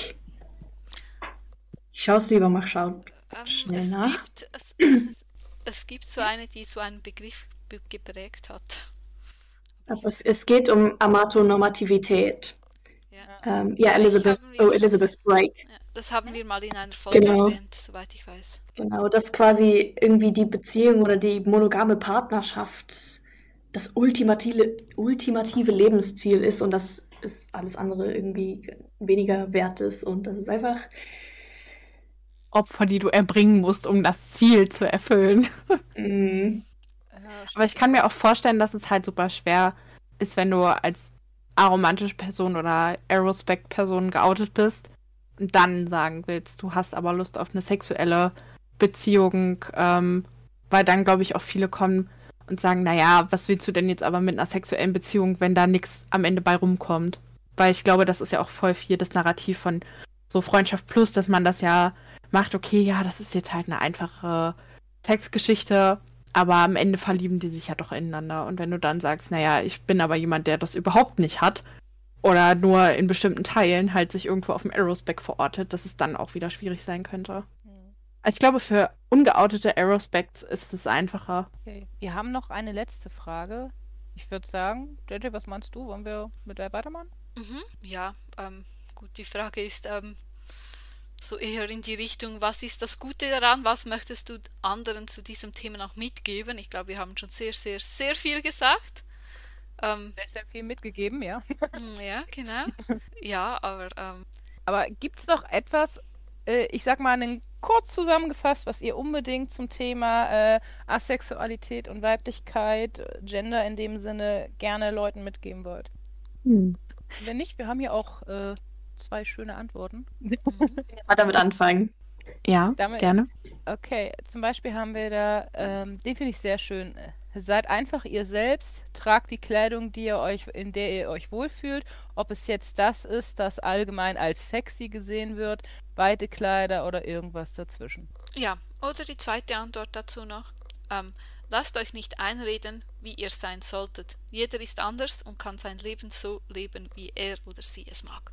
Ich schaue es lieber mal schauen. Ähm, Schnell es, nach. gibt, es, es gibt so eine, die so einen Begriff be- geprägt hat. Aber es, es geht um Amatonormativität. Ja. Ähm, ja, Vielleicht Elizabeth, haben wir oh, das- Elizabeth Blake. Ja, das haben wir mal in einer Folge Genau. erwähnt, soweit ich weiß. Genau, dass quasi irgendwie die Beziehung oder die monogame Partnerschaft das ultimative, ultimative Lebensziel ist und dass es alles andere irgendwie weniger wert ist und das ist einfach, Opfer, die du erbringen musst, um das Ziel zu erfüllen. mm, Aber ich kann mir auch vorstellen, dass es halt super schwer ist, wenn du als aromantische Person oder Aerospect-Person geoutet bist und dann sagen willst, du hast aber Lust auf eine sexuelle Beziehung, ähm, weil dann, glaube ich, auch viele kommen, und sagen, naja, was willst du denn jetzt aber mit einer sexuellen Beziehung, wenn da nichts am Ende bei rumkommt? Weil ich glaube, das ist ja auch voll viel das Narrativ von so Freundschaft plus, dass man das ja macht, okay, ja, das ist jetzt halt eine einfache Sexgeschichte, aber am Ende verlieben die sich ja doch ineinander. Und wenn du dann sagst, naja, ich bin aber jemand, der das überhaupt nicht hat oder nur in bestimmten Teilen halt sich irgendwo auf dem Aerospec verortet, dass es dann auch wieder schwierig sein könnte. Hm. Ich glaube, für ungeoutete Aerospecs ist es einfacher. Okay. Wir haben noch eine letzte Frage. Ich würde sagen, J J, was meinst du? Wollen wir mit der weitermachen? Mhm. Ja, ähm, gut, die Frage ist ähm, so eher in die Richtung, was ist das Gute daran? Was möchtest du anderen zu diesem Thema noch mitgeben? Ich glaube, wir haben schon sehr, sehr, sehr viel gesagt. Ähm, Sehr, sehr viel mitgegeben, ja. mm, ja, genau. Ja, aber ähm, Aber gibt es noch etwas, äh, ich sag mal, einen kurz zusammengefasst, was ihr unbedingt zum Thema äh, Asexualität und Weiblichkeit, äh, Gender in dem Sinne gerne Leuten mitgeben wollt? Hm. Wenn nicht, wir haben hier auch äh, zwei schöne Antworten. mhm. Mal damit anfangen. Ja, Damit- gerne. Okay, zum Beispiel haben wir da, ähm, den finde ich sehr schön. äh, Seid einfach ihr selbst, tragt die Kleidung, die ihr euch, in der ihr euch wohlfühlt. Ob es jetzt das ist, das allgemein als sexy gesehen wird, weite Kleider oder irgendwas dazwischen. Ja, oder die zweite Antwort dazu noch. Ähm, lasst euch nicht einreden, wie ihr sein solltet. Jeder ist anders und kann sein Leben so leben, wie er oder sie es mag.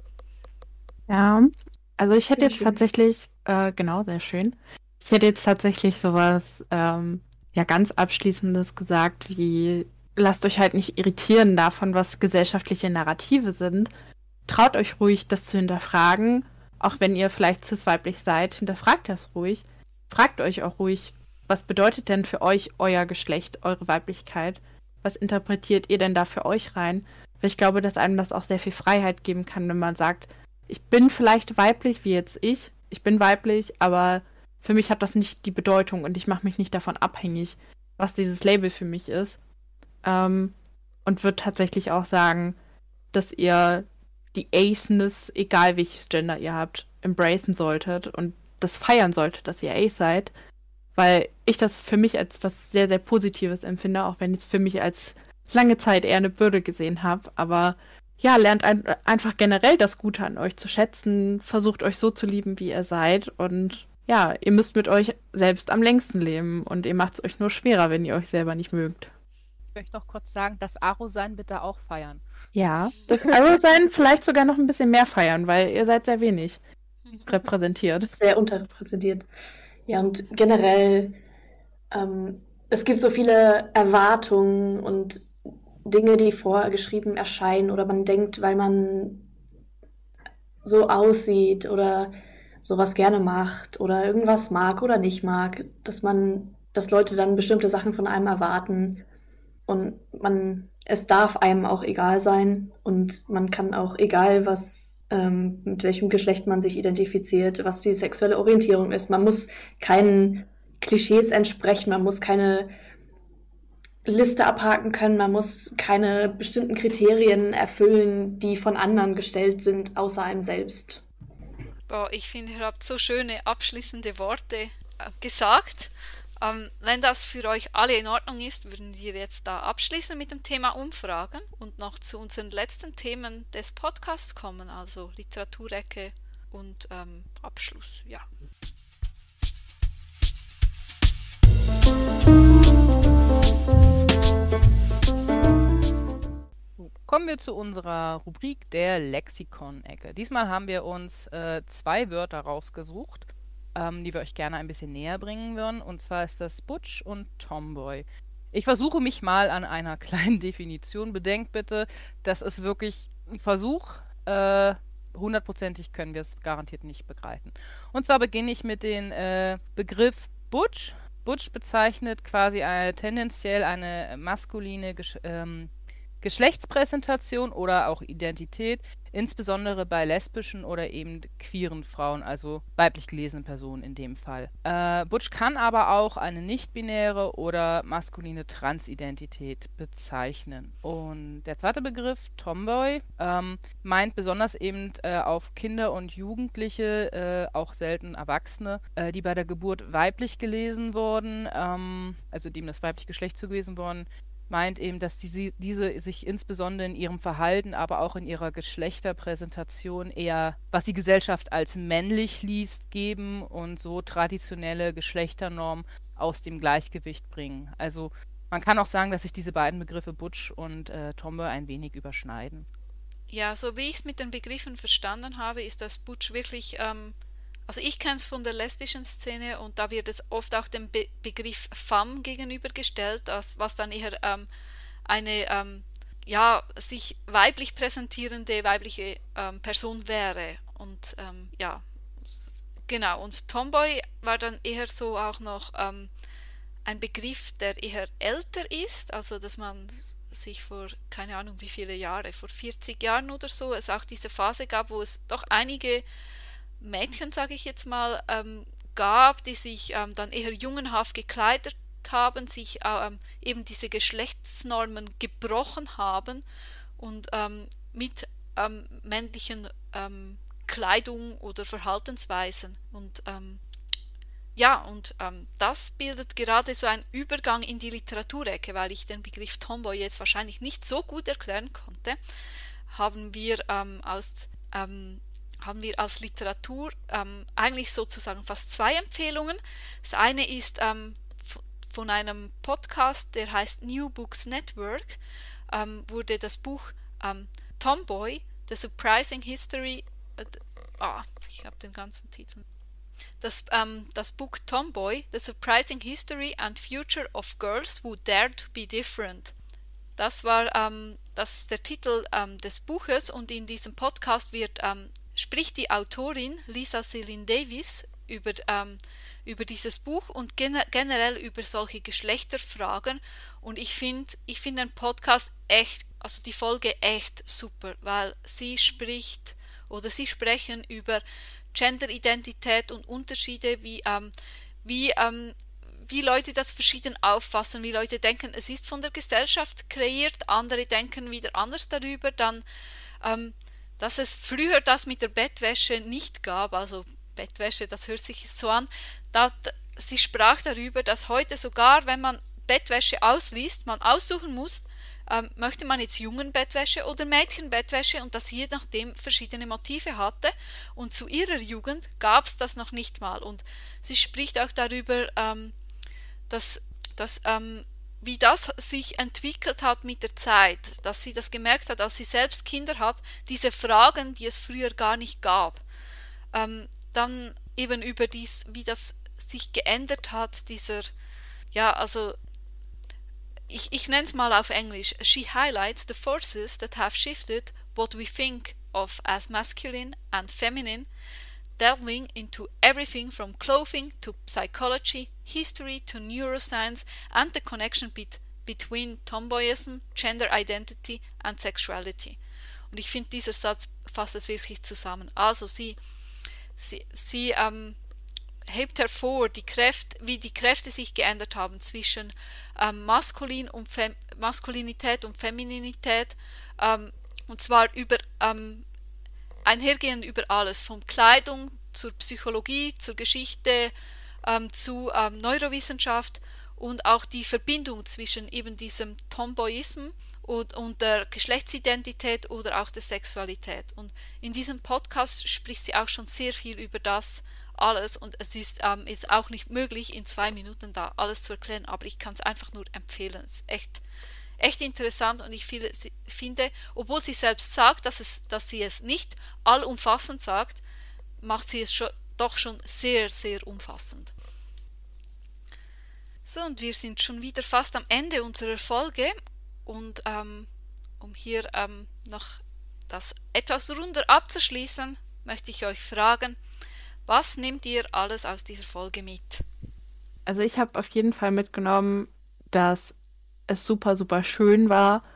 Ja, also ich hätte Sehr jetzt schön. tatsächlich, äh, genau, sehr schön. Ich hätte jetzt tatsächlich sowas, ähm, ja, ganz Abschließendes gesagt, wie lasst euch halt nicht irritieren davon, was gesellschaftliche Narrative sind. Traut euch ruhig, das zu hinterfragen, auch wenn ihr vielleicht cis-weiblich seid, hinterfragt das ruhig. Fragt euch auch ruhig, was bedeutet denn für euch euer Geschlecht, eure Weiblichkeit? Was interpretiert ihr denn da für euch rein? Weil ich glaube, dass einem das auch sehr viel Freiheit geben kann, wenn man sagt, ich bin vielleicht weiblich, wie jetzt ich. Ich bin weiblich, aber für mich hat das nicht die Bedeutung und ich mache mich nicht davon abhängig, was dieses Label für mich ist. Ähm, und würde tatsächlich auch sagen, dass ihr die Aceness, egal welches Gender ihr habt, embracen solltet und das feiern solltet, dass ihr Ace seid. Weil ich das für mich als was sehr, sehr Positives empfinde, auch wenn ich es für mich als lange Zeit eher eine Bürde gesehen habe. Aber ja, lernt ein, einfach generell das Gute an euch zu schätzen, versucht euch so zu lieben, wie ihr seid. Und ja, ihr müsst mit euch selbst am längsten leben und ihr macht es euch nur schwerer, wenn ihr euch selber nicht mögt. Ich möchte noch kurz sagen, das Aro-Sein bitte auch feiern. Ja, das Arrow-Sein vielleicht sogar noch ein bisschen mehr feiern, weil ihr seid sehr wenig repräsentiert. Sehr unterrepräsentiert. Ja, und generell, ähm, es gibt so viele Erwartungen und Dinge, die vorgeschrieben erscheinen oder man denkt, weil man so aussieht oder sowas gerne macht oder irgendwas mag oder nicht mag, dass man, dass Leute dann bestimmte Sachen von einem erwarten und man, es darf einem auch egal sein und man kann auch, egal was, ähm, mit welchem Geschlecht man sich identifiziert, was die sexuelle Orientierung ist, man muss keinen Klischees entsprechen, man muss keine Liste abhaken können, man muss keine bestimmten Kriterien erfüllen, die von anderen gestellt sind, außer einem selbst. Boah, ich finde, ihr habt so schöne abschließende Worte äh, gesagt. Ähm, wenn das für euch alle in Ordnung ist, würden wir jetzt da abschließen mit dem Thema Umfragen und noch zu unseren letzten Themen des Podcasts kommen, also Literaturecke und ähm, Abschluss. Ja. Kommen wir zu unserer Rubrik der Lexikon-Ecke. Diesmal haben wir uns äh, zwei Wörter rausgesucht, ähm, die wir euch gerne ein bisschen näher bringen würden. Und zwar ist das Butch und Tomboy. Ich versuche mich mal an einer kleinen Definition. Bedenkt bitte, das ist wirklich ein Versuch. Äh, hundertprozentig können wir es garantiert nicht begreifen. Und zwar beginne ich mit dem äh, Begriff Butch. Butch bezeichnet quasi eine, tendenziell eine maskuline Gesch ähm, Geschlechtspräsentation oder auch Identität, insbesondere bei lesbischen oder eben queeren Frauen, also weiblich gelesenen Personen in dem Fall. Äh, Butch kann aber auch eine nicht-binäre oder maskuline Transidentität bezeichnen. Und der zweite Begriff, Tomboy, ähm, meint besonders eben äh, auf Kinder und Jugendliche, äh, auch selten Erwachsene, äh, die bei der Geburt weiblich gelesen wurden, ähm, also dem das weibliche Geschlecht zugewiesen worden, meint eben, dass die, diese sich insbesondere in ihrem Verhalten, aber auch in ihrer Geschlechterpräsentation eher, was die Gesellschaft als männlich liest, geben und so traditionelle Geschlechternormen aus dem Gleichgewicht bringen. Also man kann auch sagen, dass sich diese beiden Begriffe Butch und äh, Tomboy ein wenig überschneiden. Ja, so wie ich es mit den Begriffen verstanden habe, ist das Butch wirklich, ähm, also ich kenne es von der lesbischen Szene und da wird es oft auch dem Be Begriff Femme gegenübergestellt, das, was dann eher ähm, eine ähm, ja, sich weiblich präsentierende weibliche ähm, Person wäre. Und ähm, ja, genau. Und Tomboy war dann eher so auch noch ähm, ein Begriff, der eher älter ist, also dass man sich vor, keine Ahnung wie viele Jahre, vor vierzig Jahren oder so, es auch diese Phase gab, wo es doch einige Mädchen, sage ich jetzt mal, ähm, gab, die sich ähm, dann eher jungenhaft gekleidet haben, sich ähm, eben diese Geschlechtsnormen gebrochen haben und ähm, mit ähm, männlichen ähm, Kleidung oder Verhaltensweisen. Und ähm, ja, und ähm, das bildet gerade so einen Übergang in die Literaturecke, weil ich den Begriff Tomboy jetzt wahrscheinlich nicht so gut erklären konnte, haben wir ähm, aus ähm, haben wir als Literatur ähm, eigentlich sozusagen fast zwei Empfehlungen. Das eine ist ähm, von einem Podcast, der heißt New Books Network, ähm, wurde das Buch ähm, Tomboy, The Surprising History, äh, ah, ich habe den ganzen Titel. Das, ähm, das Buch Tomboy, The Surprising History and Future of Girls Who Dare to Be Different. Das war ähm, das ist der Titel ähm, des Buches und in diesem Podcast wird ähm, spricht die Autorin Lisa Celine Davis über, ähm, über dieses Buch und gen generell über solche Geschlechterfragen. Und ich finde ich find den Podcast echt, also die Folge echt super, weil sie spricht oder sie sprechen über Genderidentität und Unterschiede, wie, ähm, wie, ähm, wie Leute das verschieden auffassen, wie Leute denken, es ist von der Gesellschaft kreiert, andere denken wieder anders darüber, dann ähm, dass es früher das mit der Bettwäsche nicht gab, also Bettwäsche, das hört sich so an, da, sie sprach darüber, dass heute sogar, wenn man Bettwäsche ausliest, man aussuchen muss, ähm, möchte man jetzt Jungenbettwäsche oder Mädchenbettwäsche und das je nachdem verschiedene Motive hatte und zu ihrer Jugend gab es das noch nicht mal und sie spricht auch darüber, ähm, dass, dass ähm, wie das sich entwickelt hat mit der Zeit, dass sie das gemerkt hat, als sie selbst Kinder hat, diese Fragen, die es früher gar nicht gab. Ähm, dann eben über dies, wie das sich geändert hat, dieser, ja, also ich, ich nenne es mal auf Englisch. She highlights the forces that have shifted what we think of as masculine and feminine, delving into everything from clothing to psychology, history to neuroscience and the connection bit between Tomboyism, Gender Identity and Sexuality. Und ich finde, dieser Satz fasst es wirklich zusammen. Also sie, sie, sie ähm, hebt hervor, die Kräfte, wie die Kräfte sich geändert haben zwischen ähm, Maskulin und Fem Maskulinität und Femininität, ähm, und zwar über ähm, einhergehend über alles, von Kleidung zur Psychologie, zur Geschichte, ähm, zu ähm, Neurowissenschaft und auch die Verbindung zwischen eben diesem Tomboyism und, und der Geschlechtsidentität oder auch der Sexualität. Und in diesem Podcast spricht sie auch schon sehr viel über das alles und es ist, ähm, ist auch nicht möglich, in zwei Minuten da alles zu erklären, aber ich kann es einfach nur empfehlen. Es ist echt echt interessant und ich finde, finde, obwohl sie selbst sagt, dass, es, dass sie es nicht allumfassend sagt, macht sie es schon, doch schon sehr, sehr umfassend. So, und wir sind schon wieder fast am Ende unserer Folge und ähm, um hier ähm, noch das etwas runder abzuschließen, möchte ich euch fragen, was nehmt ihr alles aus dieser Folge mit? Also ich habe auf jeden Fall mitgenommen, dass es super, super schön war,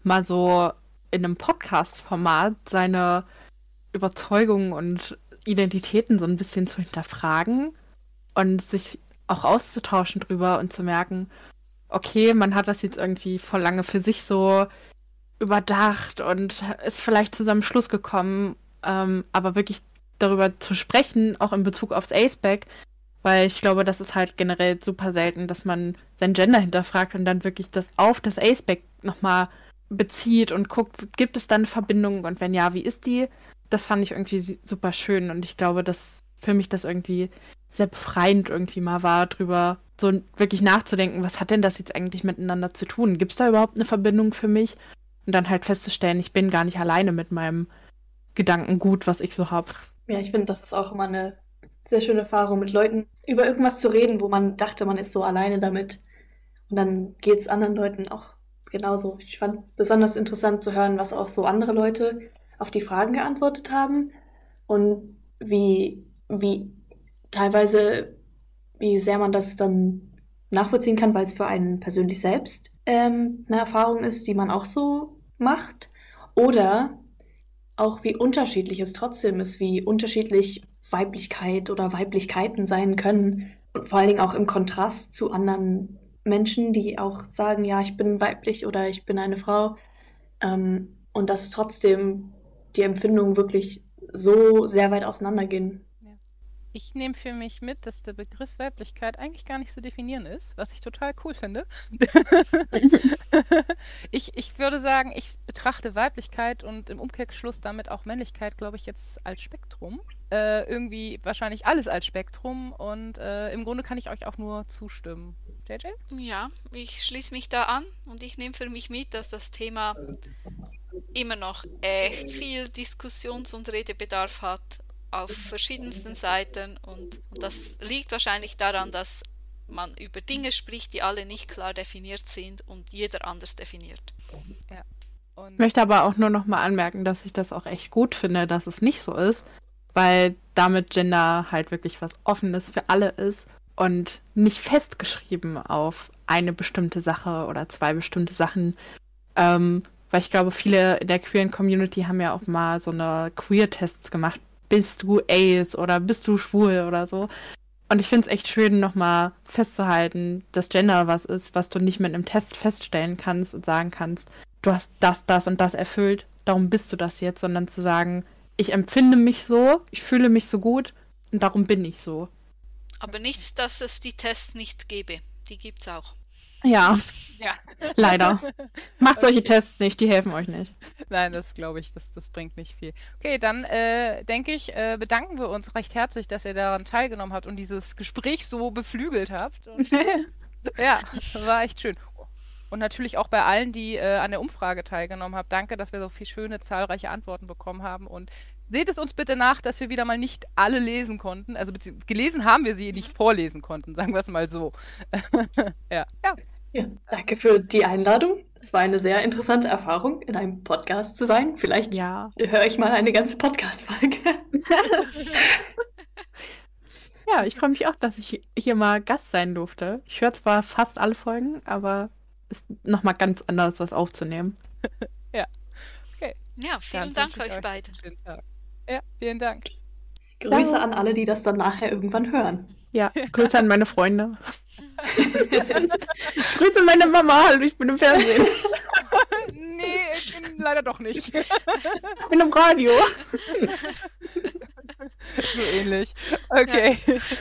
mal so in einem Podcast-Format seine Überzeugungen und Identitäten so ein bisschen zu hinterfragen und sich auch auszutauschen drüber und zu merken, okay, man hat das jetzt irgendwie voll lange für sich so überdacht und ist vielleicht zu seinem Schluss gekommen, ähm, aber wirklich darüber zu sprechen, auch in Bezug aufs Aceback, weil ich glaube, das ist halt generell super selten, dass man sein Gender hinterfragt und dann wirklich das auf das Aceback nochmal bezieht und guckt, gibt es da eine Verbindung und wenn ja, wie ist die? Das fand ich irgendwie su- super schön und ich glaube, dass für mich das irgendwie sehr befreiend irgendwie mal war, drüber so wirklich nachzudenken, was hat denn das jetzt eigentlich miteinander zu tun? Gibt es da überhaupt eine Verbindung für mich? Und dann halt festzustellen, ich bin gar nicht alleine mit meinem Gedankengut, was ich so habe. Ja, ich finde, das ist auch immer eine sehr schöne Erfahrung, mit Leuten über irgendwas zu reden, wo man dachte, man ist so alleine damit. Und dann geht es anderen Leuten auch genauso. Ich fand besonders interessant zu hören, was auch so andere Leute auf die Fragen geantwortet haben und wie, wie teilweise, wie sehr man das dann nachvollziehen kann, weil es für einen persönlich selbst ähm, eine Erfahrung ist, die man auch so macht. Oder auch wie unterschiedlich es trotzdem ist, wie unterschiedlich Weiblichkeit oder Weiblichkeiten sein können. Und vor allen Dingen auch im Kontrast zu anderen Menschen, die auch sagen, ja, ich bin weiblich oder ich bin eine Frau. Ähm, und dass trotzdem die Empfindungen wirklich so sehr weit auseinandergehen. Ich nehme für mich mit, dass der Begriff Weiblichkeit eigentlich gar nicht zu definieren ist, was ich total cool finde. ich, ich würde sagen, ich betrachte Weiblichkeit und im Umkehrschluss damit auch Männlichkeit, glaube ich, jetzt als Spektrum. Äh, irgendwie wahrscheinlich alles als Spektrum und äh, im Grunde kann ich euch auch nur zustimmen. J J? Ja, ich schließe mich da an und ich nehme für mich mit, dass das Thema immer noch echt viel Diskussions- und Redebedarf hat auf verschiedensten Seiten und, und das liegt wahrscheinlich daran, dass man über Dinge spricht, die alle nicht klar definiert sind und jeder anders definiert. Ja. Und Ich möchte aber auch nur noch mal anmerken, dass ich das auch echt gut finde, dass es nicht so ist, weil damit Gender halt wirklich was Offenes für alle ist und nicht festgeschrieben auf eine bestimmte Sache oder zwei bestimmte Sachen. Ähm, weil ich glaube, viele in der queeren Community haben ja auch mal so eine Queer-Tests gemacht. Bist du ace oder bist du schwul oder so. Und ich finde es echt schön, nochmal festzuhalten, dass Gender was ist, was du nicht mit einem Test feststellen kannst und sagen kannst, du hast das, das und das erfüllt, darum bist du das jetzt, sondern zu sagen, ich empfinde mich so, ich fühle mich so gut und darum bin ich so. Aber nicht, dass es die Tests nicht gäbe. Die gibt's auch. Ja, ja. leider. Macht solche Tests nicht, die helfen euch nicht. Nein, das glaube ich, das, das bringt nicht viel. Okay, dann äh, denke ich, äh, bedanken wir uns recht herzlich, dass ihr daran teilgenommen habt und dieses Gespräch so beflügelt habt. Und, ja, war echt schön. Und natürlich auch bei allen, die äh, an der Umfrage teilgenommen haben. Danke, dass wir so viele schöne, zahlreiche Antworten bekommen haben. Und seht es uns bitte nach, dass wir wieder mal nicht alle lesen konnten. Also gelesen haben wir sie, nicht vorlesen konnten, sagen wir es mal so. ja, ja. Ja, danke für die Einladung. Es war eine sehr interessante Erfahrung, in einem Podcast zu sein. Vielleicht Ja. höre ich mal eine ganze Podcast-Folge. Ja, ich freue mich auch, dass ich hier mal Gast sein durfte. Ich höre zwar fast alle Folgen, aber ist nochmal ganz anders, was aufzunehmen. Ja, okay. Ja, vielen Dann Dank wünsche ich euch beiden. einen schönen Tag. Ja, vielen Dank. Grüße Ciao. an alle, die das dann nachher irgendwann hören. Ja, Grüße an meine Freunde. Grüße meine Mama, hallo, ich bin im Fernsehen. Nee, ich bin leider doch nicht. Ich bin im Radio. So ähnlich. Okay.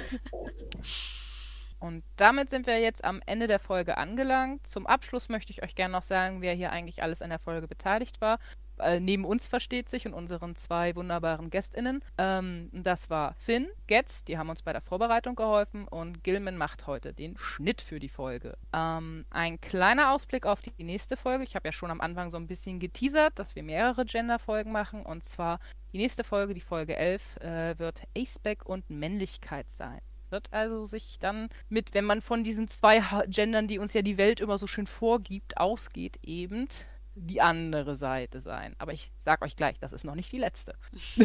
Und damit sind wir jetzt am Ende der Folge angelangt. Zum Abschluss möchte ich euch gerne noch sagen, wer hier eigentlich alles an der Folge beteiligt war. Äh, neben uns versteht sich und unseren zwei wunderbaren GästInnen. Ähm, das war Finn, Getz, die haben uns bei der Vorbereitung geholfen und Gilman macht heute den Schnitt für die Folge. Ähm, ein kleiner Ausblick auf die nächste Folge. Ich habe ja schon am Anfang so ein bisschen geteasert, dass wir mehrere Gender-Folgen machen und zwar die nächste Folge, die Folge elf, äh, wird Aceback und Männlichkeit sein. Wird also sich dann mit, wenn man von diesen zwei Ha- Gendern, die uns ja die Welt immer so schön vorgibt, ausgeht, eben die andere Seite sein. Aber ich sag euch gleich, das ist noch nicht die letzte.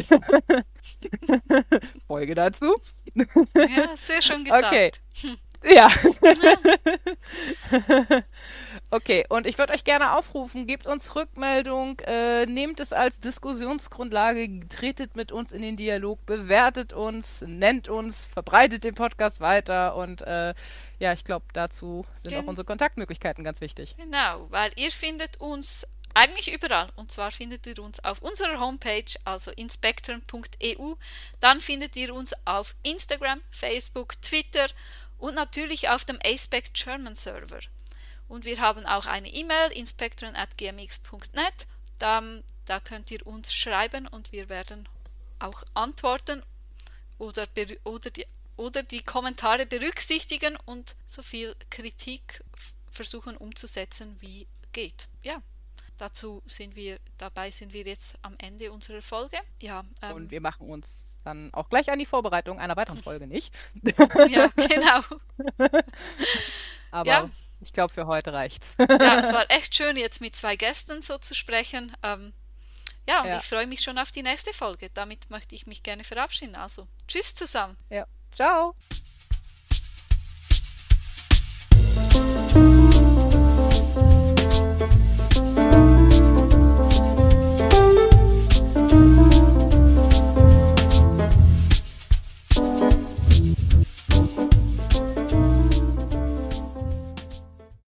Folge dazu. Ja, sehr schön gesagt. Okay. Ja. Okay, und ich würde euch gerne aufrufen, gebt uns Rückmeldung, äh, nehmt es als Diskussionsgrundlage, tretet mit uns in den Dialog, bewertet uns, nennt uns, verbreitet den Podcast weiter und äh, ja, ich glaube, dazu sind Gen- auch unsere Kontaktmöglichkeiten ganz wichtig. Genau, weil ihr findet uns eigentlich überall. Und zwar findet ihr uns auf unserer Homepage, also inspektren punkt e u. Dann findet ihr uns auf Instagram, Facebook, Twitter und natürlich auf dem Aspect German Server. Und wir haben auch eine E-Mail, inspektren at g m x punkt net. Da, da könnt ihr uns schreiben und wir werden auch antworten oder, ber- oder, die, oder die Kommentare berücksichtigen und so viel Kritik f- versuchen umzusetzen, wie geht. Ja, dazu sind wir, dabei sind wir jetzt am Ende unserer Folge. Ja, ähm, Und wir machen uns dann auch gleich an die Vorbereitung einer weiteren Folge, nicht? ja genau. Aber Ja. ich glaube, für heute reicht's. Ja, es war echt schön, jetzt mit zwei Gästen so zu sprechen. Ähm, ja, und Ja. ich freue mich schon auf die nächste Folge. Damit möchte ich mich gerne verabschieden. Also, tschüss zusammen. Ja. Ciao!